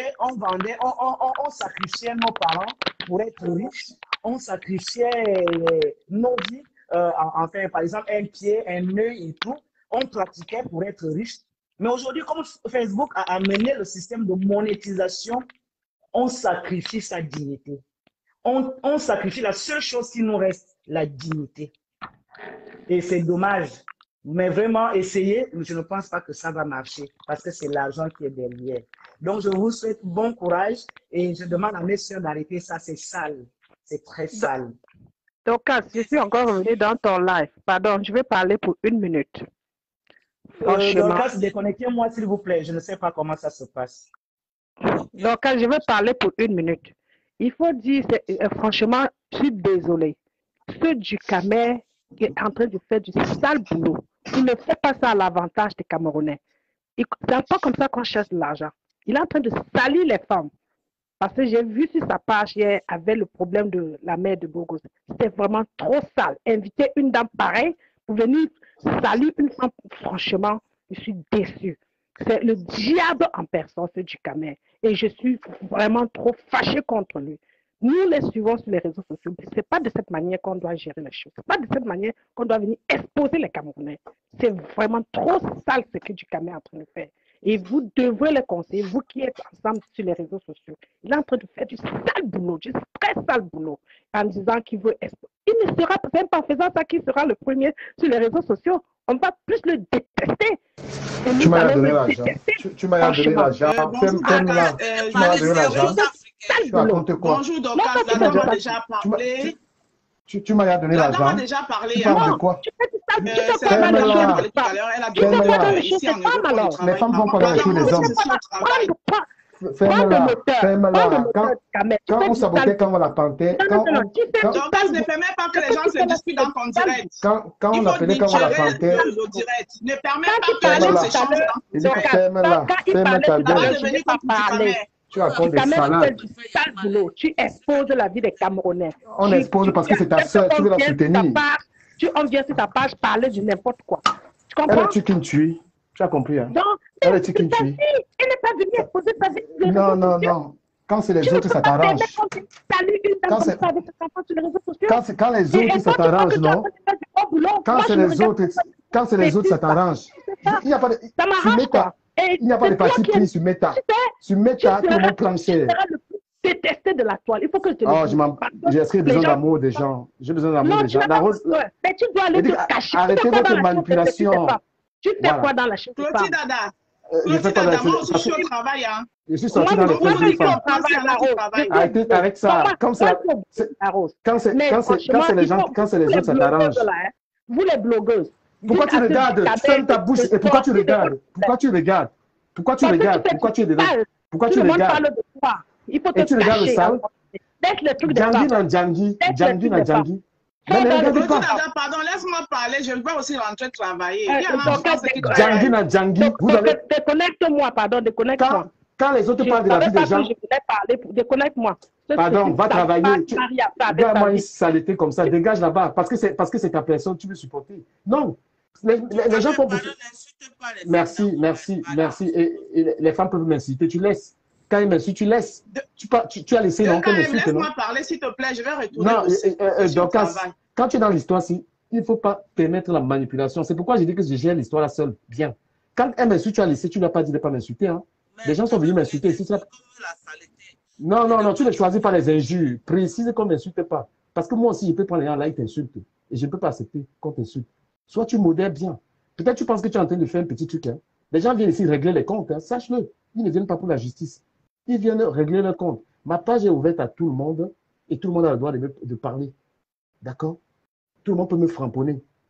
sacrifiait nos parents pour être riches. On sacrifiait nos vies, enfin, par exemple, un pied, un œil et tout. On pratiquait pour être riche. Mais aujourd'hui, comme Facebook a amené le système de monétisation, on sacrifie sa dignité. On sacrifie la seule chose qui nous reste, la dignité. Et c'est dommage. Mais vraiment, essayez, je ne pense pas que ça va marcher parce que c'est l'argent qui est derrière. Donc, je vous souhaite bon courage et je demande à mes soeurs d'arrêter ça. C'est sale. C'est très sale. Donc, je suis encore revenue dans ton live. Pardon, je vais parler pour 1 minute. Donc, déconnectez-moi, s'il vous plaît. Je ne sais pas comment ça se passe. Donc, je vais parler pour 1 minute. Il faut dire, franchement, je suis désolée. Ceux du Camer qui est en train de faire du sale boulot, il ne fait pas ça à l'avantage des Camerounais. C'est pas comme ça qu'on cherche de l'argent. Il est en train de salir les femmes. Parce que j'ai vu sur sa page hier avec le problème de la mère de Bogos. C'était vraiment trop sale. Inviter une dame pareille pour venir salir une femme, franchement, je suis déçue. C'est le diable en personne, ce du Camer. Et je suis vraiment trop fâchée contre lui. Nous les suivons sur les réseaux sociaux. Ce n'est pas de cette manière qu'on doit gérer les choses. Ce n'est pas de cette manière qu'on doit venir exposer les Camerounais. C'est vraiment trop sale ce que du Camer est en train de faire. Et vous devrez le conseiller, vous qui êtes ensemble sur les réseaux sociaux. Il est en train de faire du sale boulot, du très sale boulot, en disant qu'il veut exposer. Il ne sera même pas en faisant ça qu'il sera le premier sur les réseaux sociaux. On va plus le détester. Tu m'as donné l'argent. Tu m'as donné l'argent. Tu m'as donné l'argent. Tu racontes quoi? Bonjour, donc la dame a déjà parlé. Tu m'as donné l'argent. La dame a déjà parlé. Tu parles de quoi? Les femmes vont pas dans tous les hommes. Ferme-la, ferme-la. Quand on sabotait, quand on la pantait, donc, ne permet pas que les gens se disputent dans ton direct. Quand on appelait, quand on la pantait. Ne permet pas que les gens se changent dans ton direct. Ferme-la, ferme ta gueule. Tu racontes des salades. Tu exposes la vie des Camerounais. On expose parce que c'est ta soeur, tu veux la soutenir. On vient sur ta page parler de n'importe quoi. Tu comprends? Elle est chicken tui. Tu as compris, hein? Elle est chicken tui. Elle n'est pas venue exposer sa vie. Non, non, non. Quand c'est les autres, ça t'arrange. Quand les autres, ça t'arrange, non? Quand c'est les autres, ça t'arrange. Il n'y a pas de... Il n'y a pas de parti pris sur Meta. Sur Meta, tout le monde prend cher. Détesté de la toile. Il faut que je te dise. J'ai besoin d'amour des gens. J'ai besoin d'amour des gens. Mais tu dois aller te cacher. Arrêtez votre manipulation. Tu fais quoi dans la chaîne de Claudie Dada. Je fais pas dans la moi aussi, je suis au travail. Hein. Je suis sorti dans les postes de femmes. Arrêtez avec ça. Quand c'est les gens, quand c'est les autres, ça t'arrange. Vous les blogueuses. Pourquoi tu regardes? Ferme ta bouche. Et pourquoi tu regardes? Pourquoi tu regardes? Pourquoi tu regardes? Pourquoi tu es dedans? Pourquoi tu regardes? Il faut te et tu regardes le sale? Laisse le truc de Djangi dans Djangi. Djangi dans Djangi. Mais ne regardez pas. Pardon, laisse-moi parler. Je vais aussi rentrer travailler. Djangi dans Djangi. Vous avez... Déconnecte-moi, pardon, déconnecte-moi. Quand les autres parlent de la vie des gens... Je voulais parler, déconnecte-moi. Pardon, va travailler. Regarde-moi une saleté comme ça. Dégage là-bas. Parce que c'est ta personne, tu veux supporter. Non. Les gens font... Merci, merci, merci. Et les femmes peuvent m'insulter. Tu laisses. Quand ils m'insultent, tu laisses. Tu as laissé non? Laisse-moi parler, s'il te plaît. Je vais retourner. Non, donc, quand tu es dans l'histoire, il ne faut pas permettre la manipulation. C'est pourquoi j'ai dit que je gère l'histoire là seule. Bien. Quand elle m'insulte, tu as laissé, tu n'as pas dit de ne pas m'insulter. Hein. Les gens sont venus m'insulter. Non, non, non, tu ne choisis pas les injures. Précise qu'on ne m'insulte pas. Parce que moi aussi, je peux prendre les gens là, ils t'insultent. Et je ne peux pas accepter qu'on t'insulte. Soit tu modères bien. Peut-être tu penses que tu es en train de faire un petit truc. Hein. Les gens viennent ici régler les comptes. Hein. Sache-le. Ils ne viennent pas pour la justice. Ils viennent régler leurs comptes. Ma page est ouverte à tout le monde et tout le monde a le droit de parler. D'accord? Tout le monde peut me framponner.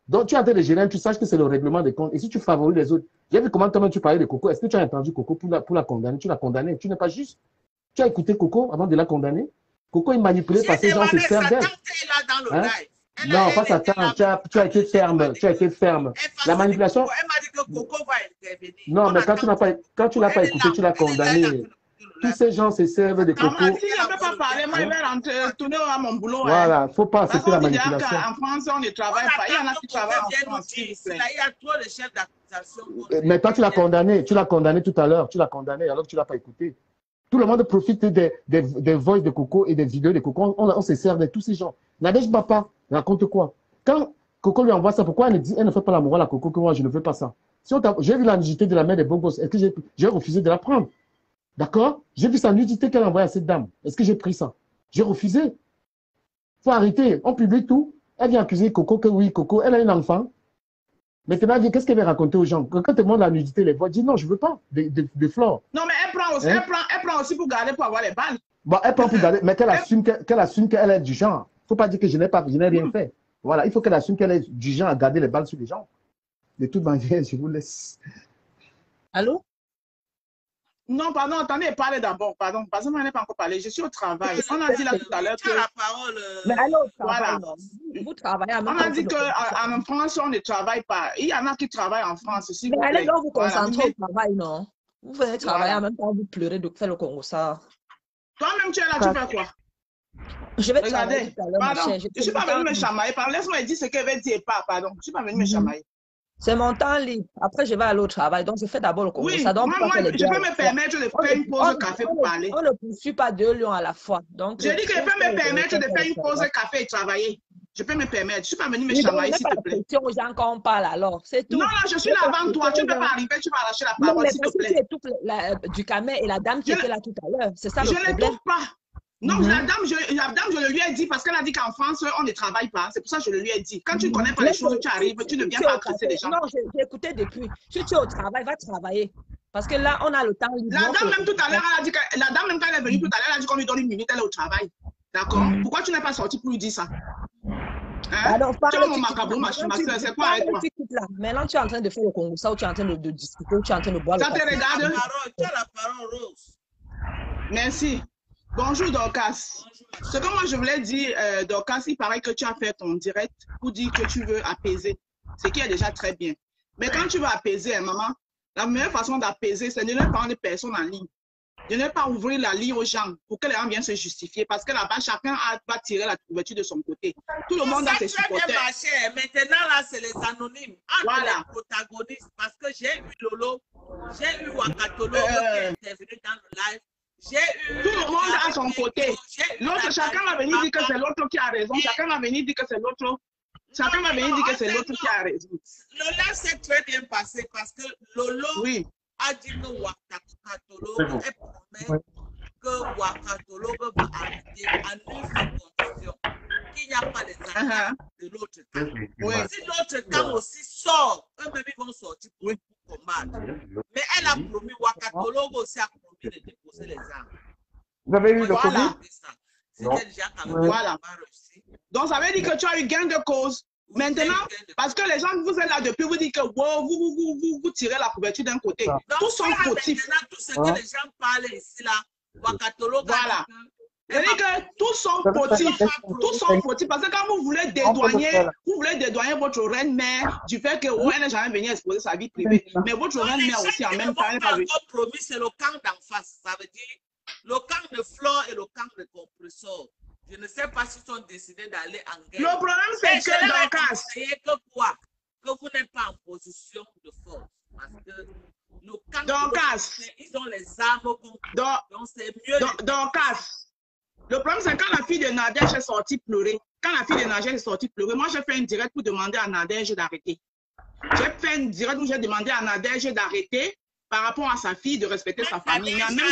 Donc, tu es en train de gérer, tu saches que c'est le règlement des comptes. Et si tu favorises les autres, j'ai vu comment toi-même tu parlais de Coco. Est-ce que tu as entendu Coco pour la condamner? Tu l'as condamnée. Tu n'es pas juste. Tu as écouté Coco avant de la condamner? Coco est manipulé par ces gens qui se servent d'elle. Hein? Non, pas Satan. Tu as été ferme. Tu as été ferme. La manipulation. Elle m'a dit que Coco va intervenir. Non, mais quand tu l'as pas écouté, tu l'as condamné. Tous ces gens se servent de Coco. Si je ne peux pas parler, moi, je vais retourner à mon boulot. Voilà, il ne faut pas accepter la manipulation. En France, on ne travaille pas. Il y en a qui travaillent en France. Il y a trop de chefs d'accusation. Mais toi, tu l'as condamné. Tu l'as condamné tout à l'heure. Tu l'as condamné alors que tu ne l'as pas écouté. Tout le monde profite des voix de Coco et des vidéos de Coco. On se sert de tous ces gens. Nadège Bapa raconte quoi? Quand Coco lui envoie ça, pourquoi elle ne fait pas la morale à Coco que moi, je ne veux pas ça? Si j'ai vu la nudité de la mère des Bogos, est-ce que j'ai refusé de la prendre? D'accord? J'ai vu sa nudité qu'elle a envoyée à cette dame. Est-ce que j'ai pris ça? J'ai refusé. Il faut arrêter. On publie tout. Elle vient accuser Coco que oui, Coco, elle a un enfant. Maintenant, qu'est-ce qu'elle va raconter aux gens? Quand tu montres la nudité, les voix, dit non, je ne veux pas de flore. Non, mais elle prend aussi, hein? elle prend aussi pour garder, pour avoir les balles. Bon, elle prend pour garder, mais qu'elle assume qu'elle est du genre. Il ne faut pas dire que je n'ai rien fait. Voilà, il faut qu'elle assume qu'elle est du genre à garder les balles sur les gens. De toute manière, je vous laisse. Allô? Non, pardon, attendez, parlez d'abord, pardon, parce que moi, je n'ai pas encore parlé. Je suis au travail. On a dit là tout à l'heure que... la parole. Mais allô, voilà. Vous travaillez à même On a dit qu'en France, on ne travaille pas. Il y en a qui travaillent en France aussi. Mais allez donc vous concentrer au travail, non? Vous venez travailler en même temps, vous pleurez de faire le Congo, ça. Toi-même, tu es là, tu fais quoi? Je vais regarder. Pardon, je ne suis pas venue me chamailler. Laisse-moi dire ce qu'elle veut dire. Pardon, je ne suis pas venue me chamailler. C'est mon temps libre. Après, je vais aller au travail. Donc, je fais d'abord le Congo. Oui, ça, donc, moi, je peux me permettre de faire une pause café pour parler. On ne poursuit pas 2 lions à la fois. Donc, je dis que je peux me permettre de faire une pause café et travailler. Je peux me permettre. Je ne suis pas venue me chamailler, s'il te plaît. aux gens quand on parle alors. C'est tout. Non, non, je suis là avant toi. Tu ne peux pas arriver, tu vas arracher la parole, s'il te plaît. Tu étouffes du camé et la dame qui était là tout à l'heure. C'est ça le problème. Je ne l'étouffe pas. Non, la dame, je le lui ai dit parce qu'elle a dit qu'en France, on ne travaille pas. C'est pour ça que je le lui ai dit. Quand tu ne connais pas les choses, tu arrives, tu ne viens pas agresser les gens. Non, j'ai écouté depuis. Si tu es au travail, va travailler. Parce que là, on a le temps. La dame, même tout à l'heure, elle a dit que, la dame, même quand elle est venue tout à l'heure, elle a dit qu'on lui donne 1 minute, elle est au travail. D'accord? Pourquoi tu n'es pas sorti pour lui dire ça? Hein? Tu as mon macabre, c'est quoi avec toi? Maintenant, tu es en train de faire le Congo, ça, ou tu es en train de discuter, ou tu es en train de boire le café. Ça te regarde? Tu as la parole, Rose. Merci. Bonjour Dorcas. Ce que moi je voulais dire, Dorcas, il paraît que tu as fait ton direct pour dire que tu veux apaiser, ce qui est déjà très bien. Mais quand tu veux apaiser, maman, la meilleure façon d'apaiser, c'est de ne pas prendre personne en ligne. De ne pas ouvrir la ligne aux gens pour que les gens viennent se justifier. Parce que là-bas, chacun va tirer la couverture de son côté. Tout le monde a ses supporters. Maintenant, là, c'est les anonymes. Voilà. Les protagonistes. Parce que j'ai eu Lolo, j'ai eu Wakatolo qui est intervenu dans le live. Tout le monde a son côté. L'autre, chacun va venir dire que c'est l'autre qui a raison. Chacun va venir dire que c'est l'autre. Chacun va venir dire que c'est l'autre qui a raison. Le live s'est très bien passé parce que Lolo a dit que Wakatolo promet que Wakatolo va arrêter à une condition. Qu'il n'y a pas les attaques de l'autre camp. Si l'autre camp aussi sort, eux-mêmes ils vont sortir pour combattre. Mais elle a promis, Wakatolo aussi a promis de déposer les armes. Vous avez eu le voilà. Covid? Voilà. Donc ça veut dire que tu as eu gain de cause. Maintenant, parce que les gens, vous êtes là depuis, vous dites que wow, vous tirez la couverture d'un côté. Donc, tous sont fautifs. Tout ce que les gens parlent ici, là, Wakatolo, voilà. C'est-à-dire que tous sont fautifs. Tous sont fautifs. Parce que quand vous voulez dédouaner votre reine-mère du fait qu'elle n'est jamais venue exposer sa vie privée. Mais votre reine-mère aussi, en même temps, elle n'est pas venue. Promis, c'est le camp d'en face. Ça veut dire le camp de Flore et le camp de Compressor. Je ne sais pas s'ils ont décidé d'aller en guerre. Le problème, c'est que dans le cas. Que vous n'êtes pas en position de force. Parce que le camp ils ont les armes contre. Donc, c'est mieux. Dans le cas. Le problème, c'est quand la fille de Nadège est sortie pleurer. Quand la fille de Nadège est sortie pleurer, moi, j'ai fait un direct pour demander à Nadège d'arrêter. J'ai fait un direct où j'ai demandé à Nadège d'arrêter par rapport à sa fille, de respecter sa famille. Mais en même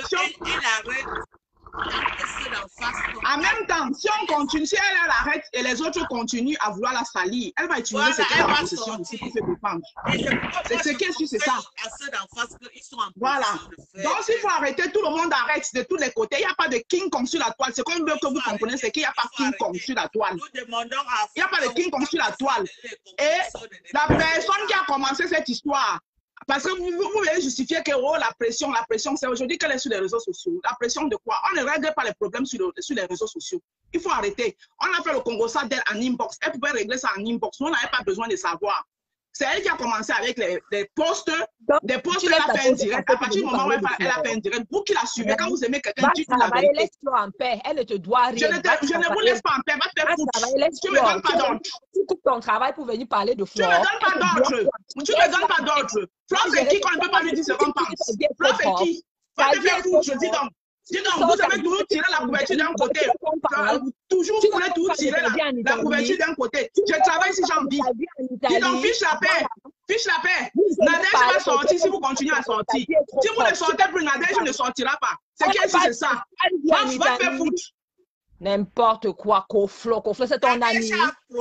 temps, si on continue, si elle arrête et les autres continuent à vouloir la salir, elle va utiliser ce qu'elle a en possession aussi pour se défendre. C'est ce qu'elle suit, c'est ça. Voilà. Donc, s'il faut arrêter, tout le monde arrête de tous les côtés. Il n'y a pas de King Kong sur la toile. Ce qu'on veut que vous compreniez, c'est qu'il n'y a pas King Kong sur la toile. Il n'y a pas de King Kong sur la toile. Et la personne qui a commencé cette histoire, parce que vous voulez justifier que oh, la pression, c'est aujourd'hui qu'elle est sur les réseaux sociaux. La pression de quoi? On ne règle pas les problèmes sur les réseaux sociaux. Il faut arrêter. On a fait le Congo ça d'elle en inbox. Elle pouvait régler ça en inbox. Nous, on n'avait pas besoin de savoir. C'est elle qui a commencé avec les posts. Des posts, elle a fait un direct. À partir du moment où elle a fait un direct, vous qui la suivez, quand vous aimez quelqu'un, dites la vérité. Laisse-toi en paix. Elle ne te doit rien. Je ne vous laisse pas en paix. Va te faire foutre. Tu ne me donnes pas d'ordre. Tu coupes ton travail pour venir parler de Flore. Tu ne me donnes pas d'ordre. Tu ne me donnes pas d'ordre. Flore, c'est qui qu'on ne peut pas lui dire ce qu'on pense? Flore, c'est qui? Va te faire foutre, je dis donc. Dis donc, vous avez toujours tiré la couverture d'un côté. Toujours, vous voulez toujours tirer la couverture d'un côté. Je travaille si j'ai envie. Dis donc, fiche la paix. Fiche la paix. Nadège va sortir si vous continuez à sortir. Si vous ne sortez plus, Nadège ne sortira pas. C'est qui c'est ça? Va te faire foutre. N'importe quoi, Koflo, c'est ton ami.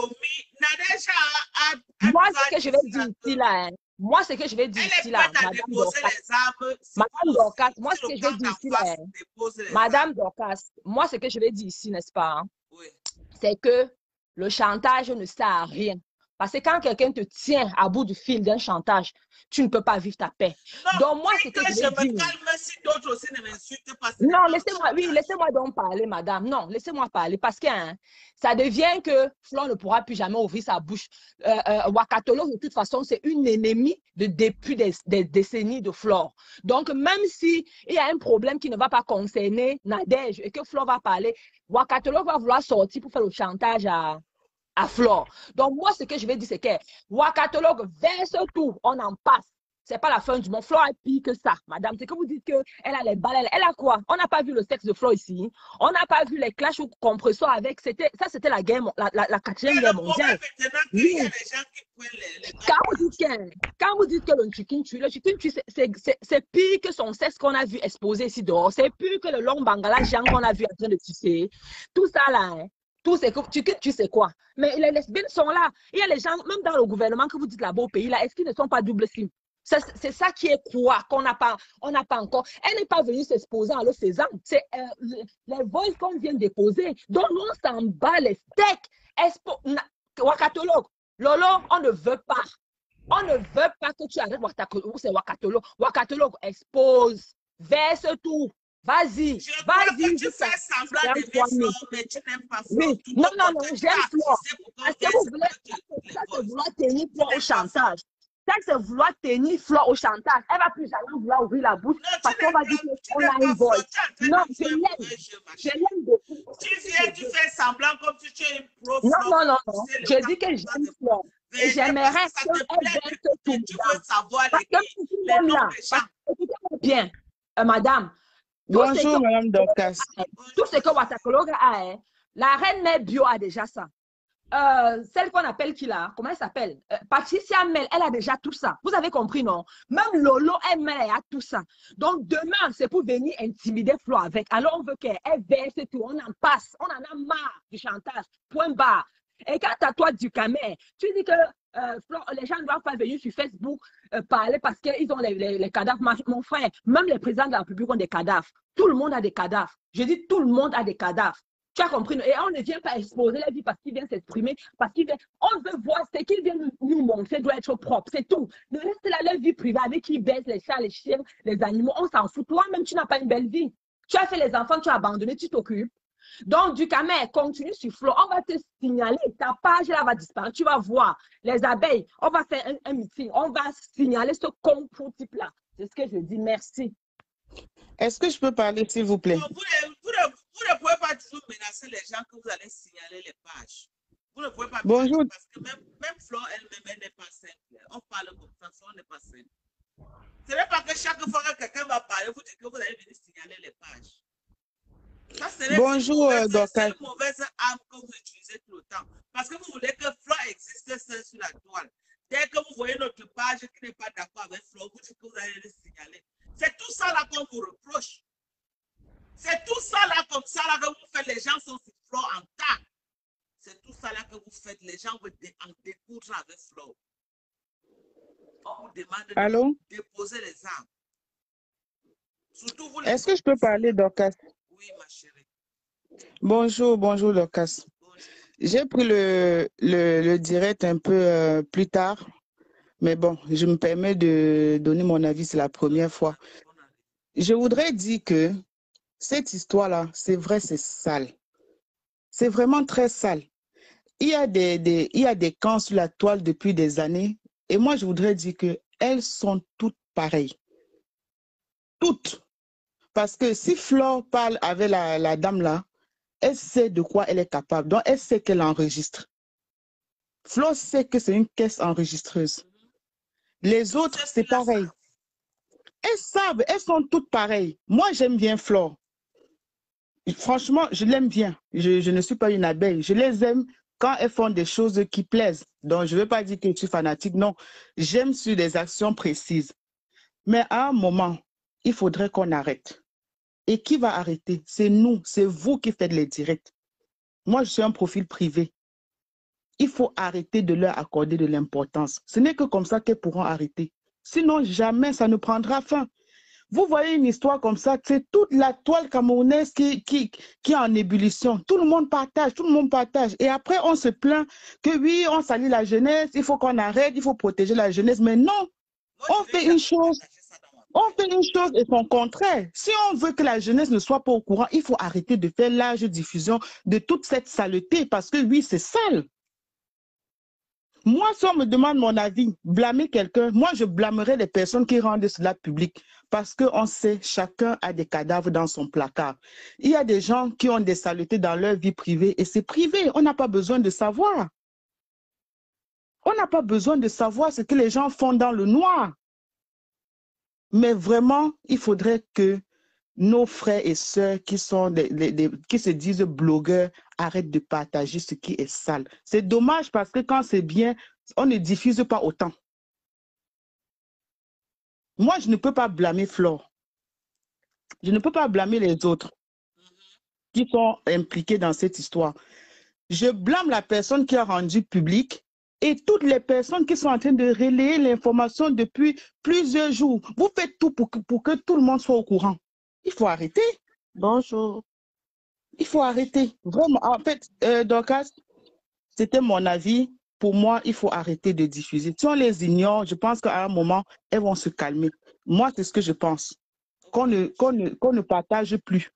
Moi, ce que je vais dire ici, là, moi, ce que je vais dire ici, là, Madame Dorcas, moi, ce que je vais dire ici, là, Madame Dorcas, moi, ce que je vais dire ici, n'est-ce pas, c'est que le chantage ne sert à rien. Parce que quand quelqu'un te tient à bout du fil d'un chantage, tu ne peux pas vivre ta paix. Non, donc, moi, ce que je vais dire... calme si d'autres aussi ne m'insultent pas. Non, laissez-moi donc parler, madame. Non, laissez-moi parler parce que ça devient que Flore ne pourra plus jamais ouvrir sa bouche. Wakatolo, de toute façon, c'est une ennemie depuis des décennies de Flore. Donc, même s'il y a un problème qui ne va pas concerner Nadège et que Flore va parler, Wakatolo va vouloir sortir pour faire le chantage à Flore. Donc, moi, ce que je vais dire, c'est que Wakatologue verse tout, on en passe. C'est pas la fin du monde. Flore est pire que ça, madame. C'est que vous dites qu'elle a les balles. Elle a quoi? On n'a pas vu le sexe de Flore ici. On n'a pas vu les clashs au compresseur avec. Ça, c'était la guerre, la 4e guerre mondiale. Oui. Quand vous dites que le chicken tue, c'est pire que son sexe qu'on a vu exposé ici dehors. C'est pire que le long bangala Jean qu'on a vu en train de tisser. Tout ça là, tout c'est que tu sais quoi. Mais les lesbiennes sont là. Il y a les gens, même dans le gouvernement que vous dites là-bas au pays, là, est-ce qu'ils ne sont pas double sim? C'est ça qui est quoi qu'on n'a pas, on n'a pas encore. Elle n'est pas venue s'exposer en le faisant. C'est les voices qu'on vient déposer. Donc, nous, on s'en bat les steaks. Wakatologue, Lolo, on ne veut pas. On ne veut pas que tu arrêtes Wakatologue. C'est Wakatologue. Wakatologue, expose, verse tout. Vas-y, vas-y. Tu fais semblant de Flore, mais tu n'aimes pas Flore. Oui. Non, j'aime Flore. Parce que vous voulez, ça c'est vouloir tenir Flore au chantage. Ça c'est vouloir tenir Flore au chantage. Elle va plus jamais vouloir ouvrir la bouche parce qu'on va dire qu'on a une voix. Non, je l'aime. Je l'aime beaucoup. Tu viens, tu fais semblant comme si tu es une pro. Non. Je dis que j'aime Flore. Et j'aimerais qu'elle verse tout. Tu veux savoir parce que les noms écoutez-moi bien, madame. Bonjour, Madame Dorcas. Tout ce que Wakatologue a, la reine mère bio a déjà ça. Celle qu'on appelle qui là, comment elle s'appelle? Patricia Mel, elle a déjà tout ça. Vous avez compris, non? Même Lolo, elle a tout ça. Donc demain, c'est pour venir intimider Flore avec. Alors on veut qu'elle verse tout. On en passe. On en a marre du chantage. Point barre. Et quand à toi du Camer, tu dis que Flore, les gens ne doivent pas venir sur Facebook parler parce qu'ils ont les cadavres. Mon frère, même les présidents de la République ont des cadavres. Tout le monde a des cadavres. Je dis tout le monde a des cadavres. Tu as compris? Et on ne vient pas exposer la vie parce qu'il vient s'exprimer, parce qu'il vient. On veut voir ce qu'il vient nous montrer doit être propre, c'est tout. Le reste, c'est la vie privée avec qui baisse les chats, les chiens, les animaux. On s'en fout. Toi-même, tu n'as pas une belle vie. Tu as fait les enfants, tu as abandonné, tu t'occupes. Donc, du Camer, continue sur Flore. On va te signaler. Ta page là va disparaître. Tu vas voir les abeilles. On va faire un meeting. On va signaler ce complot type-là. C'est ce que je dis. Merci. Est-ce que je peux parler, s'il vous plaît? Vous ne pouvez pas toujours menacer les gens que vous allez signaler les pages. Vous ne pouvez pas Bonjour. Parce que même Flore elle-même n'est pas simple. On parle comme ça, on n'est pas simple. Ce n'est pas que chaque fois que quelqu'un va parler, vous dites que vous allez venir signaler les pages. Bonjour, Dorcas. C'est une mauvaise arme que vous utilisez tout le temps. Parce que vous voulez que Flore existe seul sur la toile. Dès que vous voyez notre page qui n'est pas d'accord avec Flore, vous dites que vous allez le signaler. C'est tout ça là qu'on vous reproche. C'est tout ça là comme ça là que vous faites. Les gens sont sur Flore en tas. C'est tout ça là que vous faites. Les gens veulent en découdre avec Flore. On vous demande de déposer les armes. Est-ce que je peux parler, Dorcas? Oui, ma chérie. Bonjour, bonjour, Dorcas. J'ai pris le direct un peu plus tard, mais bon, je me permets de donner mon avis, c'est la première fois. Je voudrais dire que cette histoire-là, c'est vrai, c'est sale. C'est vraiment très sale. Il y a des camps sur la toile depuis des années, et moi, je voudrais dire qu'elles sont toutes pareilles. Toutes. Parce que si Flore parle avec la dame-là, elle sait de quoi elle est capable. Donc, elle sait qu'elle enregistre. Flore sait que c'est une caisse enregistreuse. Les autres, c'est pareil. Elles savent, elles sont toutes pareilles. Moi, j'aime bien Flore. Franchement, je l'aime bien. Je ne suis pas une abeille. Je les aime quand elles font des choses qui plaisent. Donc, je ne veux pas dire que je suis fanatique. Non, j'aime sur des actions précises. Mais à un moment, il faudrait qu'on arrête. Et qui va arrêter? C'est nous, c'est vous qui faites les directs. Moi, je suis un profil privé. Il faut arrêter de leur accorder de l'importance. Ce n'est que comme ça qu'elles pourront arrêter. Sinon, jamais ça ne prendra fin. Vous voyez une histoire comme ça, c'est toute la toile camerounaise qui est en ébullition. Tout le monde partage, tout le monde partage. Et après, on se plaint que oui, on salit la jeunesse, il faut qu'on arrête, il faut protéger la jeunesse. Mais non, on fait une chose. On fait une chose et son contraire. Si on veut que la jeunesse ne soit pas au courant, il faut arrêter de faire large diffusion de toute cette saleté parce que oui, c'est sale. Moi, si on me demande mon avis, blâmer quelqu'un, moi, je blâmerais les personnes qui rendent cela public parce qu'on sait, chacun a des cadavres dans son placard. Il y a des gens qui ont des saletés dans leur vie privée et c'est privé. On n'a pas besoin de savoir. On n'a pas besoin de savoir ce que les gens font dans le noir. Mais vraiment, il faudrait que nos frères et sœurs qui se disent blogueurs arrêtent de partager ce qui est sale. C'est dommage parce que quand c'est bien, on ne diffuse pas autant. Moi, je ne peux pas blâmer Flore. Je ne peux pas blâmer les autres qui sont impliqués dans cette histoire. Je blâme la personne qui a rendu public et toutes les personnes qui sont en train de relayer l'information depuis plusieurs jours. Vous faites tout pour que tout le monde soit au courant. Il faut arrêter. Bonjour. Il faut arrêter. Vraiment, en fait, Dorcas, c'était mon avis. Pour moi, il faut arrêter de diffuser. Si on les ignore, je pense qu'à un moment, elles vont se calmer. Moi, c'est ce que je pense. Qu'on ne partage plus.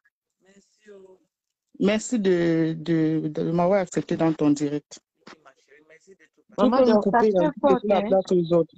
Merci de m'avoir accepté dans ton direct. Maman, me couper la place aux autres.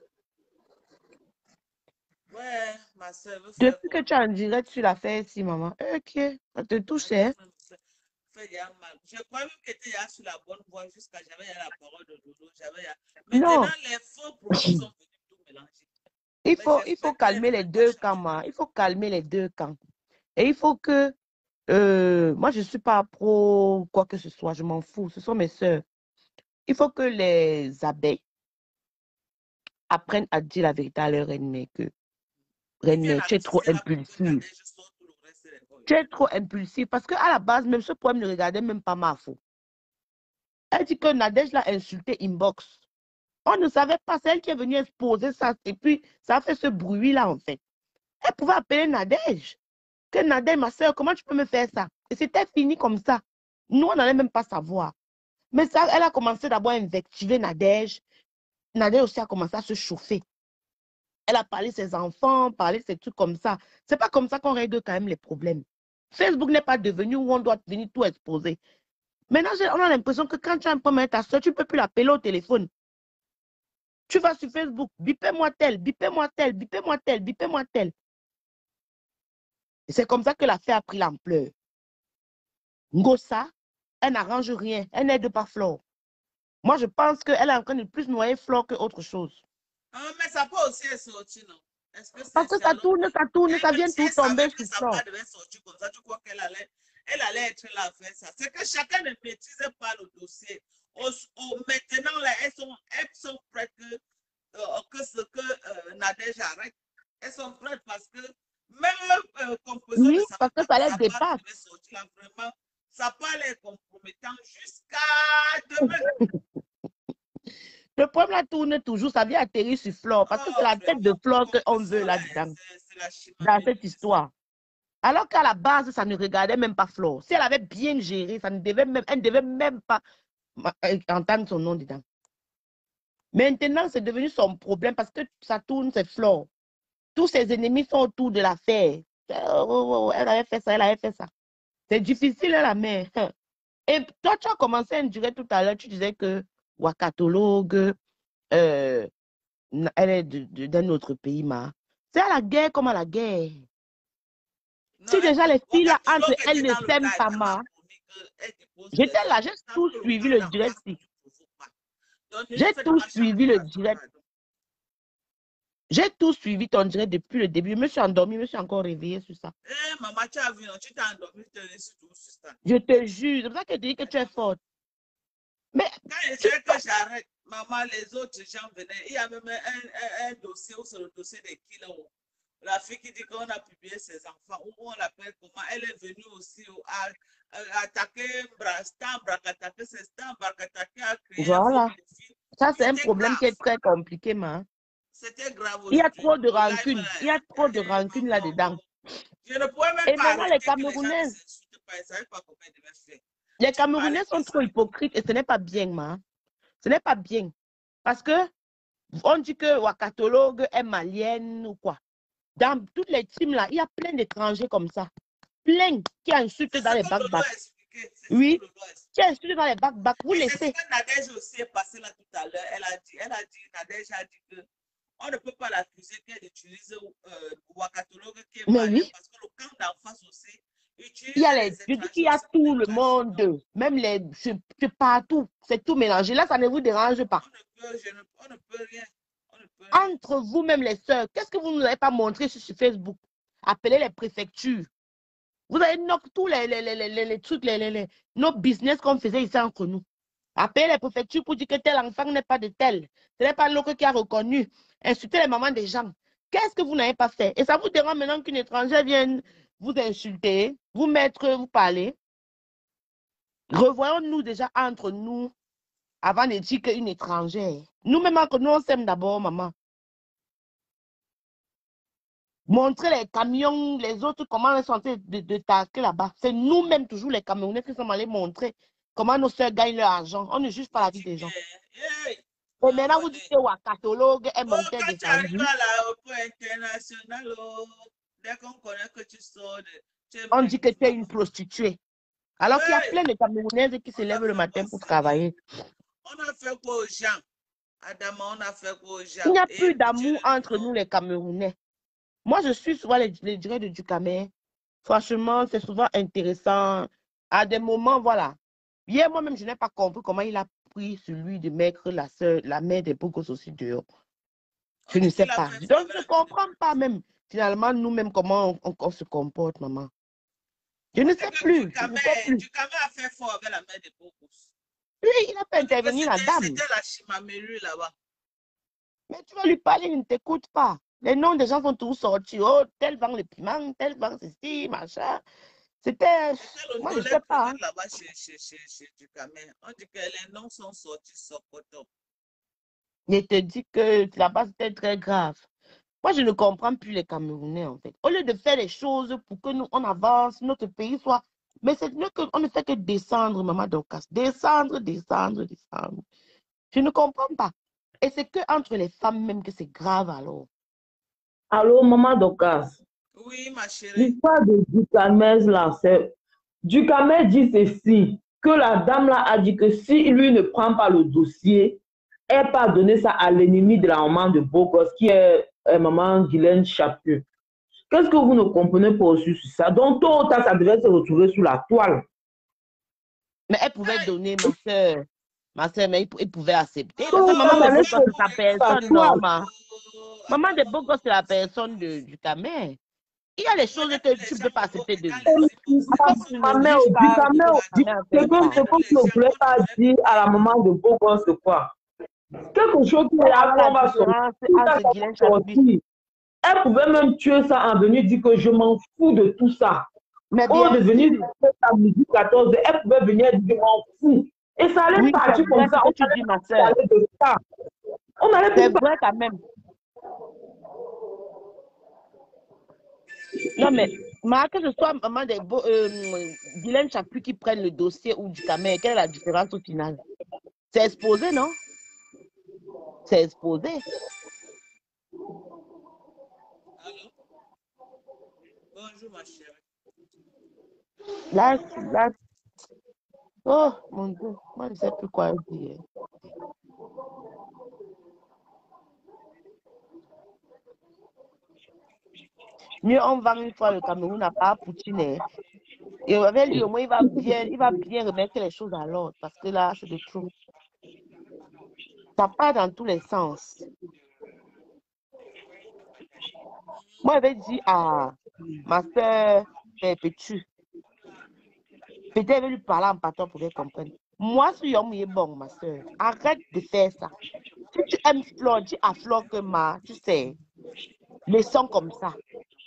Ouais, ma soeur. Depuis que tu es en direct sur l'affaire ici, maman. Ok, ça te touche, hein? Je crois même que tu es sur la bonne voie jusqu'à j'avais la parole de Dodo. Non. Maintenant, les faux produits sont venus tout mélanger. Il faut calmer les deux camps, ma. Il faut calmer les deux camps. Et il faut que... moi, je ne suis pas pro quoi que ce soit. Je m'en fous. Ce sont mes sœurs. Il faut que les abeilles apprennent à dire la vérité à leur ennemi. Que René, tu es trop impulsif. Tu es trop impulsif. Parce qu'à la base, même ce poème ne regardait même pas Mafo. Elle dit que Nadège l'a insulté inbox. On ne savait pas, c'est elle qui est venue exposer ça. Et puis, ça a fait ce bruit-là, en fait. Elle pouvait appeler Nadège. Que Nadège, ma soeur, comment tu peux me faire ça? Et c'était fini comme ça. Nous, on n'allait même pas savoir. Mais ça, elle a commencé d'abord à invectiver Nadège. Nadège aussi a commencé à se chauffer. Elle a parlé de ses enfants, parlé de ces trucs comme ça. C'est pas comme ça qu'on règle quand même les problèmes. Facebook n'est pas devenu où on doit venir tout exposer. Maintenant, on a l'impression que quand tu as un problème avec ta soeur, tu ne peux plus l'appeler au téléphone. Tu vas sur Facebook, bipez-moi tel, bipez-moi tel, bipez-moi tel, bipez-moi tel. Et c'est comme ça que l'affaire a pris l'ampleur. Ngossa, elle n'arrange rien, elle n'aide pas Flore. Moi, je pense qu'elle est en train de plus noyer Flore qu'autre chose. Mais ça peut aussi être sorti, non? Parce que ça tourne, ça vient tout tomber sur Flore. Ça devait sortir comme ça, tu crois qu'elle allait être là à faire ça. C'est que chacun ne maîtrise pas le dossier. Maintenant, là, elles sont prêtes que ce que Nadège arrête. Elles sont prêtes parce que même composition oui, parce que ça les dépasse. Vraiment, ça peut aller compromettant jusqu'à demain. Le problème là tourne toujours, ça vient atterrir sur Flore, parce que c'est la tête de Flore qu'on veut là-dedans, dans cette histoire. Alors qu'à la base, ça ne regardait même pas Flore. Si elle avait bien géré, ça ne devait même, elle ne devait même pas entendre son nom dedans. Maintenant, c'est devenu son problème parce que ça tourne, c'est Flore. Tous ses ennemis sont autour de l'affaire. Elle avait fait ça, elle avait fait ça. C'est difficile, la mère. Et toi, tu as commencé à dire tout à l'heure, tu disais que Wakatologue, elle est d'un autre pays, ma. C'est à la guerre comme à la guerre. Non, si déjà les filles là, entre elles ne s'aiment pas, ma. J'étais là, j'ai tout suivi le direct. J'ai tout suivi le direct. J'ai tout suivi ton direct depuis le début. Je me suis endormie, je me suis encore réveillée sur ça. Maman, tu as vu, non? Tu t'es endormie, tu es sur ça. Je te jure, c'est pour ça que je te dis que tu es forte. Mais quand je disais que j'arrête, maman, les autres gens venaient. Il y a même un dossier où c'est le dossier des kilos. La fille qui dit qu'on a publié ses enfants, où on l'appelle comment, elle est venue aussi attaquer attaquer ses stamps, attaquer à créer. Voilà. Ça, c'est un problème qui est très compliqué, ma. C'était grave. Il y a trop de rancune. Il y a trop de rancune là-dedans. Je ne pouvais même et pas. Et maintenant, les Camerounais. Les Camerounais sont trop hypocrites et ce n'est pas bien, ma. Ce n'est pas bien. Parce que on dit que Wakatologue est malienne ou quoi. Dans toutes les teams là, il y a plein d'étrangers comme ça. Plein qui insultent dans les back-back. Oui, qui insultent dans les back-back. Vous laissez. C'est ce que Nadège aussi est passé là tout à l'heure. Nadège a dit que on ne peut pas l'accuser qu'elle utilise Wakatologue qui est malien parce que le camp d'en face aussi utilise. Je dis qu'il y a tout le monde, même les partout, c'est tout mélangé. Là, ça ne vous dérange pas. On ne peut rien. Entre vous, même les sœurs, qu'est-ce que vous ne nous avez pas montré sur Facebook? Appelez les préfectures. Vous avez tous les trucs, nos business qu'on faisait ici entre nous. Appelez les préfectures pour dire que tel enfant n'est pas de tel. Ce n'est pas l'autre qui a reconnu. Insulter les mamans des gens. Qu'est-ce que vous n'avez pas fait? Et ça vous dérange maintenant qu'une étrangère vienne vous insulter, vous mettre, vous parler? Revoyons-nous déjà entre nous avant de dire qu'une étrangère. Nous-mêmes, entre nous, on s'aime d'abord, maman. Montrer les camions, les autres, comment ils sont en train de taquer là-bas. C'est nous-mêmes, toujours les Camerounais, qui sommes allés montrer comment nos soeurs gagnent leur argent. On ne juge pas la vie des gens. Et maintenant, vous dites que Wakatologue est monté de tu arrives à l'aéroport international, dès qu'on connaît que tu sors on dit que tu es une prostituée. Alors qu'il y a plein de Camerounaises qui se lèvent le matin pour travailler. On a fait quoi aux gens? Adama, on a fait quoi aux gens? Il n'y a plus d'amour entre nous, les Camerounais. Moi, je suis souvent les directs de Ducamé. Franchement, c'est souvent intéressant. À des moments, voilà. Hier, moi-même, je n'ai pas compris comment il a pris celui de mettre la mère des Bogos aussi dehors. Je ne sais pas. Donc, je ne comprends pas même, finalement, nous-mêmes, comment on se comporte, maman. Je ne sais plus. Ducamé a fait fort avec la mère des Bogos. Oui, il n'a pas intervenu, la dame. C'était la chimaméru là-bas. Mais tu vas lui parler, il ne t'écoute pas. Les noms des gens sont tous sortis. Oh, tel vend le piment, tel vend ceci, machin. C'était. Moi, je ne sais pas. Hein. Là-bas chez Ducamé, on dit que les noms sont sortis sur Coton. Je te dis que là-bas, c'était très grave. Moi, je ne comprends plus les Camerounais, en fait. Au lieu de faire les choses pour que nous, on avance, notre pays soit. Mais c'est mieux qu'on ne fait que descendre, maman Dorcas. Descendre, descendre, descendre. Je ne comprends pas. Et c'est qu'entre les femmes même que c'est grave alors. Allô, maman Dorcas. Oui, ma chérie. L'histoire de Ducamé, là, c'est... Ducamé dit ceci, que la dame là a dit que si lui ne prend pas le dossier, elle va donner ça à l'ennemi de la maman de Bogos, qui est maman Guylaine Chapieux. Qu'est-ce que vous ne comprenez pas aussi sur ça? Donc, tôt ou tard, ça devait se retrouver sur la toile. Mais elle pouvait donner, ma soeur, mais elle pouvait accepter. Parce que maman de Bogos, c'est sa personne, non, maman de Bogos, c'est la personne de Ducamé. Il y a les choses que tu ne peux pas accepter de lui. Ma mère, ce que je ne voulais pas dire à la maman de Bogos, c'est quoi? Quelque chose qui est à sortir. Elle pouvait même tuer ça en venir dire que je m'en fous de tout ça. Mais bien de venir de la musique 14, elle pouvait venir dire je m'en fous. Et ça allait partir comme ça. On tu dis, ma soeur. C'est vrai quand même. Non, mais, que ce soit maman des Guylaine Chaput qui prenne le dossier ou du Camer, quelle est la différence au final? C'est exposé, non? C'est exposé. Allô? Bonjour, ma chérie. Là, oh, mon Dieu, moi, je ne sais plus quoi dire. Mieux on vend une fois le Cameroun n'a pas Poutine. Et avec lui, au moins, il va bien remettre les choses à l'ordre. Parce que là, c'est de trop. Ça part dans tous les sens. Moi, j'avais dit à ma soeur, peux-tu? Peut-être elle veut lui parler en partant pour qu'elle comprenne. Moi, si Yom est bon, ma soeur, arrête de faire ça. Si tu aimes Flore, dis à Flore que tu sais, les sons comme ça.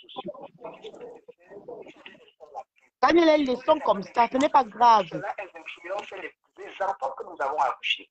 Quand il y a les leçons comme ça, ce n'est pas grave. Cela influence les enfants que nous avons accouchés.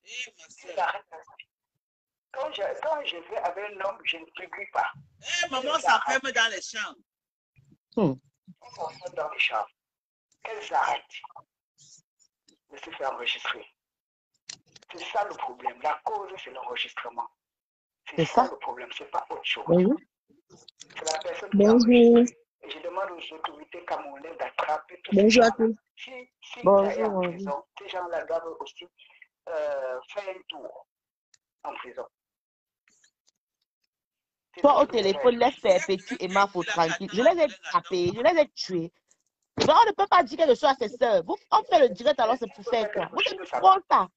Quand je vais avec un homme, je ne publie pas. Maman s'enferme dans les chambres. On s'enferme dans les chambres. Qu'elles arrêtent de se faire enregistrer. C'est ça le problème. La cause, c'est l'enregistrement. C'est ça le problème. Ce n'est pas autre chose. C'est la personne qui enregistre. Et je demande aux autorités camerounaises d'attraper tous ces gens. Si il y a en prison, ces gens-là doivent aussi faire un tour en prison. Toi, au téléphone, laisse Petit et Mafo tranquille. Je les ai frappés, je les ai tués. Donc, on ne peut pas dire quelque chose à ses soeurs. On fait le direct, alors c'est pour faire quoi? Vous êtes trop ça.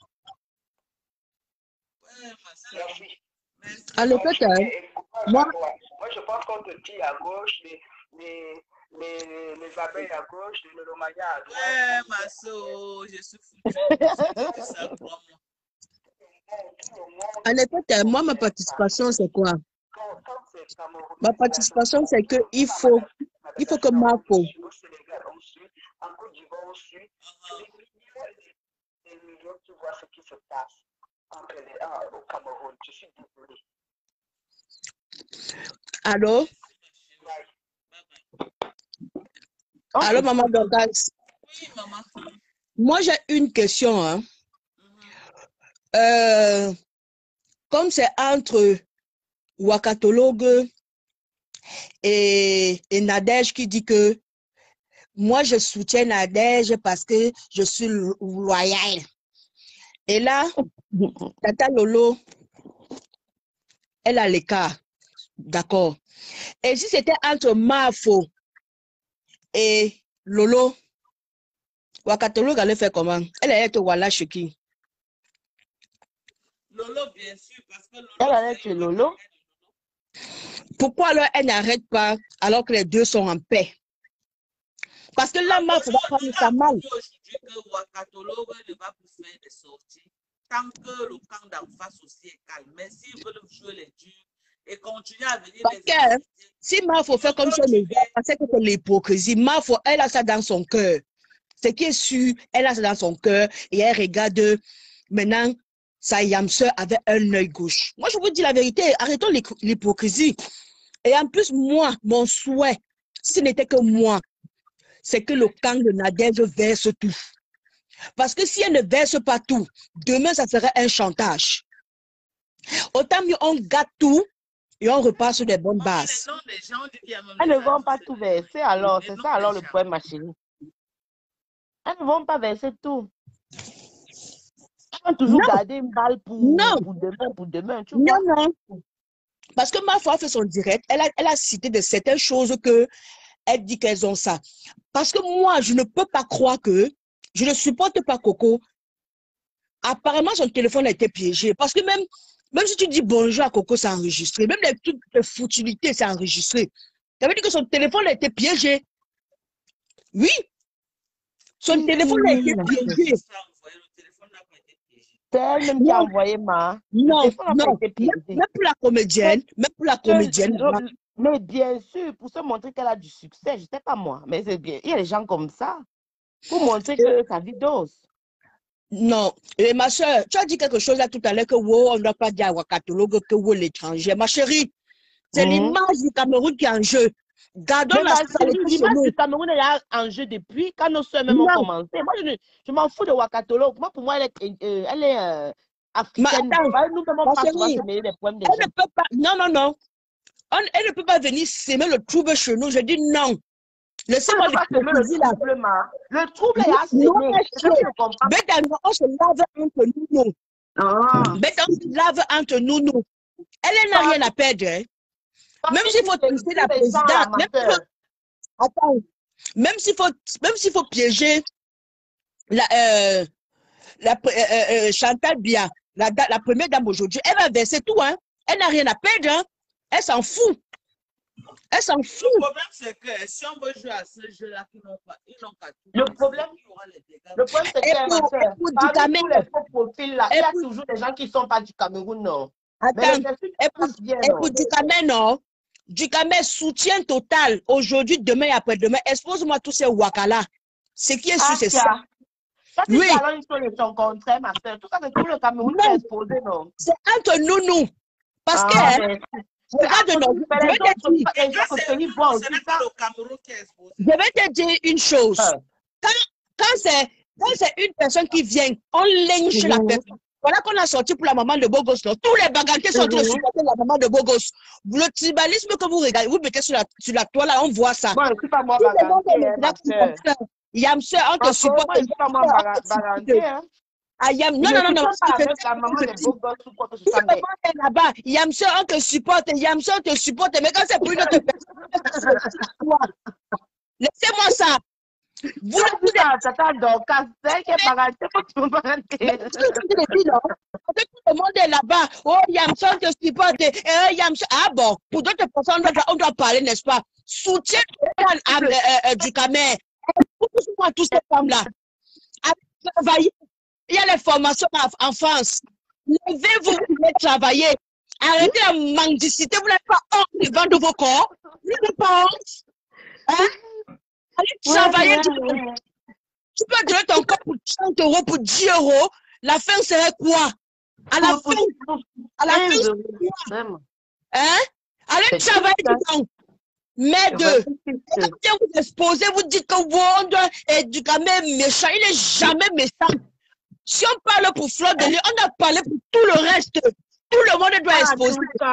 Allez, peut-être. Moi, je pense qu'on te dit à gauche, les abeilles à gauche, les Lomania à droite. Ouais, Masso, je suis foutu. Allez, peut-être. Moi, ma participation, c'est quoi? Ma participation, c'est qu'il faut que Mafo. En Côte d'Ivoire, on suit des millions qui voient ce qui se passe au Cameroun. Je suis désolée. Allô? Allô, maman Dorcas? Oui, maman. Moi, j'ai une question. Hein. Comme c'est entre Wakatologue et Nadège qui dit que moi, je soutiens Nadège parce que je suis loyale. Et là, Tata Lolo, elle a l'écart. D'accord. Et si c'était entre Mafo et Lolo, Wakatologue allait faire comment? Elle allait être Walla chez qui? Lolo, bien sûr, parce que Lolo. Elle allait chez Lolo. Pourquoi alors elle n'arrête pas alors que les deux sont en paix? Parce que là, Mafo va prendre sa mal. Aujourd'hui que Wakatologue ne va plus faire des sorties tant que le camp d'en face aussi est calme. Mais s'ils veulent jouer les durs et continuer à venir parce que si Mafo fait comme ça, c'est que c'est l'hypocrisie. Mafo, elle a ça dans son cœur. Ce qui est sûr, elle a ça dans son cœur et elle regarde maintenant sa yamseur avec un œil gauche. Moi, je vous dis la vérité, arrêtons l'hypocrisie. Et en plus, moi, mon souhait, si ce n'était que moi, c'est que le camp de Nadège verse tout. Parce que si elle ne verse pas tout, demain, ça serait un chantage. Autant mieux, on gâte tout et on repart sur des bonnes bases. Elles ne vont pas tout verser, alors. C'est ça, alors, le problème, ma chérie. Elles ne vont pas verser tout. Elles vont toujours garder une balle pour demain. Tu vois? Non. Parce que Mafo a fait son direct, elle a cité de certaines choses que elle dit qu'elles ont ça. Parce que moi, je ne peux pas croire que je ne supporte pas Coco. Apparemment, son téléphone a été piégé. Parce que même si tu dis bonjour à Coco, c'est enregistré. Même les trucs de futilités, c'est enregistré. Ça veut dire que son téléphone a été piégé. Oui. Son téléphone a été piégé. C'est elle-même qui a envoyé Non. Même pour la comédienne. Mais bien sûr, pour se montrer qu'elle a du succès, je ne sais pas moi, mais c'est bien. Il y a des gens comme ça, pour montrer que sa vie dose. Non, et ma soeur, tu as dit quelque chose là tout à l'heure que wow, on ne doit pas dire à Ouakatologue que wow l'étranger. Ma chérie, c'est l'image du Cameroun qui est en jeu. Gardons la saleté chez l'image nous. du Cameroun est en jeu depuis quand nos soeurs même ont commencé. Moi, je m'en fous de Ouakatologue. Moi, pour moi, elle est africaine. Nous ne pouvons pas souvent se mêler des problèmes des gens. Ne peut pas, non. Elle ne peut pas venir s'aimer le trouble chez nous. Je dis non. Laissez-moi le trouble est assez. On se lave entre nous. On se lave entre nous. Elle n'a rien à perdre. Hein. Même s'il faut tester la présidente. Même s'il faut piéger Chantal Bia, la première dame aujourd'hui, elle va verser tout. Hein. Elle n'a rien à perdre. Hein. Elle s'en fout. Elle s'en fout. Le problème, c'est que si on veut jouer à ce jeu-là, ils n'ont qu'à tout. Le problème, c'est que parmi tous les faux profils-là, il y a toujours des gens qui ne sont pas du Cameroun, non. Attends, et pour Ducamé, non. Ducamé, soutien total. Aujourd'hui, demain et après-demain, expose-moi tous ces wakala. Ce qui est sûr, c'est ça. Oui. Une chose de son contraire, ma soeur. Tout ça, c'est tout le Cameroun qui est exposé, non. C'est entre nous. Parce que... Je vais te dire une chose. Quand c'est une personne qui vient, on lynche la personne. Voilà qu'on a sorti pour la maman de Bogos. Tous les bagantés sont en train de supporter la maman de Bogos. Le tribalisme que vous regardez, vous mettez sur la toile, là, on voit ça. Moi, je ne suis pas moi baganté. Yamse, on te supporte. Moi, je ne suis pas moi baganté. Non. Là-bas, Yamse, on te supporte. Mais quand c'est pour une autre personne, laissez-moi ça. Vous êtes donc, tout le monde est là-bas. Oh, Yamse, on te supporte. Ah bon, pour d'autres personnes, on doit parler, n'est-ce pas? Soutien du Camer. Pour toutes ces femmes-là. Travailler. Il y a les formations en France. Levez-vous, vous voulez travailler. Arrêtez la mendicité. Vous n'avez pas honte de vendre vos corps. Vous n'avez pas honte. Hein? Allez travailler. Tu peux donner ton corps pour 30 €, pour 10 €. La fin serait quoi? À la fin, hein? Allez travailler dedans. Mais quand vous exposez, vous dites que vous doit éduquer méchant. Il n'est jamais méchant. Si on parle pour Fleur de Lys, on a parlé pour tout le reste. Tout le monde doit exposer.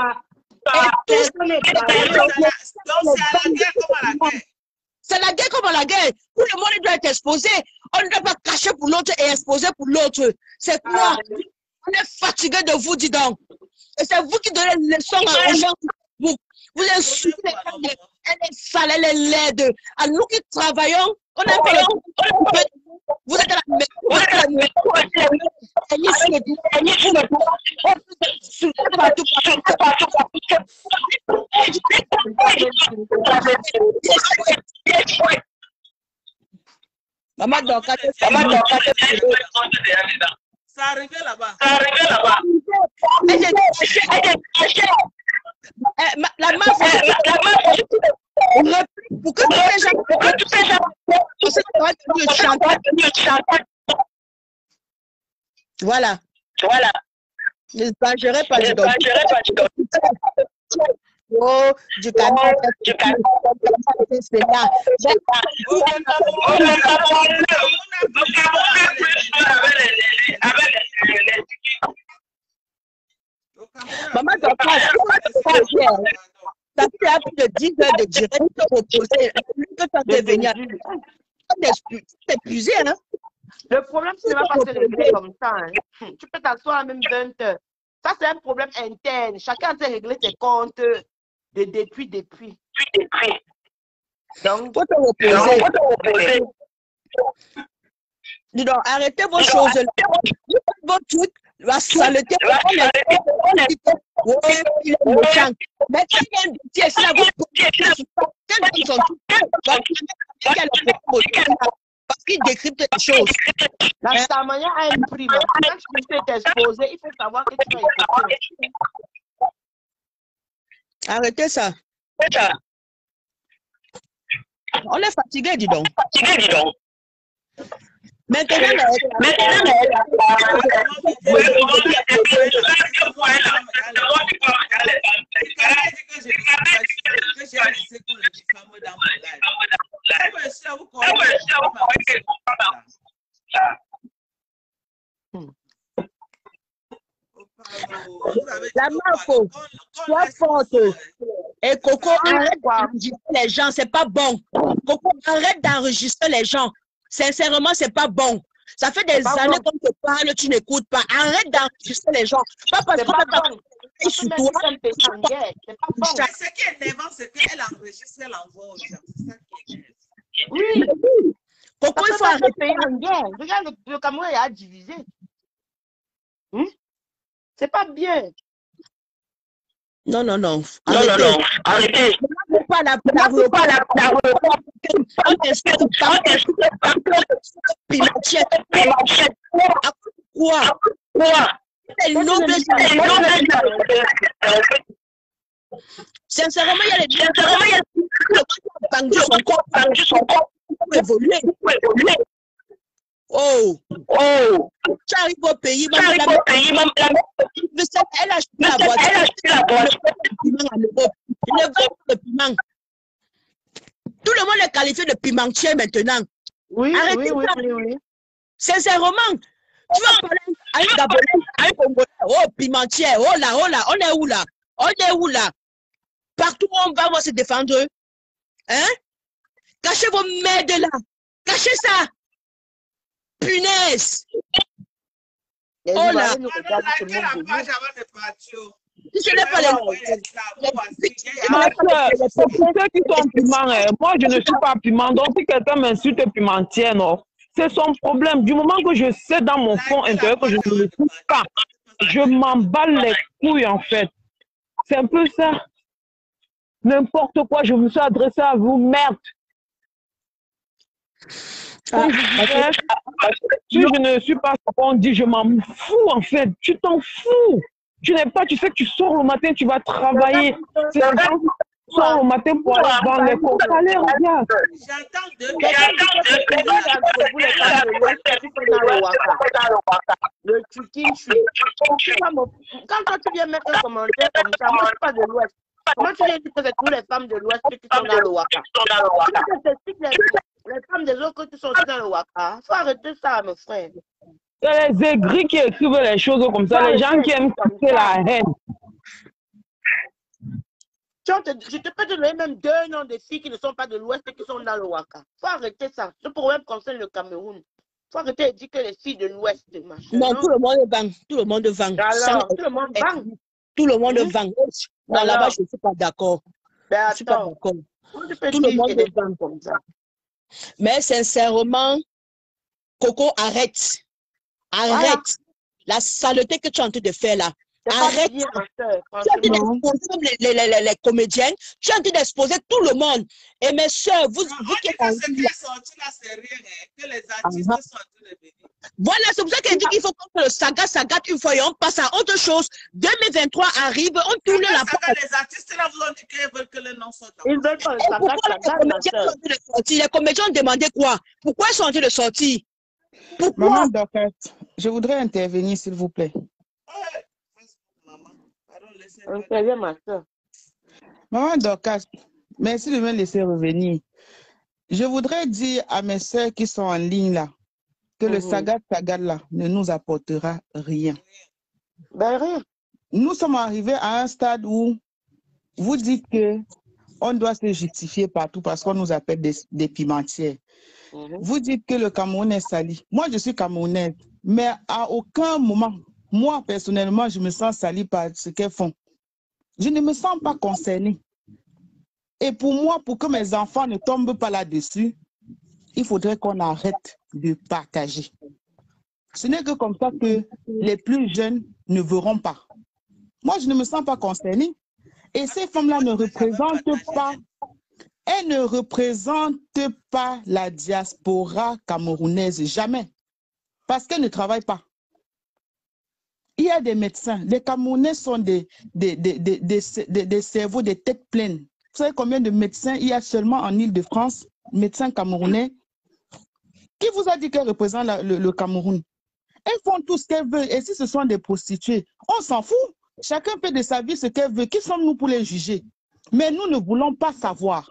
C'est la guerre comme la guerre. Tout le monde doit être exposé. On ne doit pas cacher pour l'autre et exposer pour l'autre. C'est quoi? On est fatigué de vous, dis donc. Et c'est vous qui donnez les leçons aux gens. Vous insultez les femmes. Elle est sale, elle est laide. À nous qui travaillons, on a fait le... Vous êtes la même. Maman Doka, ça arrivait là-bas. La main, pour que tous les gens voilà. N'exagérez pas du tout. Oh, du camion, c'est là. Maman, ça fait plus de 10 heures de direct reposer. C'est épuisé, hein? Le problème, c'est pas se régler comme ça. Hein. Tu peux t'asseoir à même 20 heures. Ça, c'est un problème interne. Chacun sait régler ses comptes depuis. Donc, faut te reposer. Dis donc, arrêtez vos choses. Vos trucs, la saleté. Mais quelqu'un dit, c'est la parce qu'il décrypte les choses. La Samaya a un prix. Quand tu peux t'exposer, il faut savoir que tu vas écouter. Arrêtez ça. On est fatigué, dis donc. Maintenant, la Marco, sois forte. Et Coco, arrête d'enregistrer les gens, c'est pas bon. Coco, arrête d'enregistrer les gens. Sincèrement, c'est pas bon. Ça fait des années qu'on te parle, tu n'écoutes pas. Arrête d'enregistrer les gens. Pas parce qu'on n'a pas sur toi. Ce qui est énervant, c'est qu'elle enregistre, elle envoie aux gens. C'est ça qui est énervant. Oui. Coco, il faut arrêter. Regarde, le Cameroun est divisé. C'est pas bien. Non. Arrêtez. Pas la sincèrement, il y a les son corps pour évoluer. Oh, tu arrives au pays, elle a acheté la voiture. Le piment. Tout le monde est qualifié de pimentier maintenant. Oui. Sincèrement, tu vas parler à un Gabonais, à un Congolais, oh pimentier, oh là, on est où là? Partout où on va, on va se défendre. Hein? Cachez vos merdes là. Cachez ça. Punaise! Oh là! Pour ceux qui sont piments, moi je ne suis pas piment, donc si quelqu'un m'insulte pimentière, non, c'est son problème. Du moment que je sais dans mon fond intérieur que je ne le trouve pas, je m'emballe les couilles en fait. C'est un peu ça. N'importe quoi, je me suis adressé à vous, merde. Si je ne suis pas ce qu'on dit, je m'en fous en fait. Tu t'en fous. Tu n'es pas, tu sais que tu sors le matin, tu vas travailler. C'est les gens qui sortent le matin pour aller dans les cours. Allez, regarde. Le truquin, quand toi tu viens mettre un commentaire comme ça, moi je suis pas de l'Ouest. Comment tu viens dire que c'est toutes les femmes de l'Ouest qui sont dans le Waka? Les femmes des autres qui sont aussi dans le Waka. Faut arrêter ça, mes frères. C'est les aigris qui écrivent les choses comme ça, les gens qui aiment casser la haine. Je te peux donner même 2 noms de filles qui ne sont pas de l'Ouest et qui sont dans le Waka. Faut arrêter ça. Ce problème concerne le Cameroun. Faut arrêter de dire que les filles de l'Ouest, machin. Non, tout le monde vend. Tout le monde vend. Alors, tout le monde vend. Tout le monde vend. Non, là-bas, je ne suis pas d'accord. Je ne suis pas d'accord. Tout le monde vend comme ça. Mais sincèrement, Coco, arrête. Arrête. La saleté que tu es en train de faire là. Arrête. Tu es en train d'exposer les comédiennes. Tu es en train d'exposer tout le monde. Et mes soeurs, vous qui êtes en ce qui est sorti là, c'est rien. Que les artistes sont en train de venir. Voilà, c'est pour ça qu'elle dit qu'il faut qu'on le saga une fois et on passe à autre chose. 2023 arrive, on tourne la porte. Les artistes là vous ont dit qu'ils veulent que le nom sorte. Ils veulent pas le saga. Les comédiens ont demandé quoi? Pourquoi ils sont en train de sortir? Pourquoi? Maman Dorcas, je voudrais intervenir s'il vous plaît. Interviens, ma soeur. Maman Dorcas, merci de me laisser revenir. Je voudrais dire à mes soeurs qui sont en ligne là, que le saga là ne nous apportera rien. Ben rien. Nous sommes arrivés à un stade où vous dites que on doit se justifier partout parce qu'on nous appelle des pimentières. Vous dites que le Cameroun est sali. Moi, je suis camerounaise, mais à aucun moment, moi, personnellement, je me sens salie par ce qu'elles font. Je ne me sens pas concernée. Et pour moi, pour que mes enfants ne tombent pas là-dessus, il faudrait qu'on arrête de partager. Ce n'est que comme ça que les plus jeunes ne verront pas. Moi, je ne me sens pas concernée. Et ces femmes-là ne représentent pas, elles ne représentent pas la diaspora camerounaise, jamais. Parce qu'elles ne travaillent pas. Il y a des médecins. Les Camerounais sont des cerveaux, des têtes pleines. Vous savez combien de médecins il y a seulement en Île-de-France, médecins camerounais? Qui vous a dit qu'elle représente le Cameroun? Elles font tout ce qu'elles veulent. Et si ce sont des prostituées, on s'en fout. Chacun fait de sa vie ce qu'elle veut. Qui sommes-nous pour les juger? Mais nous ne voulons pas savoir.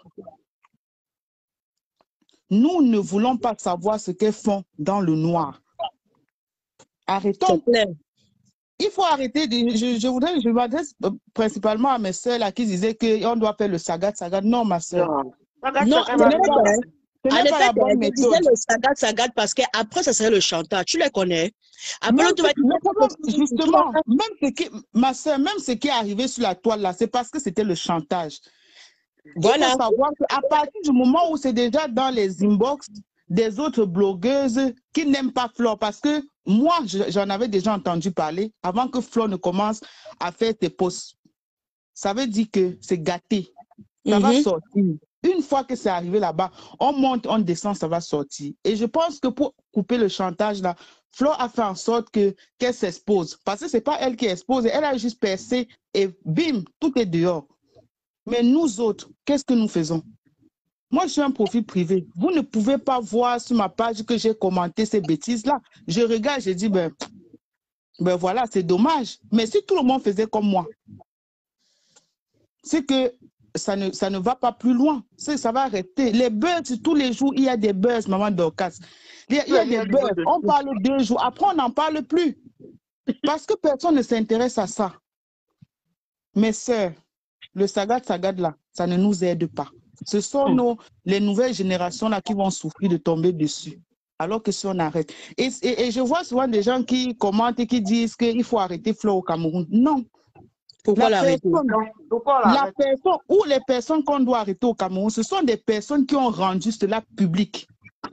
Nous ne voulons pas savoir ce qu'elles font dans le noir. Arrêtons. Il faut arrêter. Je m'adresse principalement à mes soeurs là, qui disaient qu'on doit faire le sagat. Non, ma soeur. Non, en effet, je disais le sagat parce qu'après, ça serait le chantage. Tu les connais? Après, tu vas justement, ma soeur, même ce qui est arrivé sur la toile là, c'est parce que c'était le chantage. Voilà. Il faut savoir qu'à partir du moment où c'est déjà dans les inbox des autres blogueuses qui n'aiment pas Flore, parce que moi, j'en avais déjà entendu parler avant que Flore ne commence à faire tes posts. Ça veut dire que c'est gâté. Ça va sortir. Une fois que c'est arrivé là-bas, on monte, on descend, ça va sortir. Et je pense que pour couper le chantage là, Flore a fait en sorte qu'elle s'expose. Parce que ce n'est pas elle qui expose, elle a juste percé et bim, tout est dehors. Mais nous autres, qu'est-ce que nous faisons? Moi, je suis un profil privé. Vous ne pouvez pas voir sur ma page que j'ai commenté ces bêtises-là. Je regarde, je dis, ben voilà, c'est dommage. Mais si tout le monde faisait comme moi, c'est que ça ne va pas plus loin. Ça va arrêter. Les buzz, tous les jours, il y a des buzz, maman Dorcas. Il y a des buzz. On parle 2 jours. Après, on n'en parle plus. Parce que personne ne s'intéresse à ça. Mes sœurs, le sagat là, ça ne nous aide pas. Ce sont les nouvelles générations là qui vont souffrir de tomber dessus. Alors que si on arrête. Et je vois souvent des gens qui commentent et qui disent qu'il faut arrêter Flore au Cameroun. Non. Pourquoi l'arrêter? La personne ou les personnes qu'on doit arrêter au Cameroun, ce sont des personnes qui ont rendu cela public.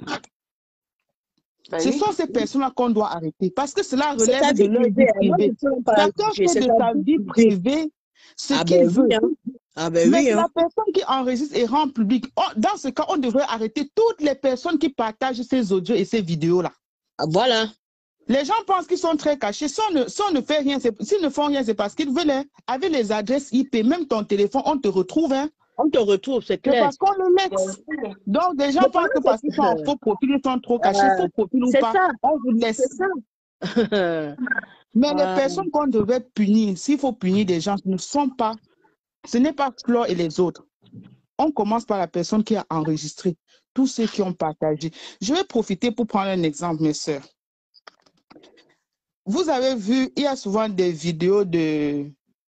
Ce sont ces personnes-là qu'on doit arrêter parce que cela relève de leur vie privée. Chacun fait de sa vie privée ce qu'il veut. Mais la personne qui enregistre et rend public, dans ce cas, on devrait arrêter toutes les personnes qui partagent ces audios et ces vidéos-là. Voilà. Les gens pensent qu'ils sont très cachés. Si on ne fait rien, s'ils ne font rien, c'est parce qu'ils veulent. Hein. Avec les adresses IP, même ton téléphone, on te retrouve. Hein. On te retrouve, c'est clair. C'est parce qu'on le laisse. Donc, des gens pensent que parce qu'ils sont en faux profil, ils sont trop cachés, faux profil ou pas, ça. On vous laisse. C'est ça. Mais les personnes qu'on devait punir, s'il faut punir des gens, ce n'est pas Flore et les autres. On commence par la personne qui a enregistré, tous ceux qui ont partagé. Je vais profiter pour prendre un exemple, mes sœurs. Vous avez vu, il y a souvent des vidéos de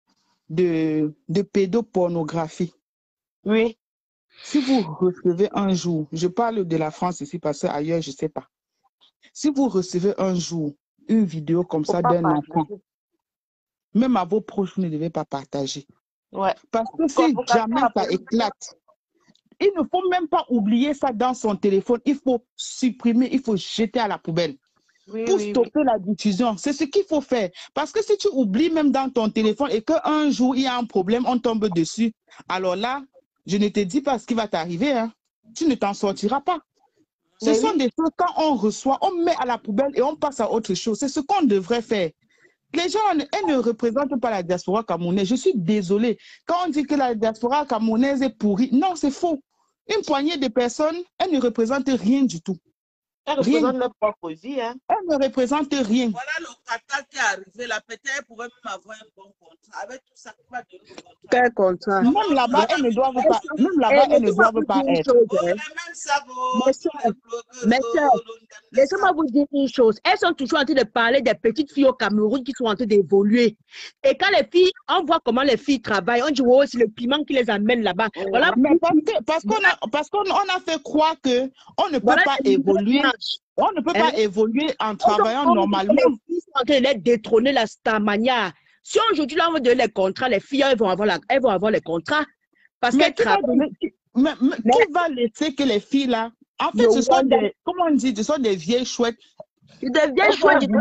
pédopornographie. Oui. Si vous recevez un jour, je parle de la France ici parce qu'ailleurs, je ne sais pas. Si vous recevez un jour une vidéo comme ça d'un enfant, même à vos proches, vous ne devez pas partager. Ouais. Parce que si jamais ça éclate, il ne faut même pas oublier ça dans son téléphone. Il faut supprimer, il faut jeter à la poubelle. Pour stopper la diffusion. C'est ce qu'il faut faire. Parce que si tu oublies même dans ton téléphone et qu'un jour, il y a un problème, on tombe dessus, alors là, je ne te dis pas ce qui va t'arriver. Hein. Tu ne t'en sortiras pas. Ce sont des choses, quand on reçoit, on met à la poubelle et on passe à autre chose. C'est ce qu'on devrait faire. Les gens, elles ne représentent pas la diaspora camerounaise. Je suis désolée. Quand on dit que la diaspora camerounaise est pourrie, non, c'est faux. Une poignée de personnes, elles ne représentent rien du tout. Elles représentent leur propre vie. Hein. Elles ne représentent rien. Voilà le Qatar qui est arrivé là. Peut-être qu'elles pourraient même avoir un bon contrat. Avec tout ça, qui va donner le contrat. Quel contrat? Même là-bas, elles ne doivent pas, même là-bas, elles ne doivent pas être. Laissez-moi vous dire une chose. Elles sont toujours en train de parler des petites filles au Cameroun qui sont en train d'évoluer. Et quand les filles, on voit comment les filles travaillent, on dit, oh, c'est le piment qui les amène là-bas. Voilà. Mais parce qu'on a fait croire qu'on ne peut pas évoluer. On ne peut pas évoluer en travaillant normalement. Les filles sont en train de détrôner la Starmania. Si aujourd'hui, là, on veut donner les contrats, les filles, elles vont avoir les contrats. Parce qu'elles travaillent. Qui va laisser que les filles, là, en fait, ce sont des, comment on dit, ce sont des vieilles chouettes. Des vieilles chouettes, non,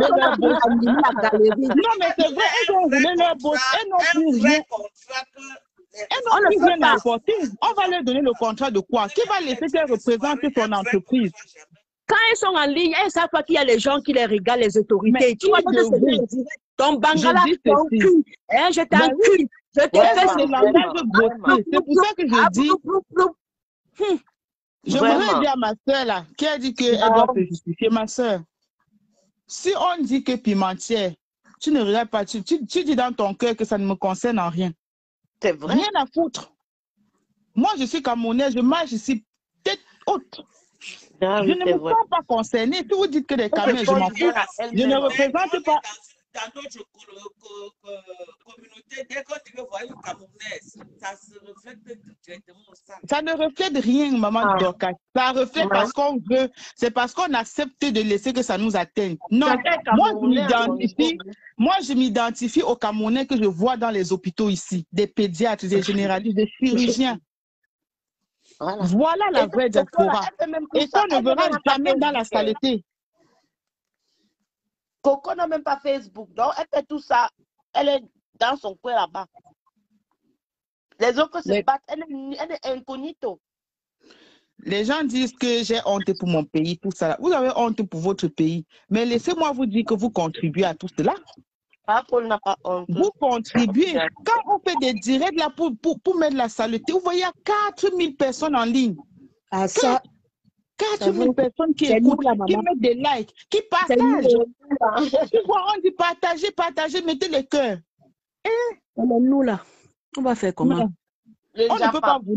mais c'est vrai, elles ont roulé leur boss. Elles n'ont plus rien. Elles n'ont plus rien à apporter. On va leur donner le contrat de quoi? Qui va laisser qu'elles représentent son entreprise? Quand elles sont en ligne, elles ne savent pas qu'il y a les gens qui les regardent, les autorités. Tu vois, ton bangala, ton cul, je t'encule. C'est pour ça que je dis, J'aimerais dire à ma soeur là, qui a dit qu'elle doit se justifier, ma soeur. Si on dit que Pimentière, tu ne regardes pas, tu dis dans ton cœur que ça ne me concerne en rien. C'est vrai. Rien à foutre. Moi, je suis Camerounaise, je marche ici tête haute. Ah, je oui, ne me sens pas concernée. Si vous dites que les Camerounais, je m'en fous. Je ne représente pas. Dans d'autres communautés, dès qu'on dit que vous voyez une Camerounaise, ça se reflète directement au sein. Ça ne reflète rien, maman Dorcas. Ça reflète parce qu'on veut, c'est parce qu'on accepte de laisser que ça nous atteigne. Non, moi je m'identifie aux Camerounais que je vois dans les hôpitaux ici, des pédiatres, des généralistes, des chirurgiens. Voilà la vraie diaspora. Et qu'on ne verra jamais dans la saleté. Coco n'a même pas Facebook, donc elle fait tout ça. Elle est dans son coin là-bas. Les autres se battent, elle est incognito. Les gens disent que j'ai honte pour mon pays, tout ça. Vous avez honte pour votre pays. Mais laissez-moi vous dire que vous contribuez à tout cela. Paul n'a pas honte. Vous contribuez. Quand on fait des directs là pour mettre la saleté, vous voyez, il y a 4000 personnes en ligne. Ah, ça. 4000 personnes qui écoutent, qui mettent des likes, qui partagent. On dit partagez, mettez les cœurs. Nous là, on va faire comment? On ne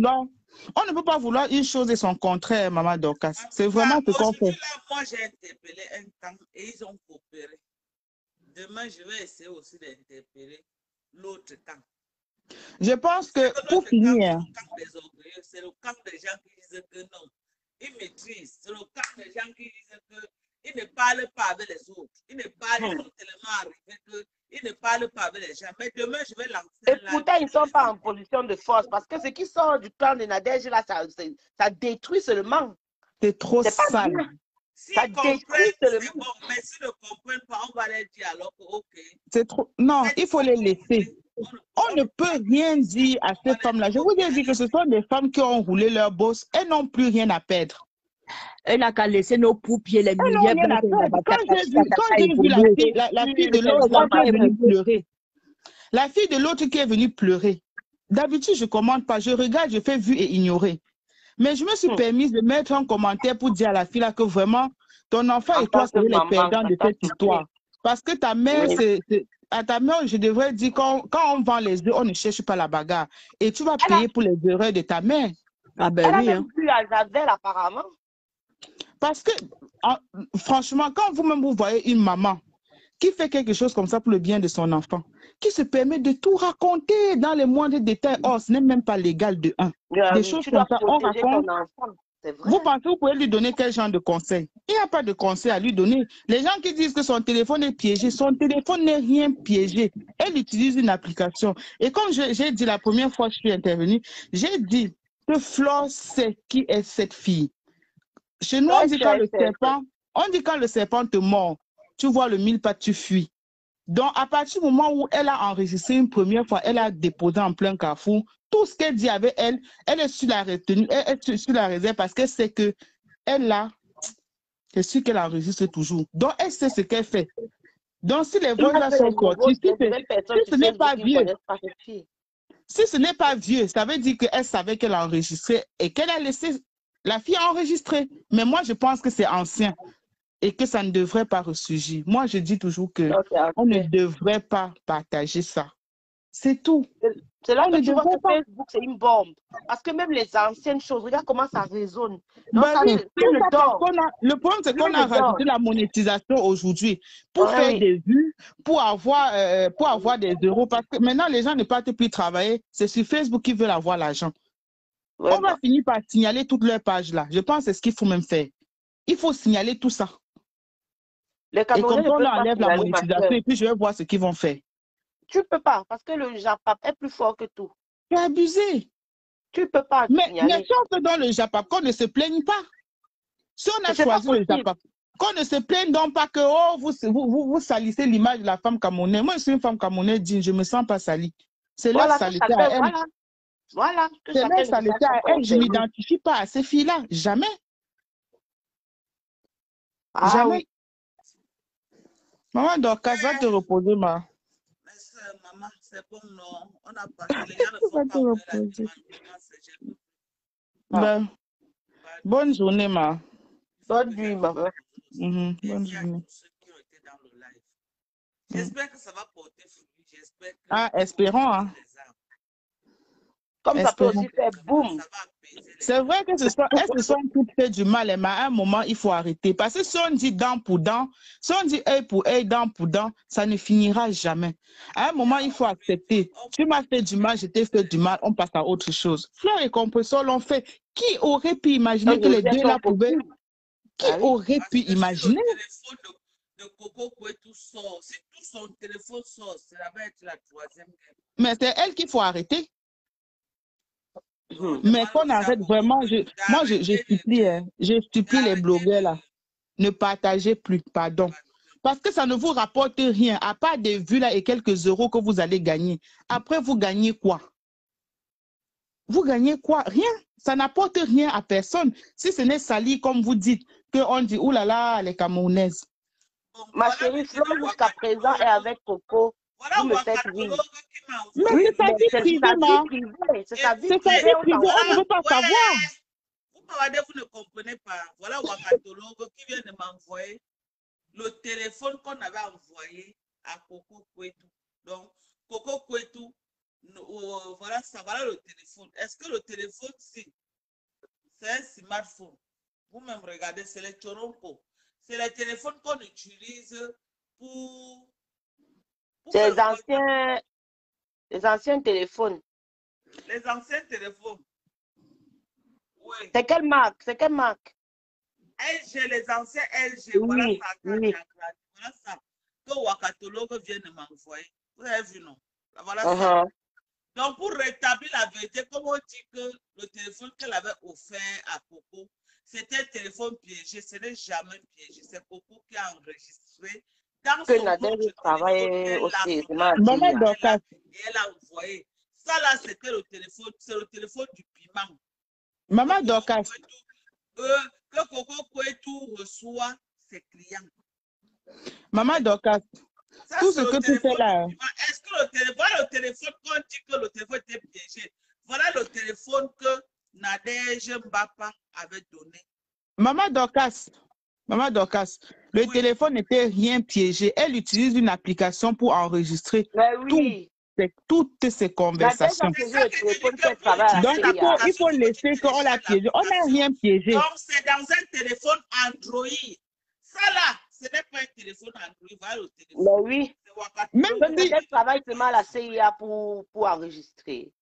peut pas vouloir une chose et son contraire, maman Dorcas. C'est vraiment ce qu'on fait. Moi, j'ai interpellé un temps et ils ont coopéré. Demain, je vais essayer aussi d'interpeller l'autre camp. Je pense que pour finir... C'est le camp des gens qui disent que non. Ils maîtrisent. C'est le cas des gens qui disent qu'ils ne parlent pas avec les autres. Ils ne parlent pas tellement arrivés qu'ils ne parlent pas avec les gens. Mais demain, je vais lancer. Et pourtant, ils ne sont pas en position de force parce que ce qui sort du camp de Nadège, là, ça détruit seulement. C'est trop sale. Ça détruit seulement. Bon, mais s'ils ne comprennent pas, on va leur dire alors que OK. C'est trop. Non, il faut les laisser. On ne peut rien dire à ces femmes-là. Je vous ai dit que ce sont des femmes qui ont roulé leur bosse. Elles n'ont plus rien à perdre. Elle n'a qu'à laisser nos poupiers, les milliers. Quand j'ai vu la fille de l'autre qui est venue pleurer, la fille de l'autre qui est venue pleurer, d'habitude, je ne commente pas. Je regarde, je fais vu et ignorer. Mais je me suis permise de mettre un commentaire pour dire à la fille là que vraiment, ton enfant et toi serez les perdants de cette histoire. Parce que ta mère, à ta mère, je devrais dire, quand on vend les œufs, on ne cherche pas la bagarre. Et tu vas payer pour les erreurs de ta mère. Ah ben oui. Elle a plus à Javel, apparemment. Parce que, franchement, quand vous-même vous voyez une maman qui fait quelque chose comme ça pour le bien de son enfant, qui se permet de tout raconter dans les moindres détails, oh, ce n'est même pas légal de un. Des choses comme ça, on raconte. Vous pensez que vous pouvez lui donner quel genre de conseil? Il n'y a pas de conseil à lui donner. Les gens qui disent que son téléphone est piégé, son téléphone n'est rien piégé. Elle utilise une application. Et comme j'ai dit la première fois que je suis intervenue, j'ai dit que Flore sait qui est cette fille. Chez nous, on dit quand le serpent te mord, tu vois le mille pas, tu fuis. Donc, à partir du moment où elle a enregistré une première fois, elle a déposé en plein carrefour, tout ce qu'elle dit avec elle, elle est sur la retenue, elle est sur la réserve parce qu'elle sait que elle a, c'est sûr qu'elle enregistre toujours. Donc, elle sait ce qu'elle fait. Donc, si les voix là sont sorties, si ce n'est pas vieux, si ce n'est pas vieux, ça veut dire qu'elle savait qu'elle a enregistré et qu'elle a laissé la fille enregistrer. Mais moi, je pense que c'est ancien et que ça ne devrait pas ressurgir. Moi, je dis toujours que on ne devrait pas partager ça. C'est tout. C'est là que tu vois que Facebook, c'est une bombe. Parce que même les anciennes choses, regarde comment ça résonne. Donc, le problème, c'est qu'on a rajouté la monétisation aujourd'hui pour faire des vues, pour avoir des euros. Parce que maintenant, les gens ne partent plus travailler. C'est sur Facebook qu'ils veulent avoir l'argent. On va finir par signaler toutes leurs pages là. Je pense que c'est ce qu'il faut même faire. Il faut signaler tout ça. Et comme ça, on enlève la monétisation et puis je vais voir ce qu'ils vont faire. Tu ne peux pas, parce que le JAPAP est plus fort que tout. C'est abusé. Tu ne peux pas. Mais sauf que dans le JAPAP, qu'on ne se plaigne pas. Si on a choisi le JAPAP, qu'on ne se plaigne donc pas que oh, vous salissez l'image de la femme camerounaise. Moi, je suis une femme camerounaise digne, je ne me sens pas salie. C'est leur saleté à elle. Voilà. C'est leur saleté à elle. Je ne m'identifie pas à ces filles-là. Jamais. Jamais. Oui. Maman Dorcas, va te reposer, ma. Maman, c'est bon, non. On a passé les gars ne font pas Bonne journée, ma. Bonne nuit, maman. Bonne journée. J'espère que ça va porter fruit. J'espère que... Ah, espérons, hein. Comme ça peut aussi faire boum. C'est vrai que elles se sont toutes fait du mal, mais à un moment, il faut arrêter. Parce que si on dit dent pour dent, si on dit œil pour œil, dent pour dent, ça ne finira jamais. À un moment, il faut accepter. Tu m'as fait du mal, je t'ai fait du mal, on passe à autre chose. Fleur et Compressor l'ont fait. Qui aurait pu imaginer que les deux là pouvaient... Qui aurait pu imaginer? Le Coco Kouetou sort. Si tout son téléphone sort, ça va être la troisième guerre. Mais c'est elle qu'il faut arrêter. Mais qu'on arrête vraiment, moi je supplie les blogueurs là, ne partagez plus, pardon. Parce que ça ne vous rapporte rien, à part des vues là et quelques euros que vous allez gagner. Après, vous gagnez quoi? Vous gagnez quoi? Rien. Ça n'apporte rien à personne. Si ce n'est sali, comme vous dites, qu'on dit, oulala, les Camerounaises. Ma chérie, Flo, jusqu'à présent, est avec Coco. Vous me faites rire. Mais c'est sa vie privée, c'est sa vie privée, on ne veut pas savoir. Vous ne comprenez pas. Voilà Wakatologo qui vient de m'envoyer le téléphone qu'on avait envoyé à Coco Kouetou. Donc, Coco Kouetou, voilà ça, voilà le téléphone. Est-ce que le téléphone, c'est un smartphone? Vous-même regardez, c'est les Choronko. C'est les téléphones qu'on utilise pour les anciens téléphones. Les anciens téléphones. Oui. C'est quelle marque? C'est quelle marque? LG, les anciens LG. Oui, voilà ça. oui. Voilà ça. Que Wakatologo vient de m'envoyer. Vous avez vu, non? Voilà ça. Donc, pour rétablir la vérité, comme on dit que le téléphone qu'elle avait offert à Coco, c'était un téléphone piégé. Ce n'est jamais piégé. C'est Coco qui a enregistré. Dans que son Nadège travaille aussi. Et elle a envoyé. Ça là, c'était le téléphone. C'est le téléphone du piment. Maman Dorcas. Que Coco Kouetou reçoit ses clients. Maman Dorcas. Tout ce que tu fais là. Est-ce que voilà le téléphone qu'on dit que le téléphone était piégé? Voilà le téléphone que Nadège Mbapa avait donné. Maman Dorcas, le téléphone n'était rien piégé. Elle utilise une application pour enregistrer toutes ses conversations. Donc, il faut laisser qu'on l'a piégé. On n'a rien piégé. Donc, c'est dans un téléphone Android. Ça là, ce n'est pas un téléphone Android. Voilà le téléphone. Mais oui. Même si elle travaille seulement à la CIA pour enregistrer.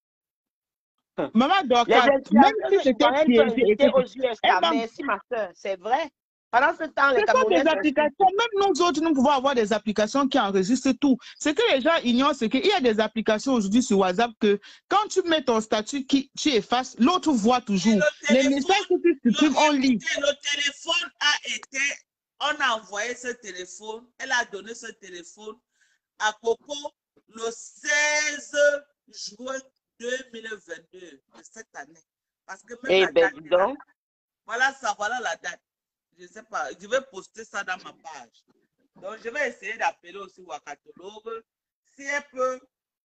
Maman Dorcas, même si c'était piégé, merci ma soeur, c'est vrai. Pendant ce temps, les Camerounais, des applications, même nous autres, nous pouvons avoir des applications qui enregistrent tout. Ce que les gens ignorent, c'est qu'il y a des applications aujourd'hui sur WhatsApp que quand tu mets ton statut, tu effaces, l'autre voit toujours. Les messages que tu supprimes, on lit. Le téléphone a été, on a envoyé ce téléphone, elle a donné ce téléphone à Coco le 16 juin 2022 de cette année. Parce que même la date, voilà ça, voilà la date. Je ne sais pas, je vais poster ça dans ma page. Donc, je vais essayer d'appeler aussi Wakatologo. Si elle peut.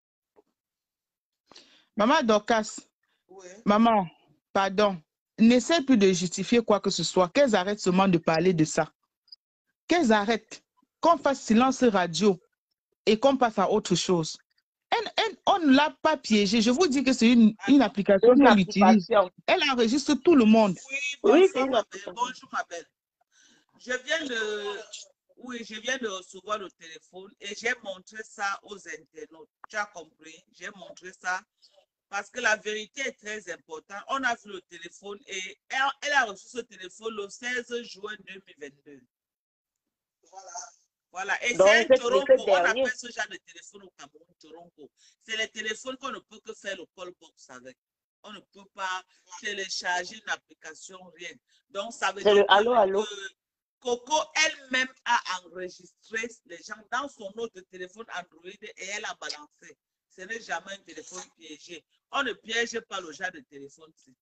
Maman Dorcas, maman, pardon, n'essaie plus de justifier quoi que ce soit. Qu'elles arrêtent seulement de parler de ça. Qu'elles arrêtent, qu'on fasse silence radio et qu'on passe à autre chose. On ne l'a pas piégée. Je vous dis que c'est une application qu'elle utilise. Elle enregistre tout le monde. Oui, bonjour ma belle. Je viens de recevoir le téléphone et j'ai montré ça aux internautes. Tu as compris? J'ai montré ça parce que la vérité est très importante. On a vu le téléphone et elle a reçu ce téléphone le 16 juin 2022. Voilà. Et c'est un Toronko. On appelle ce genre de téléphone au Cameroun Toronko. C'est les téléphones qu'on ne peut que faire le call box avec. On ne peut pas télécharger une application, rien. Donc, ça veut dire que Coco elle-même a enregistré les gens dans son autre téléphone Android et elle a balancé. Ce n'est jamais un téléphone piégé. On ne piège pas le genre de téléphone-ci.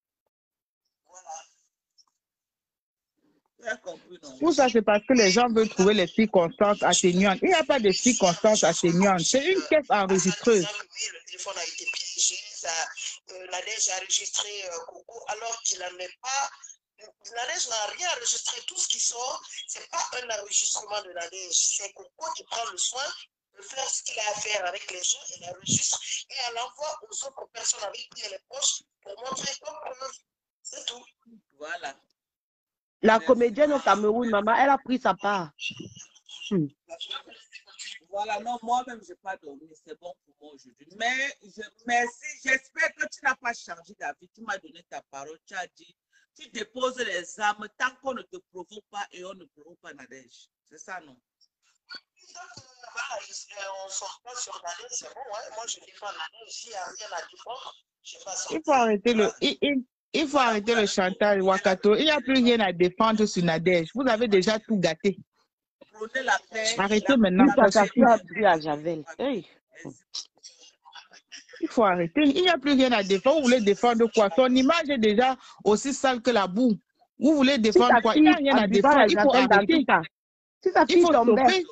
Voilà. Tout ça, c'est parce que les gens veulent trouver les circonstances atténuantes. Il n'y a pas de circonstances atténuantes. C'est une caisse enregistreuse. Le téléphone a été piégé. Nadège a enregistré Coco alors qu'il n'en est pas Nadège n'a rien enregistré. Tout ce qui sort, ce n'est pas un enregistrement de Nadège. C'est Coco qui prend le soin de faire ce qu'il a à faire avec les gens, elle enregistre et elle envoie aux autres personnes avec qui elle est proche pour montrer comme preuve. C'est tout. Voilà. La comédienne au Cameroun, maman, elle a pris sa part. Voilà, non, moi-même, je n'ai pas dormi. C'est bon pour moi aujourd'hui. Mais merci. J'espère que tu n'as pas changé d'avis. Tu m'as donné ta parole. Tu as dit, tu déposes les armes tant qu'on ne te provoque pas et on ne provoque pas Nadège. C'est ça, non? Voilà, on ne sort pas sur Nadège, c'est bon. Ouais. Moi, je défends Nadège. S'il n'y a rien à défendre, je ne vais pas sortir. Il faut arrêter le chantage, Wakato. Il n'y a plus rien à défendre sur Nadège. Vous avez déjà tout gâté. Arrêtez maintenant. Hey. Il faut arrêter. Il n'y a plus rien à défendre. Vous voulez défendre quoi? Son image est déjà aussi sale que la boue. Vous voulez défendre quoi? Il n'y a rien à défendre. Il faut arrêter. Il faut stopper.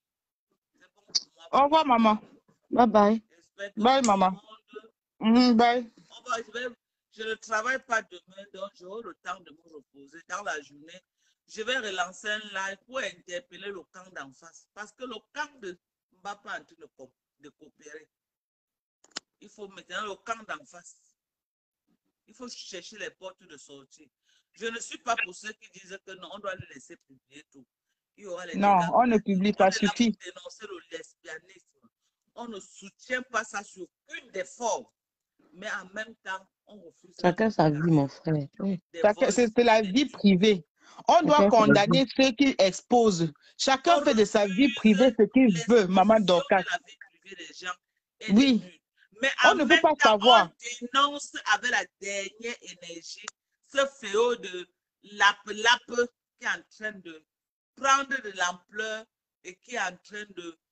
Au revoir, maman. Bye bye. Bye, maman. Bye. Je ne travaille pas demain, donc j'aurai le temps de me reposer dans la journée. Je vais relancer un live pour interpeller le camp d'en face. Parce que le camp de Mbappé est en train de coopérer. Il faut maintenant le camp d'en face. Il faut chercher les portes de sortie. Je ne suis pas pour ceux qui disent que non, on doit le laisser publier tout. Il y aura les non, on ne publie pas, suffit. Dénoncer le lesbianisme. On ne soutient pas ça sur aucune des formes. Mais en même temps, on refuse. Chacun sa vie, mon frère. C'est la vie privée. On doit condamner ceux qui exposent. Chacun fait de sa vie privée ce qu'il veut, maman Dorcas. Oui. Mais on ne peut pas savoir. On dénonce avec la dernière énergie ce fléau de l'ap qui est en train de prendre de l'ampleur et qui est en train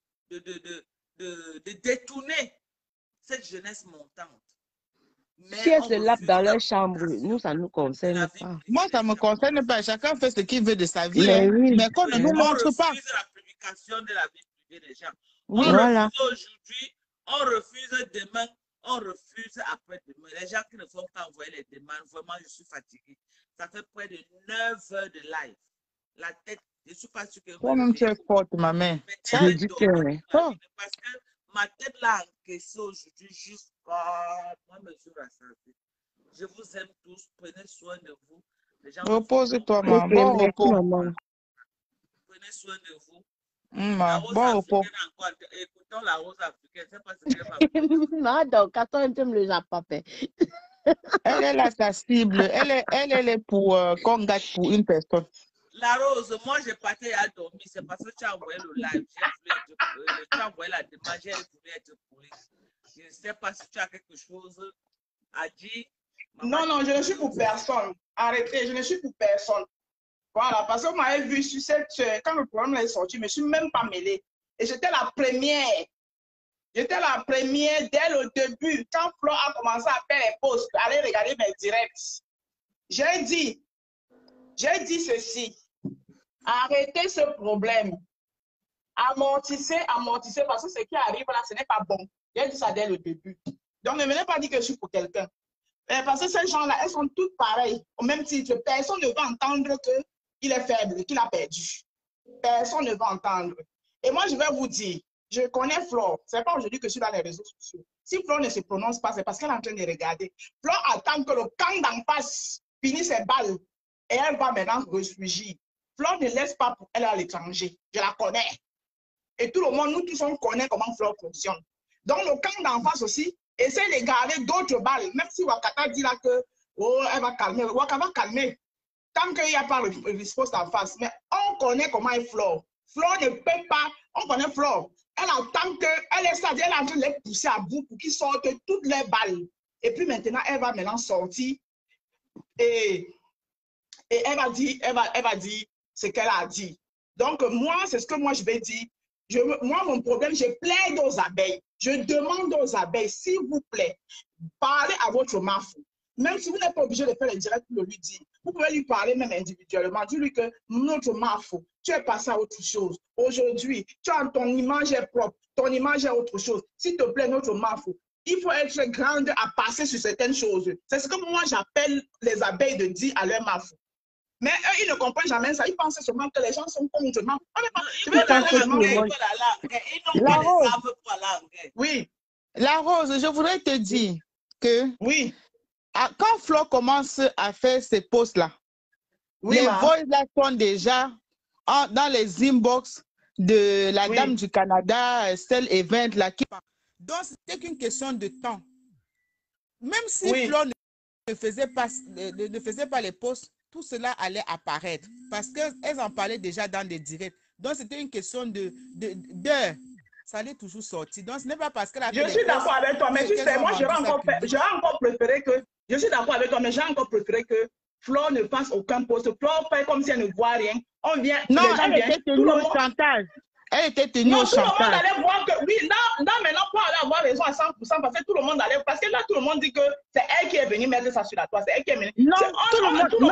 de détourner cette jeunesse montante. Si elle se lave dans leur chambre, nous, ça ne nous concerne pas. Moi, ça ne me concerne pas. Chacun fait ce qu'il veut de sa vie. Mais qu'on ne nous montre pas. On refuse la publication de la vie privée des gens. Oui, on voilà. refuse aujourd'hui, on refuse demain, on refuse après-demain. Les gens qui ne font qu'envoyer les demandes, vraiment, je suis fatiguée. Ça fait près de 9 heures de live. La tête, je ne suis pas sûre que... Toi-même, tu es forte, ma mère. Parce que ma tête l'a encaissée aujourd'hui jusqu'à moi mesure à santé. Je vous aime tous. Prenez soin de vous. Repose-toi, maman. Bon repos. Prenez soin de vous. Bon repos. Écoutons la rose africaine. Je ne sais pas ce qu'elle va. Non, donc, attends, tu me le as pas fait. Elle est là, sa cible. Elle est pour qu'on gâte pour une personne. La rose, moi, j'ai pas été à dormir. C'est parce que tu as envoyé le live. Tu as envoyé la demande. J'ai voulu être pourrie. Je ne sais pas si tu as quelque chose à dire. Non, non, je ne suis pour personne. Arrêtez, je ne suis pour personne. Voilà, parce que vous m'avez vu sur quand le problème est sorti, je ne me suis même pas mêlée. Et j'étais la première. J'étais la première dès le début. Quand Flo a commencé à faire les posts, allez regarder mes directs. J'ai dit ceci. Arrêtez ce problème. Amortissez, parce que ce qui arrive là, ce n'est pas bon. J'ai dit ça dès le début. Donc, ne venez pas dire que je suis pour quelqu'un. Parce que ces gens-là, elles sont toutes pareilles. Au même titre, personne ne va entendre qu'il est faible, qu'il a perdu. Personne ne va entendre. Et moi, je vais vous dire, je connais Flo. Ce n'est pas aujourd'hui que je suis dans les réseaux sociaux. Si Flo ne se prononce pas, c'est parce qu'elle est en train de regarder. Flo attend que le camp d'en face finisse ses balles. Et elle va maintenant ressurgir. Flo ne laisse pas pour elle à l'étranger. Je la connais. Et tout le monde, nous tous, on connaît comment Flo fonctionne. Donc, le camp d'en face aussi, essaie de garder d'autres balles. Même si Wakata dit là que, oh, elle va calmer. Wakata va calmer. Tant qu'il n'y a pas de réponse en face. Mais on connaît comment est Flo. Flo ne peut pas. On connaît Flo. Elle attend qu'elle est c'est-à-dire elle est en train de les pousser à bout pour qu'ils sortent toutes les balles. Et puis maintenant, elle va maintenant sortir. Et elle va dire ce qu'elle a dit. Donc, moi, c'est ce que moi je vais dire. Moi, mon problème, je plaide aux abeilles. Je demande aux abeilles, s'il vous plaît, parlez à votre mafou. Même si vous n'êtes pas obligé de faire le direct pour lui dire, vous pouvez lui parler même individuellement. Dis-lui que notre mafou, tu es passé à autre chose. Aujourd'hui, ton image est propre, ton image est autre chose. S'il te plaît, notre mafou, il faut être grande à passer sur certaines choses. C'est ce que moi, j'appelle les abeilles de dire à leur mafou. Mais eux, ils ne comprennent jamais ça. Ils pensent seulement que les gens sont contre. Non, oui. La Rose, je voudrais te dire que oui. Quand Flo commence à faire ces posts-là, les voix là sont déjà dans les inbox de la dame du Canada, celle Event là qui parle. Donc, c'était qu'une question de temps. Même si Flo ne faisait pas les posts, tout cela allait apparaître parce qu'elles en parlaient déjà dans des directs. Donc, c'était une question d'heure. Ça allait toujours sortir. Donc, ce n'est pas parce que je suis d'accord avec toi, mais tu sais, moi, j'aurais encore préféré que... Je suis d'accord avec toi, mais j'ai encore préféré que Flo ne fasse aucun post. Flo fait comme si elle ne voit rien. On vient... Non, elle était tenue au chantage. Elle était tenue au chantage. Tout le monde allait voir que... Oui, non, maintenant, pour aller avoir raison à 100%, parce que tout le monde allait... Parce que là, tout le monde dit que c'est elle qui est venue mettre ça sur la toile. C'est elle qui est venue... Non, tout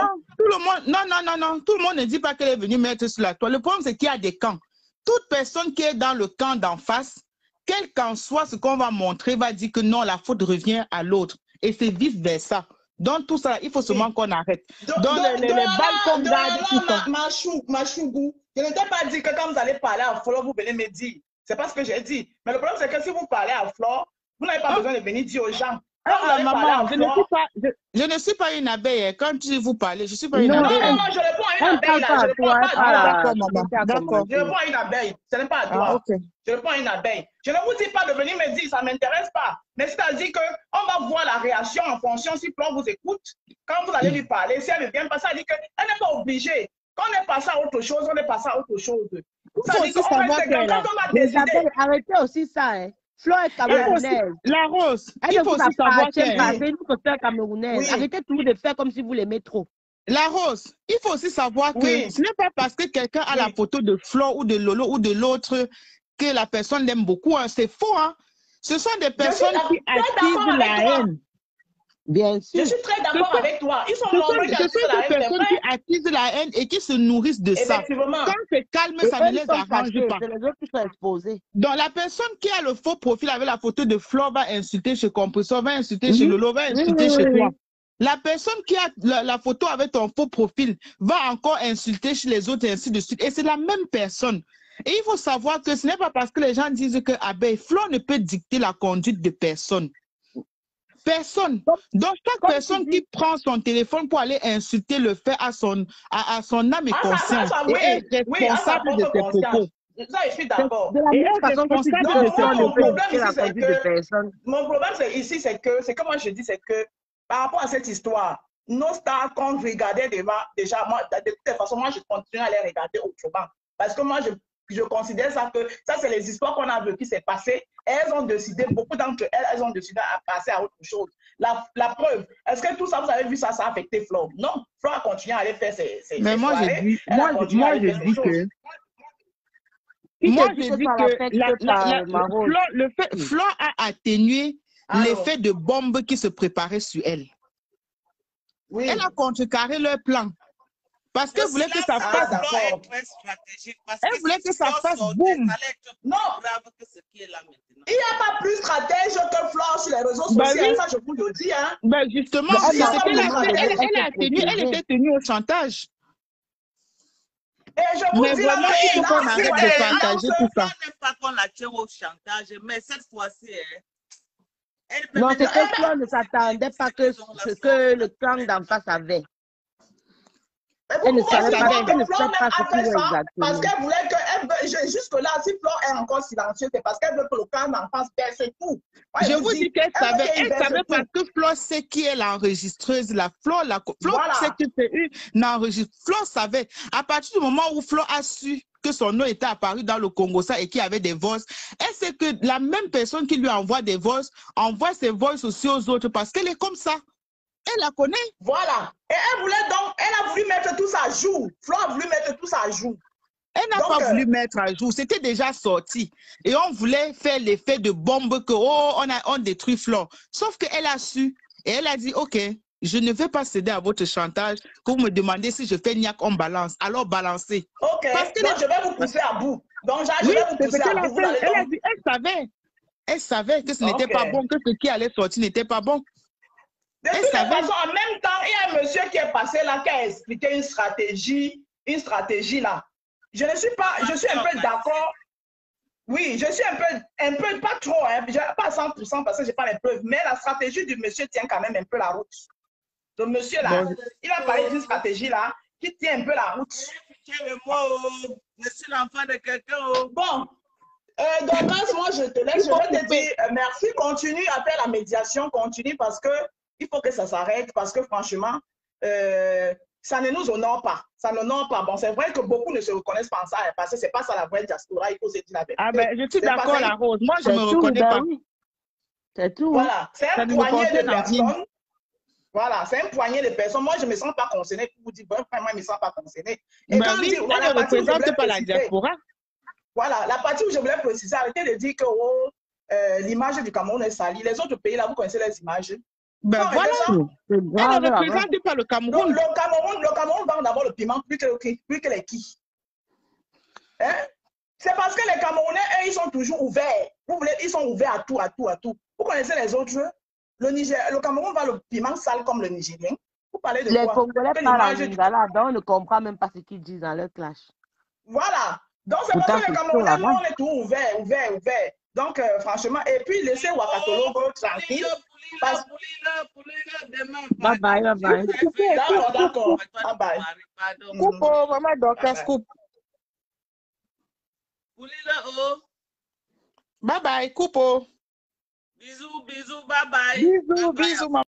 le monde ne dit pas qu'elle est venue mettre sur la toile. Le problème, c'est qu'il y a des camps. Toute personne qui est dans le camp d'en face, quel qu'en soit ce qu'on va montrer, va dire que non, la faute revient à l'autre. Et c'est vice-versa. Donc, tout ça, il faut seulement qu'on arrête. Donc, les balles qu'on garde, tout ça. Machougou, je ne t'ai pas dit que quand vous allez parler à Flore, vous venez me dire. C'est pas ce que j'ai dit. Mais le problème, c'est que si vous parlez à Flore, vous n'avez pas besoin de venir dire aux gens. Maman, je ne suis pas une abeille. Quand vous parlez, je ne suis pas une abeille. Non, je réponds à une abeille. Là. Je réponds pas à toi. D'accord. Je réponds à une abeille. Ce n'est pas à toi. Je réponds à une abeille. Je ne vous dis pas de venir me dire, ça ne m'intéresse pas. Mais c'est-à-dire qu'on va voir la réaction en fonction si Flore vous écoute. Quand vous allez lui parler, si elle ne vient pas, ça dit qu'elle n'est pas obligée. Quand on est passé à autre chose, on est passé à autre chose. Ça dit qu'on reste quand on va décider. Arrêtez aussi ça, hein. Flo est camerounaise. La Rose, il faut aussi savoir que camerounaise. Arrêtez toujours de faire comme si vous l'aimez trop. La Rose, il faut aussi savoir que ce n'est pas parce que quelqu'un a la photo de Flo ou de Lolo ou de l'autre que la personne l'aime beaucoup. Hein. C'est faux. Hein. Ce sont des personnes qui attisent la haine. Bien sûr. Je suis très d'accord avec toi. Ils sont nombreux ce sont des personnes qui attisent la haine et qui se nourrissent de ça. Quand c'est calme, ça ne les arrange pas. C'est les autres qui sont exposés. Donc la personne qui a le faux profil avec la photo de Flo va insulter chez Compressor, va insulter chez Lolo, va insulter chez toi. La personne qui a la photo avec ton faux profil va encore insulter chez les autres et ainsi de suite. Et c'est la même personne. Et il faut savoir que ce n'est pas parce que les gens disent que Flo ne peut dicter la conduite de personne. Personne. Donc, chaque personne qui prend son téléphone pour aller insulter le fait à son âme et conscience est responsable de ses propos. Ça, je suis d'accord. Mon problème, c'est ici, c'est que moi je dis, c'est que par rapport à cette histoire, nos stars qu'on regardait déjà, moi, de toute façon, moi, je continue à les regarder autrement. Parce que moi, je considère ça que ça, c'est les histoires qu'on a vues qui s'est passé. Elles ont décidé, beaucoup d'entre elles ont décidé à passer à autre chose. La preuve, est-ce que tout ça, vous avez vu ça, ça a affecté Flo? Non, Flo a continué à aller faire ses mais moi, soirées. je dis que Flo a atténué l'effet de bombe qui se préparait sur elle. Oui. Elle a contrecarré leur plan. Parce qu'elle voulait que ça fasse elle voulait que ça fasse boum. Non, il n'y a pas plus stratège que Flore sur les réseaux sociaux. Oui. Ça, je vous le dis. Hein. Ben justement, elle était tenue au chantage. Et je vous dis vraiment, il faut qu'on arrête de partager tout ça. Je ne pas qu'on la tient au chantage, mais cette fois-ci, non, c'est que Flore ne s'attendait pas que ce que le clan d'en face avait. Elle ne savait pas ce qu'il veut exactement. Parce qu'elle voulait que, jusque-là, si Flore est encore silencieuse, c'est parce qu'elle veut que le clan d'en face baisse tout. Je vous dis qu'elle savait, parce que Flore sait qui est l'enregistreuse. Flore sait que c'est une enregistreuse. Flore savait. À partir du moment où Flore a su que son nom était apparu dans le Congo et qu'il y avait des voices, elle sait que la même personne qui lui envoie des voices, envoie ses voices aussi aux autres parce qu'elle est comme ça. Elle la connaît. Voilà. Et elle voulait donc, elle a voulu mettre tout ça à jour. Flore a voulu mettre tout ça à jour. Elle n'a pas voulu mettre à jour. C'était déjà sorti. Et on voulait faire l'effet de bombe que, on détruit Flore. Sauf qu'elle a su. Et elle a dit, OK, je ne vais pas céder à votre chantage. Que vous me demandez si je fais niaque, on balance. Alors balancez. OK. Parce que donc, je vais vous pousser à bout. Donc, je vais vous pousser à bout. Elle savait que ce n'était pas bon, que ce qui allait sortir n'était pas bon. De toute façon, en même temps, il y a un monsieur qui est passé là, qui a expliqué une stratégie là. Je suis un peu d'accord. Oui, je suis un peu, pas trop, hein, pas à 100% parce que je n'ai pas les preuves, mais la stratégie du monsieur tient quand même un peu la route. Le monsieur là, il a parlé d'une stratégie là qui tient un peu la route. Je suis l'enfant de quelqu'un. Bon, Dorcas, moi je te laisse, je vais te dire merci, continue à faire la médiation, continue parce que il faut que ça s'arrête, parce que franchement, ça ne nous honore pas. Ça ne honore pas. Bon, c'est vrai que beaucoup ne se reconnaissent pas en ça, parce que c'est pas ça la vraie diaspora, il faut se dire la vérité. Ah ben, je suis d'accord, la Rose. Moi, je ne me reconnais pas. C'est tout. Voilà, c'est un poignet de personnes. Voilà, c'est un poignet de personnes. Moi, je ne me sens pas concernée pour vous dire, vraiment, je ne me sens pas concernée. Et quand oui, elle ne représente pas la diaspora. Voilà, la partie où je voulais préciser, arrêtez de dire que l'image du Cameroun est salie. Les autres pays, là, vous connaissez les images. Ben non, voilà, elle ne représente pas le Cameroun. Le Cameroun vend d'abord le piment plus que les qui. Hein? C'est parce que les Camerounais, eux, ils sont toujours ouverts. Ils sont ouverts à tout, à tout, à tout. Vous connaissez les autres jeux? Le Cameroun vend le piment sale comme le Nigérien. Vous parlez de les quoi? Congolais parlent en lingala, donc on ne comprend même pas ce qu'ils disent dans leur clash. Voilà. Donc c'est parce que les Camerounais, nous, on est tout ouvert. Donc franchement, et puis laissez Ouagadougou tranquille. Bye bye. D'accord. Bye bye. Coupe, maman Dorcas, coupe. Bye bye, coupe. Bisous, bye bye. Bisous, maman.